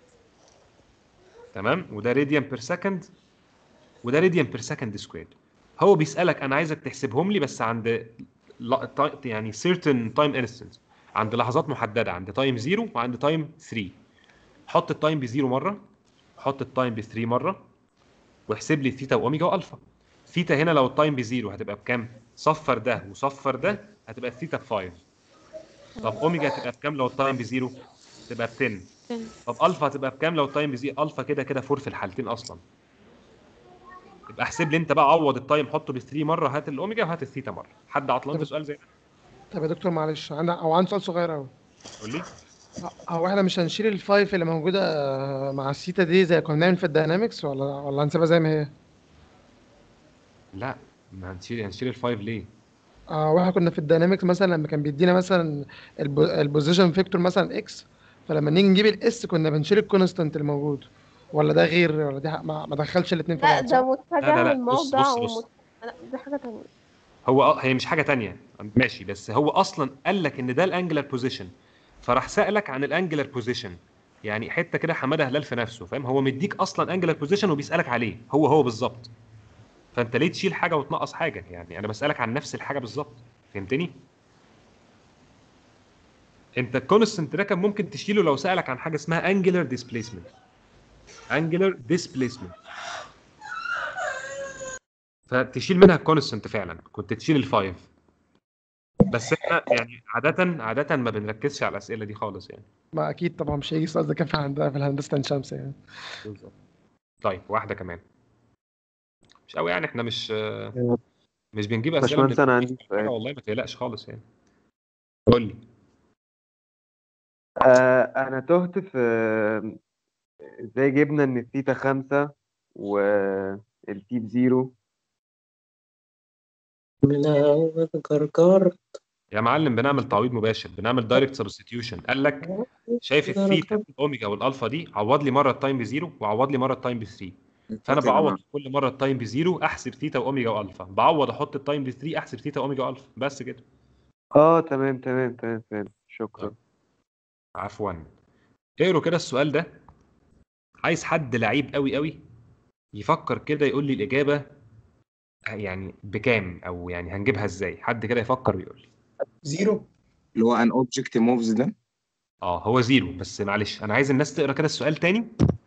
Speaker 1: تمام، وده راديان بير سكند وده راديان بير سكند سكويرد. هو بيسالك انا عايزك تحسبهم لي بس عند يعني certain time instant، عند لحظات محدده، عند تايم 0 وعند تايم 3. حط التايم ب0 مره، حط التايم ب3 مره، واحسب لي ثيتا واوميجا والفا. ثيتا هنا لو التايم ب0 هتبقى بكام؟ صفر ده وصفر ده، هتبقى الثيتا ب5. طب اوميجا هتبقى بكام لو التايم ب0؟ تبقى ب10. طب الفا هتبقى بكام لو التايم ب0؟ الفا كده كده 4 في الحالتين اصلا. يبقى احسب لي انت بقى، عوض التايم حطه ب3 مره، هات الاوميجا وهات الثيتا مره. حد عطلان في سؤال زي ده؟
Speaker 21: طب يا دكتور معلش، عندي سؤال صغير قوي.
Speaker 1: قول لي.
Speaker 21: هو احنا مش هنشيل الفايف اللي موجودة مع الثيتا دي زي كنا بنعمل في الداينامكس ولا هنسيبها زي ما هي؟
Speaker 1: لا، ما هنشيل الفايف ليه؟
Speaker 21: واحنا كنا في الداينامكس مثلا لما كان بيدينا مثلا البوزيشن فيكتور مثلا اكس، فلما نيجي نجيب الاس كنا بنشيل الكونستانت الموجود، ولا ده غير، ولا دي ما دخلش الاثنين في
Speaker 12: لا
Speaker 21: بعض
Speaker 12: ده
Speaker 21: صح؟
Speaker 12: متجه
Speaker 1: بص
Speaker 12: للموضع
Speaker 1: بص بص،
Speaker 12: لا دي حاجة تانية.
Speaker 1: هي مش حاجه تانية ماشي، بس هو اصلا قال لك ان ده الانجلر بوزيشن، فراح سالك عن الانجلر بوزيشن، يعني حته كده حماده هلال في نفسه، فاهم؟ هو مديك اصلا انجلر بوزيشن وبيسالك عليه هو بالظبط، فانت ليه تشيل حاجه وتنقص حاجه؟ يعني انا بسالك عن نفس الحاجه بالظبط، فهمتني؟ انت الكونستنت ده كان ممكن تشيله لو سالك عن حاجه اسمها انجلر ديسبيسمنت. انجلر ديسبيسمنت فتشيل منها الكونستنت، فعلا كنت تشيل الفايف، بس احنا يعني عاده ما بنركزش على الاسئله دي خالص يعني.
Speaker 21: ما اكيد طبعا مش هيجي السؤال ده كان في الهندسة عين شمس يعني.
Speaker 1: بالظبط. طيب واحده كمان، مش قوي يعني، احنا مش بنجيب اسئله من
Speaker 19: باشمهندس انا عندي
Speaker 1: حاجه،
Speaker 19: سؤال.
Speaker 1: والله ما تقلقش خالص يعني. قول لي.
Speaker 19: انا تهت في ازاي جبنا ان الثيتا 5 والتي بزيرو.
Speaker 6: من كركر.
Speaker 1: يا معلم بنعمل تعويض مباشر، بنعمل دايركت سبستيتيوشن. قال لك شايف الثيتا والاوميجا والالفا دي، عوض لي مره التايم بزيرو وعوض لي مره التايم ب 3، فانا
Speaker 11: فاكر
Speaker 1: بعوض
Speaker 11: انا.
Speaker 1: كل مره التايم بزيرو احسب ثيتا واوميجا والفا، بعوض احط التايم ب 3 احسب ثيتا واوميجا والفا، بس كده.
Speaker 19: تمام شكرا.
Speaker 1: عفوا. اقروا كده السؤال ده، عايز حد لعيب قوي قوي يفكر كده يقول لي الاجابه يعني بكام، او يعني هنجيبها ازاي، حد كده يفكر ويقول لي.
Speaker 14: زيرو اللي هو ان اوبجكت موفز ده.
Speaker 1: هو زيرو، بس معلش انا عايز الناس تقرا كده السؤال تاني.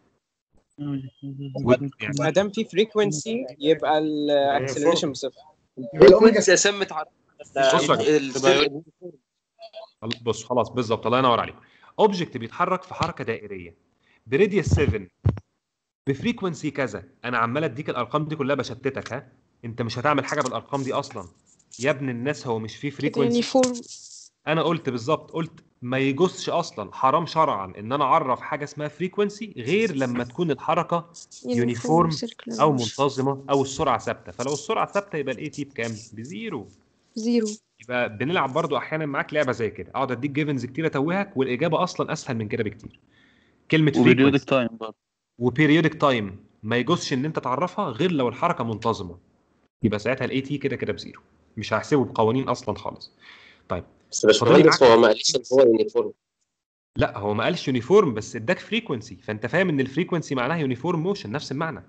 Speaker 1: يعني
Speaker 6: ما دام في فريكونسي يبقى الاكسلريشن بصفر.
Speaker 10: الفريكونسي اساسا متعرف
Speaker 1: بصوا يا جماعه، بص خلاص بالظبط، الله ينور عليك. اوبجكت بيتحرك في حركه دائريه بريديوس 7 بفريكونسي كذا، انا عمال اديك الارقام دي كلها بشتتك، ها انت مش هتعمل حاجه بالارقام دي اصلا يا ابن الناس، هو مش فيه
Speaker 3: كده
Speaker 1: فريكونسي.
Speaker 3: يونيفورم.
Speaker 1: انا قلت بالظبط، قلت ما يجوزش اصلا، حرام شرعا ان انا اعرف حاجه اسمها فريكونسي غير لما تكون الحركه يونيفورم او منتظمه او السرعه ثابته، فلو السرعه ثابته يبقى الاي تي بكام؟ بزيرو.
Speaker 3: زيرو.
Speaker 1: يبقى بنلعب برضو احيانا معاك لعبه زي كده، اقعد اديك جيفنز كتير اتوهك، والاجابه اصلا اسهل من كده بكتير. كلمه
Speaker 7: وبريودك
Speaker 1: فريكونسي
Speaker 7: تايم برضه.
Speaker 1: وبيريودك تايم ما يجوزش ان انت تعرفها غير لو الحركه منتظمه، يبقى ساعتها الاي تي كده كده بزيرو، مش هحسبه بقوانين اصلا خالص. طيب
Speaker 4: بس باشمهندس هو ما قاليش ان هو يونيفورم.
Speaker 1: لا هو ما قالش يونيفورم، بس اداك فريكونسي، فانت فاهم ان الفريكونسي معناها يونيفورم موشن، نفس المعنى.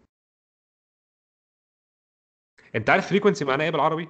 Speaker 1: انت عارف فريكونسي معناها ايه بالعربي؟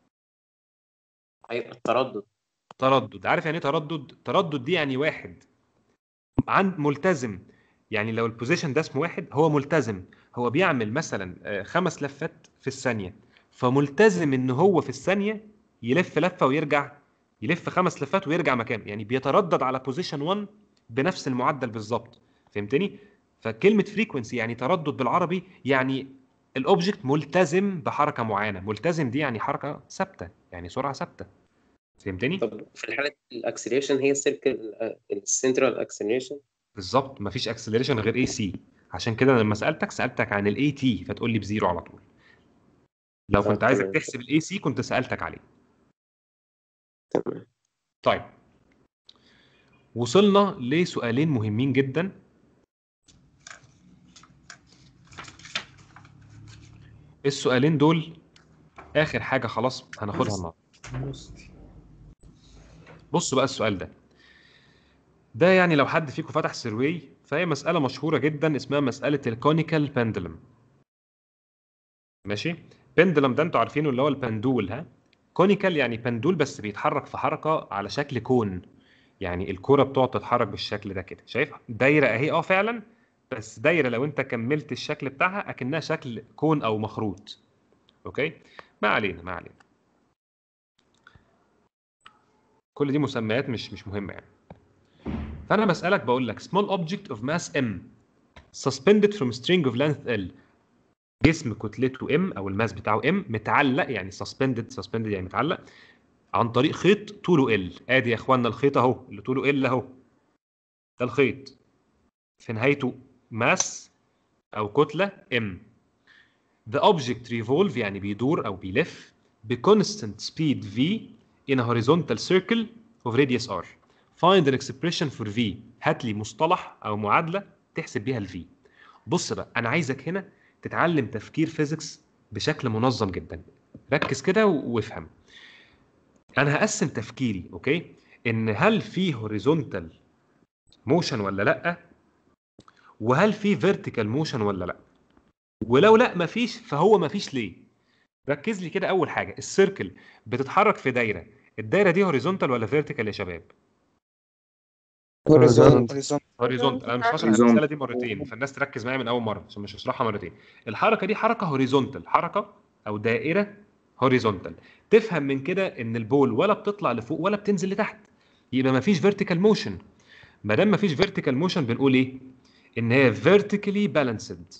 Speaker 4: ايوه التردد.
Speaker 1: تردد. عارف يعني ايه تردد؟ تردد دي يعني واحد عند ملتزم، يعني لو البوزيشن ده اسمه واحد هو ملتزم، هو بيعمل مثلا 5 لفات في الثانيه، فملتزم ان هو في الثانيه يلف لفه ويرجع، يلف 5 لفات ويرجع مكانه، يعني بيتردد على بوزيشن 1 بنفس المعدل بالظبط، فهمتني؟ فكلمه فريكونسي يعني تردد بالعربي، يعني الاوبجكت ملتزم بحركه معينه، ملتزم دي يعني حركه ثابته، يعني سرعه ثابته، فهمتني؟
Speaker 4: طب في الحاله الاكسلريشن هي السنترال اكسلريشن.
Speaker 1: بالظبط، مفيش اكسلريشن غير اي سي، عشان كده لما سالتك عن الاي تي فتقول لي بزيرو على طول، لو كنت عايزك
Speaker 4: تمام.
Speaker 1: تحسب الاي سي كنت سالتك عليه.
Speaker 4: تمام.
Speaker 1: طيب وصلنا لسؤالين مهمين جدا. السؤالين دول اخر حاجه خلاص هناخدها النهارده. بصوا بقى السؤال ده يعني لو حد فيكم فتح سيرواي، فهي مساله مشهوره جدا اسمها مساله الكونيكال بندلم. ماشي؟ بندلم ده انتوا عارفينه اللي هو البندول، ها؟ كونيكال يعني بندول بس بيتحرك في حركه على شكل كون، يعني الكرة بتقعد تتحرك بالشكل ده كده، شايف دايره اهي فعلا، بس دايره لو انت كملت الشكل بتاعها اكنها شكل كون او مخروط. اوكي، ما علينا كل دي مسميات مش مهمه يعني. فانا بسالك بقول لك small object of mass m suspended from string of length l، جسم كتلته m او الماس بتاعه m متعلق، يعني suspended يعني متعلق عن طريق خيط طوله ال. ادي يا اخوانا الخيط اهو اللي طوله ال اهو، ده الخيط في نهايته ماس او كتله ام. The object revolve يعني بيدور او بيلف بconstant speed v in a horizontal circle of radius r. Find an expression for v. هات لي مصطلح او معادله تحسب بيها الفي. بص بقى انا عايزك هنا تتعلم تفكير فيزيكس بشكل منظم جدا. ركز كده وافهم. انا هقسم تفكيري اوكي ان هل في هوريزونتال موشن ولا لا، وهل في فيرتيكال موشن ولا لا. ولو لا مفيش فهو مفيش ليه. ركز لي كده. اول حاجه السيركل بتتحرك في دايره، الدايره دي هوريزونتال ولا فيرتيكال يا شباب؟ هوريزونتال. انا مش هشرح المساله دي مرتين فالناس تركز معايا من اول مره عشان مش هشرحها مرتين. الحركه دي حركه هوريزونتال، حركه او دائره هوريزونتال. تفهم من كده ان البول ولا بتطلع لفوق ولا بتنزل لتحت، يبقى مفيش فيرتيكال موشن. ما دام مفيش فيرتيكال موشن بنقول ايه؟ ان هي فيرتيكالي بالانسد،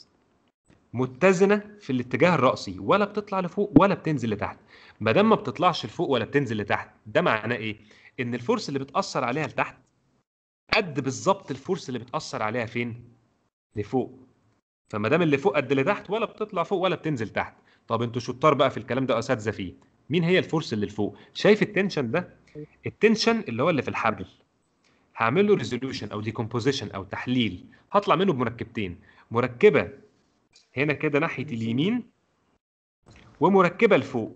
Speaker 1: متزنه في الاتجاه الرأسي، ولا بتطلع لفوق ولا بتنزل لتحت. ما دام ما بتطلعش لفوق ولا بتنزل لتحت ده معناه ايه؟ ان الفورس اللي بتأثر عليها لتحت قد بالظبط الفورس اللي بتأثر عليها فين؟ لفوق. فما دام اللي فوق قد اللي تحت ولا بتطلع فوق ولا بتنزل تحت. طب انتوا شطار بقى في الكلام ده اساتذه فيه. مين هي الفورس اللي لفوق؟ شايف التنشن ده؟ التنشن اللي هو اللي في الحبل. هعمل له ريزوليوشن او ديكومبوزيشن او تحليل، هطلع منه بمركبتين. مركبه هنا كده ناحيه اليمين ومركبه لفوق.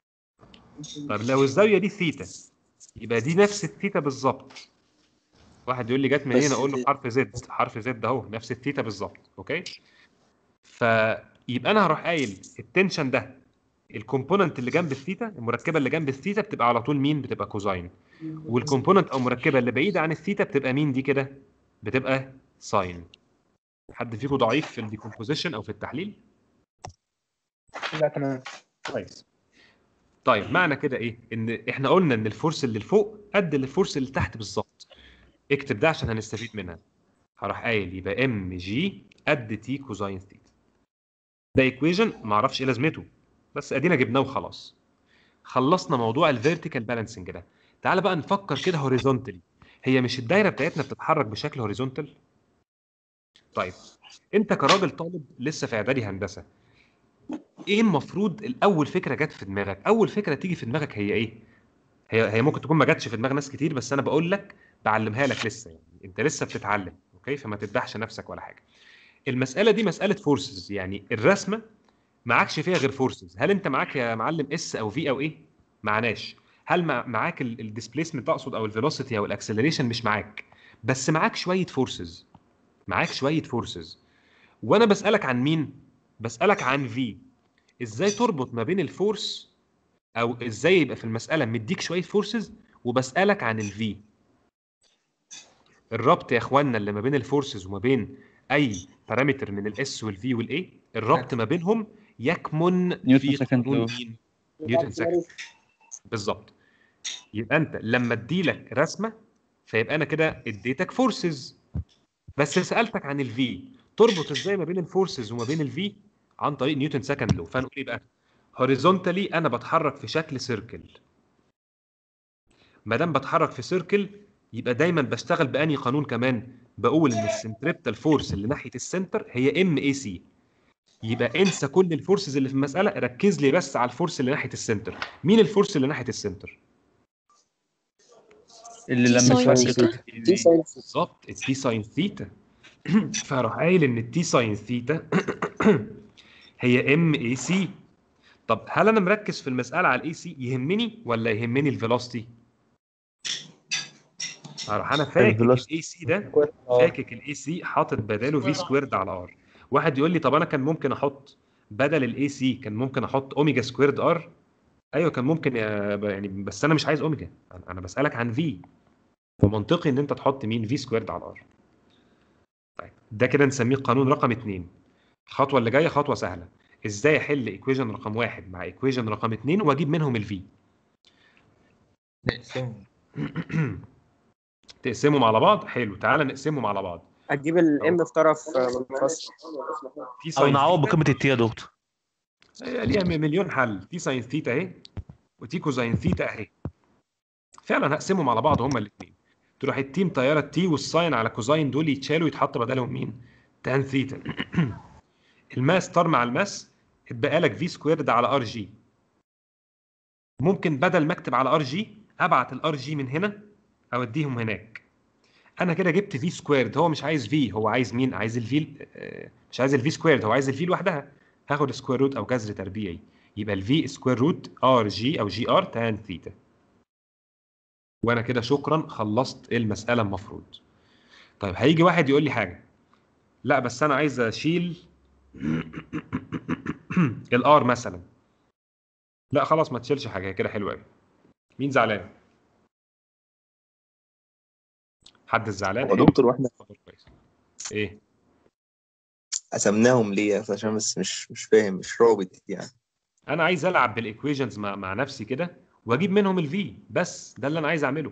Speaker 1: طب لو الزاويه دي ثيتا يبقى دي نفس الثيتا بالظبط. واحد يقول لي جت منين؟ اقول له حرف زد. حرف زد اهو نفس الثيتا بالظبط. اوكي. فيبقى انا هروح قايل التنشن ده الكومبوننت اللي جنب الثيتا، المركبه اللي جنب الثيتا بتبقى على طول مين؟ بتبقى كوزاين. والكومبوننت او المركبه اللي بعيده عن الثيتا بتبقى مين دي كده؟ بتبقى ساين. حد فيكم ضعيف في الديكومبوزيشن او في التحليل؟
Speaker 7: لا تمام
Speaker 1: كويس. طيب معنى كده ايه؟ ان احنا قلنا ان الفورس اللي فوق قد الفورس اللي تحت بالظبط. اكتب ده عشان هنستفيد منها. هروح قايل يبقى ام جي قد تي كوزاين ثيتا. ده ايكويجن ما اعرفش ايه لازمته بس ادينا جبناه وخلاص. خلصنا موضوع الفيرتيكال بالانسنج ده. تعال بقى نفكر كده هوريزونتالي. هي مش الدايره بتاعتنا بتتحرك بشكل هوريزونتال؟ طيب انت كراجل طالب لسه في اعدادي هندسه، ايه المفروض الاول فكره جت في دماغك؟ اول فكره تيجي في دماغك هي ايه؟ هي ممكن تكون ما جاتش في دماغ ناس كتير بس انا بقول لك بعلمها لك لسه، يعني انت لسه بتتعلم اوكي، فما تذبحش نفسك ولا حاجه. المساله دي مساله فورسز، يعني الرسمه معكش فيها غير فورسز. هل انت معاك يا معلم اس او في او ايه؟ معناش. هل معاك الديسبيسمنت اقصد او الفيلوسيتي او الاكسلريشن؟ مش معاك، بس معاك شويه فورسز. معاك شويه فورسز. وانا بسالك عن مين؟ بسالك عن في. ازاي تربط ما بين الفورس، او ازاي يبقى في المساله مديك شويه فورسز وبسالك عن الفي؟ الربط يا اخوانا اللي ما بين الفورسز وما بين اي بارامتر من الاس والفي والاي، الربط ما بينهم يكمن في قانون مين؟ نيوتن سكند. بالظبط. يبقى انت لما اديلك رسمه فيبقى انا كده اديتك فورسز، بس سالتك عن الفي. تربط ازاي ما بين الفورسز وما بين الفي؟ عن طريق نيوتن سكند لو. فنقول ايه بقى؟ هوريزونتالي انا بتحرك في شكل سيركل. ما دام بتحرك في سيركل يبقى دايما بشتغل باني قانون كمان؟ بقول ان السنتريبتال فورس اللي ناحيه السنتر هي ام اي سي. يبقى انسى كل الفورسز اللي في المساله، ركز لي بس على الفورس اللي ناحيه السنتر. مين الفورس اللي ناحيه السنتر؟
Speaker 7: اللي لما
Speaker 1: بالظبط التي ساين ثيتا. فاروح قايل ان التي ساين ثيتا هي ام اي سي. طب هل انا مركز في المساله على الاي سي يهمني ولا يهمني الفيلوسيتي؟ هروح انا فاكك الاي سي ده، فاكك الاي سي حاطط بداله في سكويرد على ار. واحد يقول لي طب انا كان ممكن احط بدل الاي سي كان ممكن احط اوميجا سكويرد ار. ايوه كان ممكن يعني، بس انا مش عايز اوميجا، انا بسالك عن في. فمنطقي ان انت تحط مين؟ في سكويرد على ار. طيب ده كده نسميه قانون رقم 2. الخطوه اللي جايه خطوه سهله. ازاي احل ايكويشن رقم 1 مع ايكويشن رقم 2 واجيب منهم الفي؟ تقسمهم على بعض. حلو، تعالى نقسمهم على بعض.
Speaker 6: هتجيب الام في طرف منفصل
Speaker 1: او
Speaker 18: نعوض بقيمه التي يا دكتور.
Speaker 1: ليها مليون حل. تي ساين ثيتا اهي وتي كوزاين ثيتا اهي. فعلا هقسمهم على بعض هما الاثنين. تروح التي مطيره التي والساين على كوزاين دول يتشالوا يتحط بدلهم مين؟ تان ثيتا. الماس طار مع الماس اتبقى لك في سكويرد على ار جي. ممكن بدل ما اكتب على ار جي ابعت الار جي من هنا اوديهم هناك. انا كده جبت في سكويرد. هو مش عايز في، هو عايز مين؟ عايز الفي. مش عايز الفي سكويرد، هو عايز الفي لوحدها. هاخد سكوير روت او جذر تربيعي، يبقى الفي سكوير روت ار جي او جي ار تان ثيتا. وانا كده شكرا خلصت المساله المفروض. طيب هيجي واحد يقول لي حاجه، لا بس انا عايز اشيل الار مثلا. لا خلاص ما تشيلش حاجه، كده حلوه قوي. مين زعلان؟ حد الزعلان؟
Speaker 18: هو دكتور واحنا
Speaker 1: ايه
Speaker 18: قسمناهم ليه؟ عشان بس مش فاهم، مش رابط يعني.
Speaker 1: انا عايز العب بالايكويشنز مع نفسي كده واجيب منهم الفي، بس ده اللي انا عايز اعمله.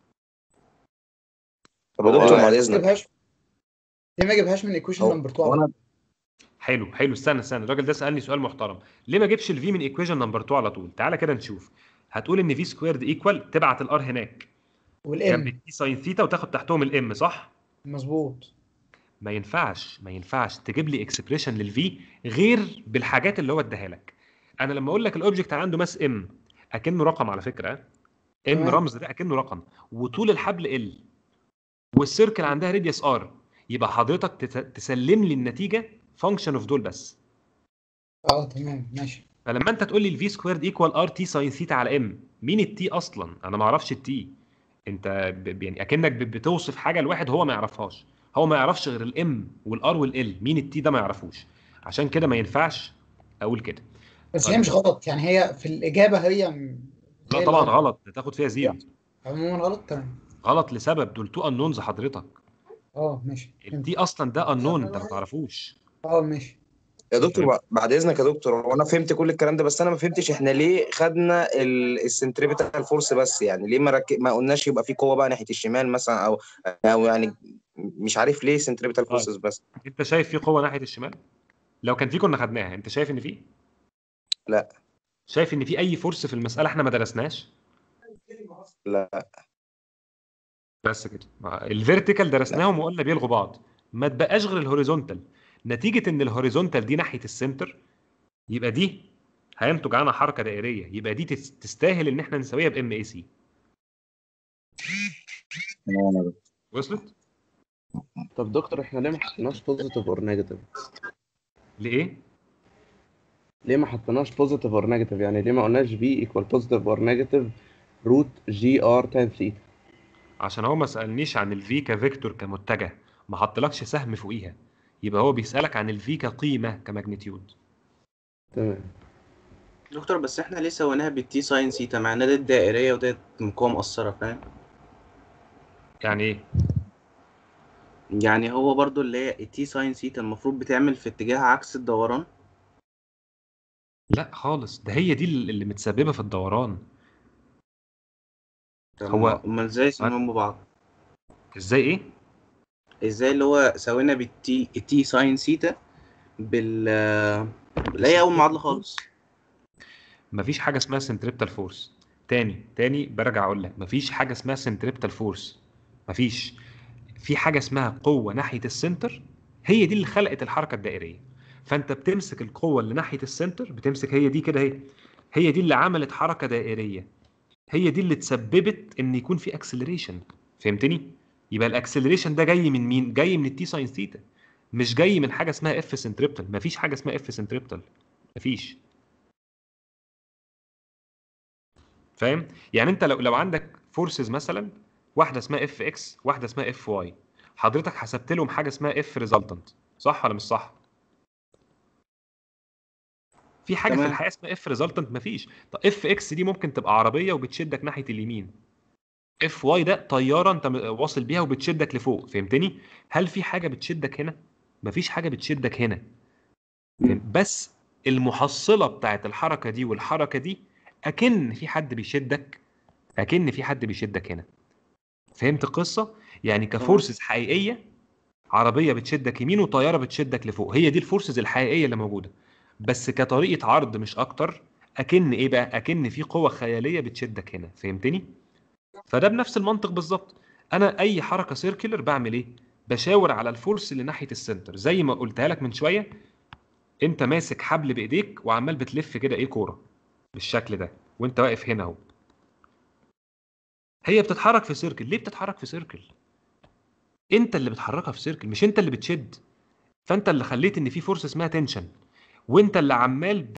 Speaker 18: طب يا دكتور بعد اذنك،
Speaker 20: ليه ما اجيبهاش من ايكويشن نمبر 2؟
Speaker 1: حلو استنى الراجل ده سالني سؤال محترم. ليه ما اجيبش الفي من ايكويشن نمبر 2 على طول؟ تعالى كده نشوف. هتقول ان في سكويرد ايكوال، تبعت الار هناك
Speaker 20: والام
Speaker 1: جنب التي ساين ثيتا وتاخد تحتهم الام، صح؟
Speaker 20: مظبوط.
Speaker 1: ما ينفعش تجيب لي اكسبريشن للفي غير بالحاجات اللي هو اداها لك. انا لما اقول لك الاوبجكت عنده ماس ام اكنه رقم على فكره، ام رمز ده اكنه رقم، وطول الحبل ال، والسيركل عندها راديوس ار، يبقى حضرتك تسلم لي النتيجه فانكشن اوف دول بس.
Speaker 20: تمام ماشي.
Speaker 1: فلما انت تقول لي الفي سكويرد ايكوال ار تي ساين ثيتا على ام، مين التي اصلا؟ انا ما اعرفش التي. انت يعني اكنك بتوصف حاجه لواحد هو ما يعرفهاش. هو ما يعرفش غير الام والار والال، مين التي ده ما يعرفوش. عشان كده ما ينفعش اقول كده.
Speaker 20: بس هي مش غلط يعني، هي في الاجابه هي
Speaker 1: لا طبعا غلط، تاخد فيها زيرو.
Speaker 20: عموما غلط. تمام
Speaker 1: غلط لسبب، دول تو انونز حضرتك.
Speaker 20: ماشي.
Speaker 1: التي اصلا ده انون انت ما تعرفوش.
Speaker 20: ماشي
Speaker 18: يا دكتور بعد اذنك يا دكتور، وانا فهمت كل الكلام ده، بس انا ما فهمتش احنا ليه خدنا السنتريبيتال فورس بس. يعني ليه ما قلناش يبقى في قوه بقى ناحيه الشمال مثلا، او يعني مش عارف ليه سنتريبيتال فورسز بس.
Speaker 1: انت شايف في قوه ناحيه الشمال؟ لو كان في كنا خدناها. انت شايف ان في؟
Speaker 18: لا.
Speaker 1: شايف ان في اي فورس في المساله احنا ما درسناش؟
Speaker 18: لا.
Speaker 1: بس كده. الفيرتيكال درسناهم وقلنا بيلغوا بعض، ما تبقاش غير الهوريزونتال. نتيجه ان الهوريزونتال دي ناحيه السنتر، يبقى دي هينتج عنها حركه دائريه، يبقى دي تستاهل ان احنا نساويها بام اي سي. وصلت؟
Speaker 13: طب دكتور احنا ليه ما حطيناش بوزيتيف اور نيجاتيف؟
Speaker 1: ليه؟
Speaker 13: ليه ما حطيناش بوزيتيف اور نيجاتيف؟ يعني ليه ما قلناش في ايكوال بوزيتيف اور نيجاتيف روت جي ار تان ثيتا؟
Speaker 1: عشان هو ما سالنيش عن الفي كفيكتور كمتجه، ما حطلكش سهم فوقيها، يبقى هو بيسالك عن الفي كقيمه كماجنتيود.
Speaker 13: تمام
Speaker 8: دكتور، بس احنا ليه سويناها بالتي ساين ثيتا مع انها دي الدائريه ودي قوه مؤثره، فاهم؟
Speaker 1: يعني ايه؟
Speaker 8: يعني هو برضو اللي هي التي ساين ثيتا المفروض بتعمل في اتجاه عكس الدوران.
Speaker 1: لا خالص، ده هي دي اللي متسببه في الدوران.
Speaker 8: هو امال ازاي سموهم ببعض؟
Speaker 1: ازاي ايه؟
Speaker 8: ازاي اللي هو سوينا التي ساين ثيتا اللي هي اول معادله خالص.
Speaker 1: مفيش حاجه اسمها سنتريبتال فورس. تاني برجع اقول لك، مفيش حاجه اسمها سنتريبتال فورس. مفيش. في حاجه اسمها قوه ناحيه السنتر، هي دي اللي خلقت الحركه الدائريه. فانت بتمسك القوه اللي ناحيه السنتر، بتمسك هي دي كده، هي دي اللي عملت حركه دائريه، هي دي اللي تسببت ان يكون في اكسلريشن. فهمتني؟ يبقى الاكسلريشن ده جاي من مين؟ جاي من التي ساين ثيتا، مش جاي من حاجه اسمها اف سنتريبتال. مفيش حاجه اسمها اف سنتريبتال، مفيش. فاهم؟ يعني انت لو عندك فورسز مثلا، واحده اسمها اف اكس واحده اسمها اف واي، حضرتك حسبت لهم حاجه اسمها اف ريزلتنت، صح ولا مش صح؟ في حاجه في الحياه اسمها اف ريزلتنت؟ مفيش. طب اف اكس دي ممكن تبقى عربيه وبتشدك ناحيه اليمين، اف واي ده طياره انت واصل بيها وبتشدك لفوق. فهمتني؟ هل في حاجه بتشدك هنا؟ مفيش حاجه بتشدك هنا. بس المحصله بتاعت الحركه دي والحركه دي اكن في حد بيشدك، اكن في حد بيشدك هنا. فهمت القصه؟ يعني كفورسز حقيقيه، عربيه بتشدك يمين وطياره بتشدك لفوق، هي دي الفورسز الحقيقيه اللي موجوده. بس كطريقه عرض مش اكتر، اكن ايه بقى؟ اكن في قوه خياليه بتشدك هنا. فهمتني؟ فده بنفس المنطق بالظبط. انا اي حركه سيركلر بعمل ايه؟ بشاور على الفورس اللي ناحيه السنتر، زي ما قلتها لك من شويه. انت ماسك حبل بايديك وعمال بتلف كده ايه كوره بالشكل ده وانت واقف هنا اهو. هي بتتحرك في سيركل. ليه بتتحرك في سيركل؟ انت اللي بتحركها في سيركل، مش انت اللي بتشد. فانت اللي خليت ان في فورس اسمها تنشن، وانت اللي عمال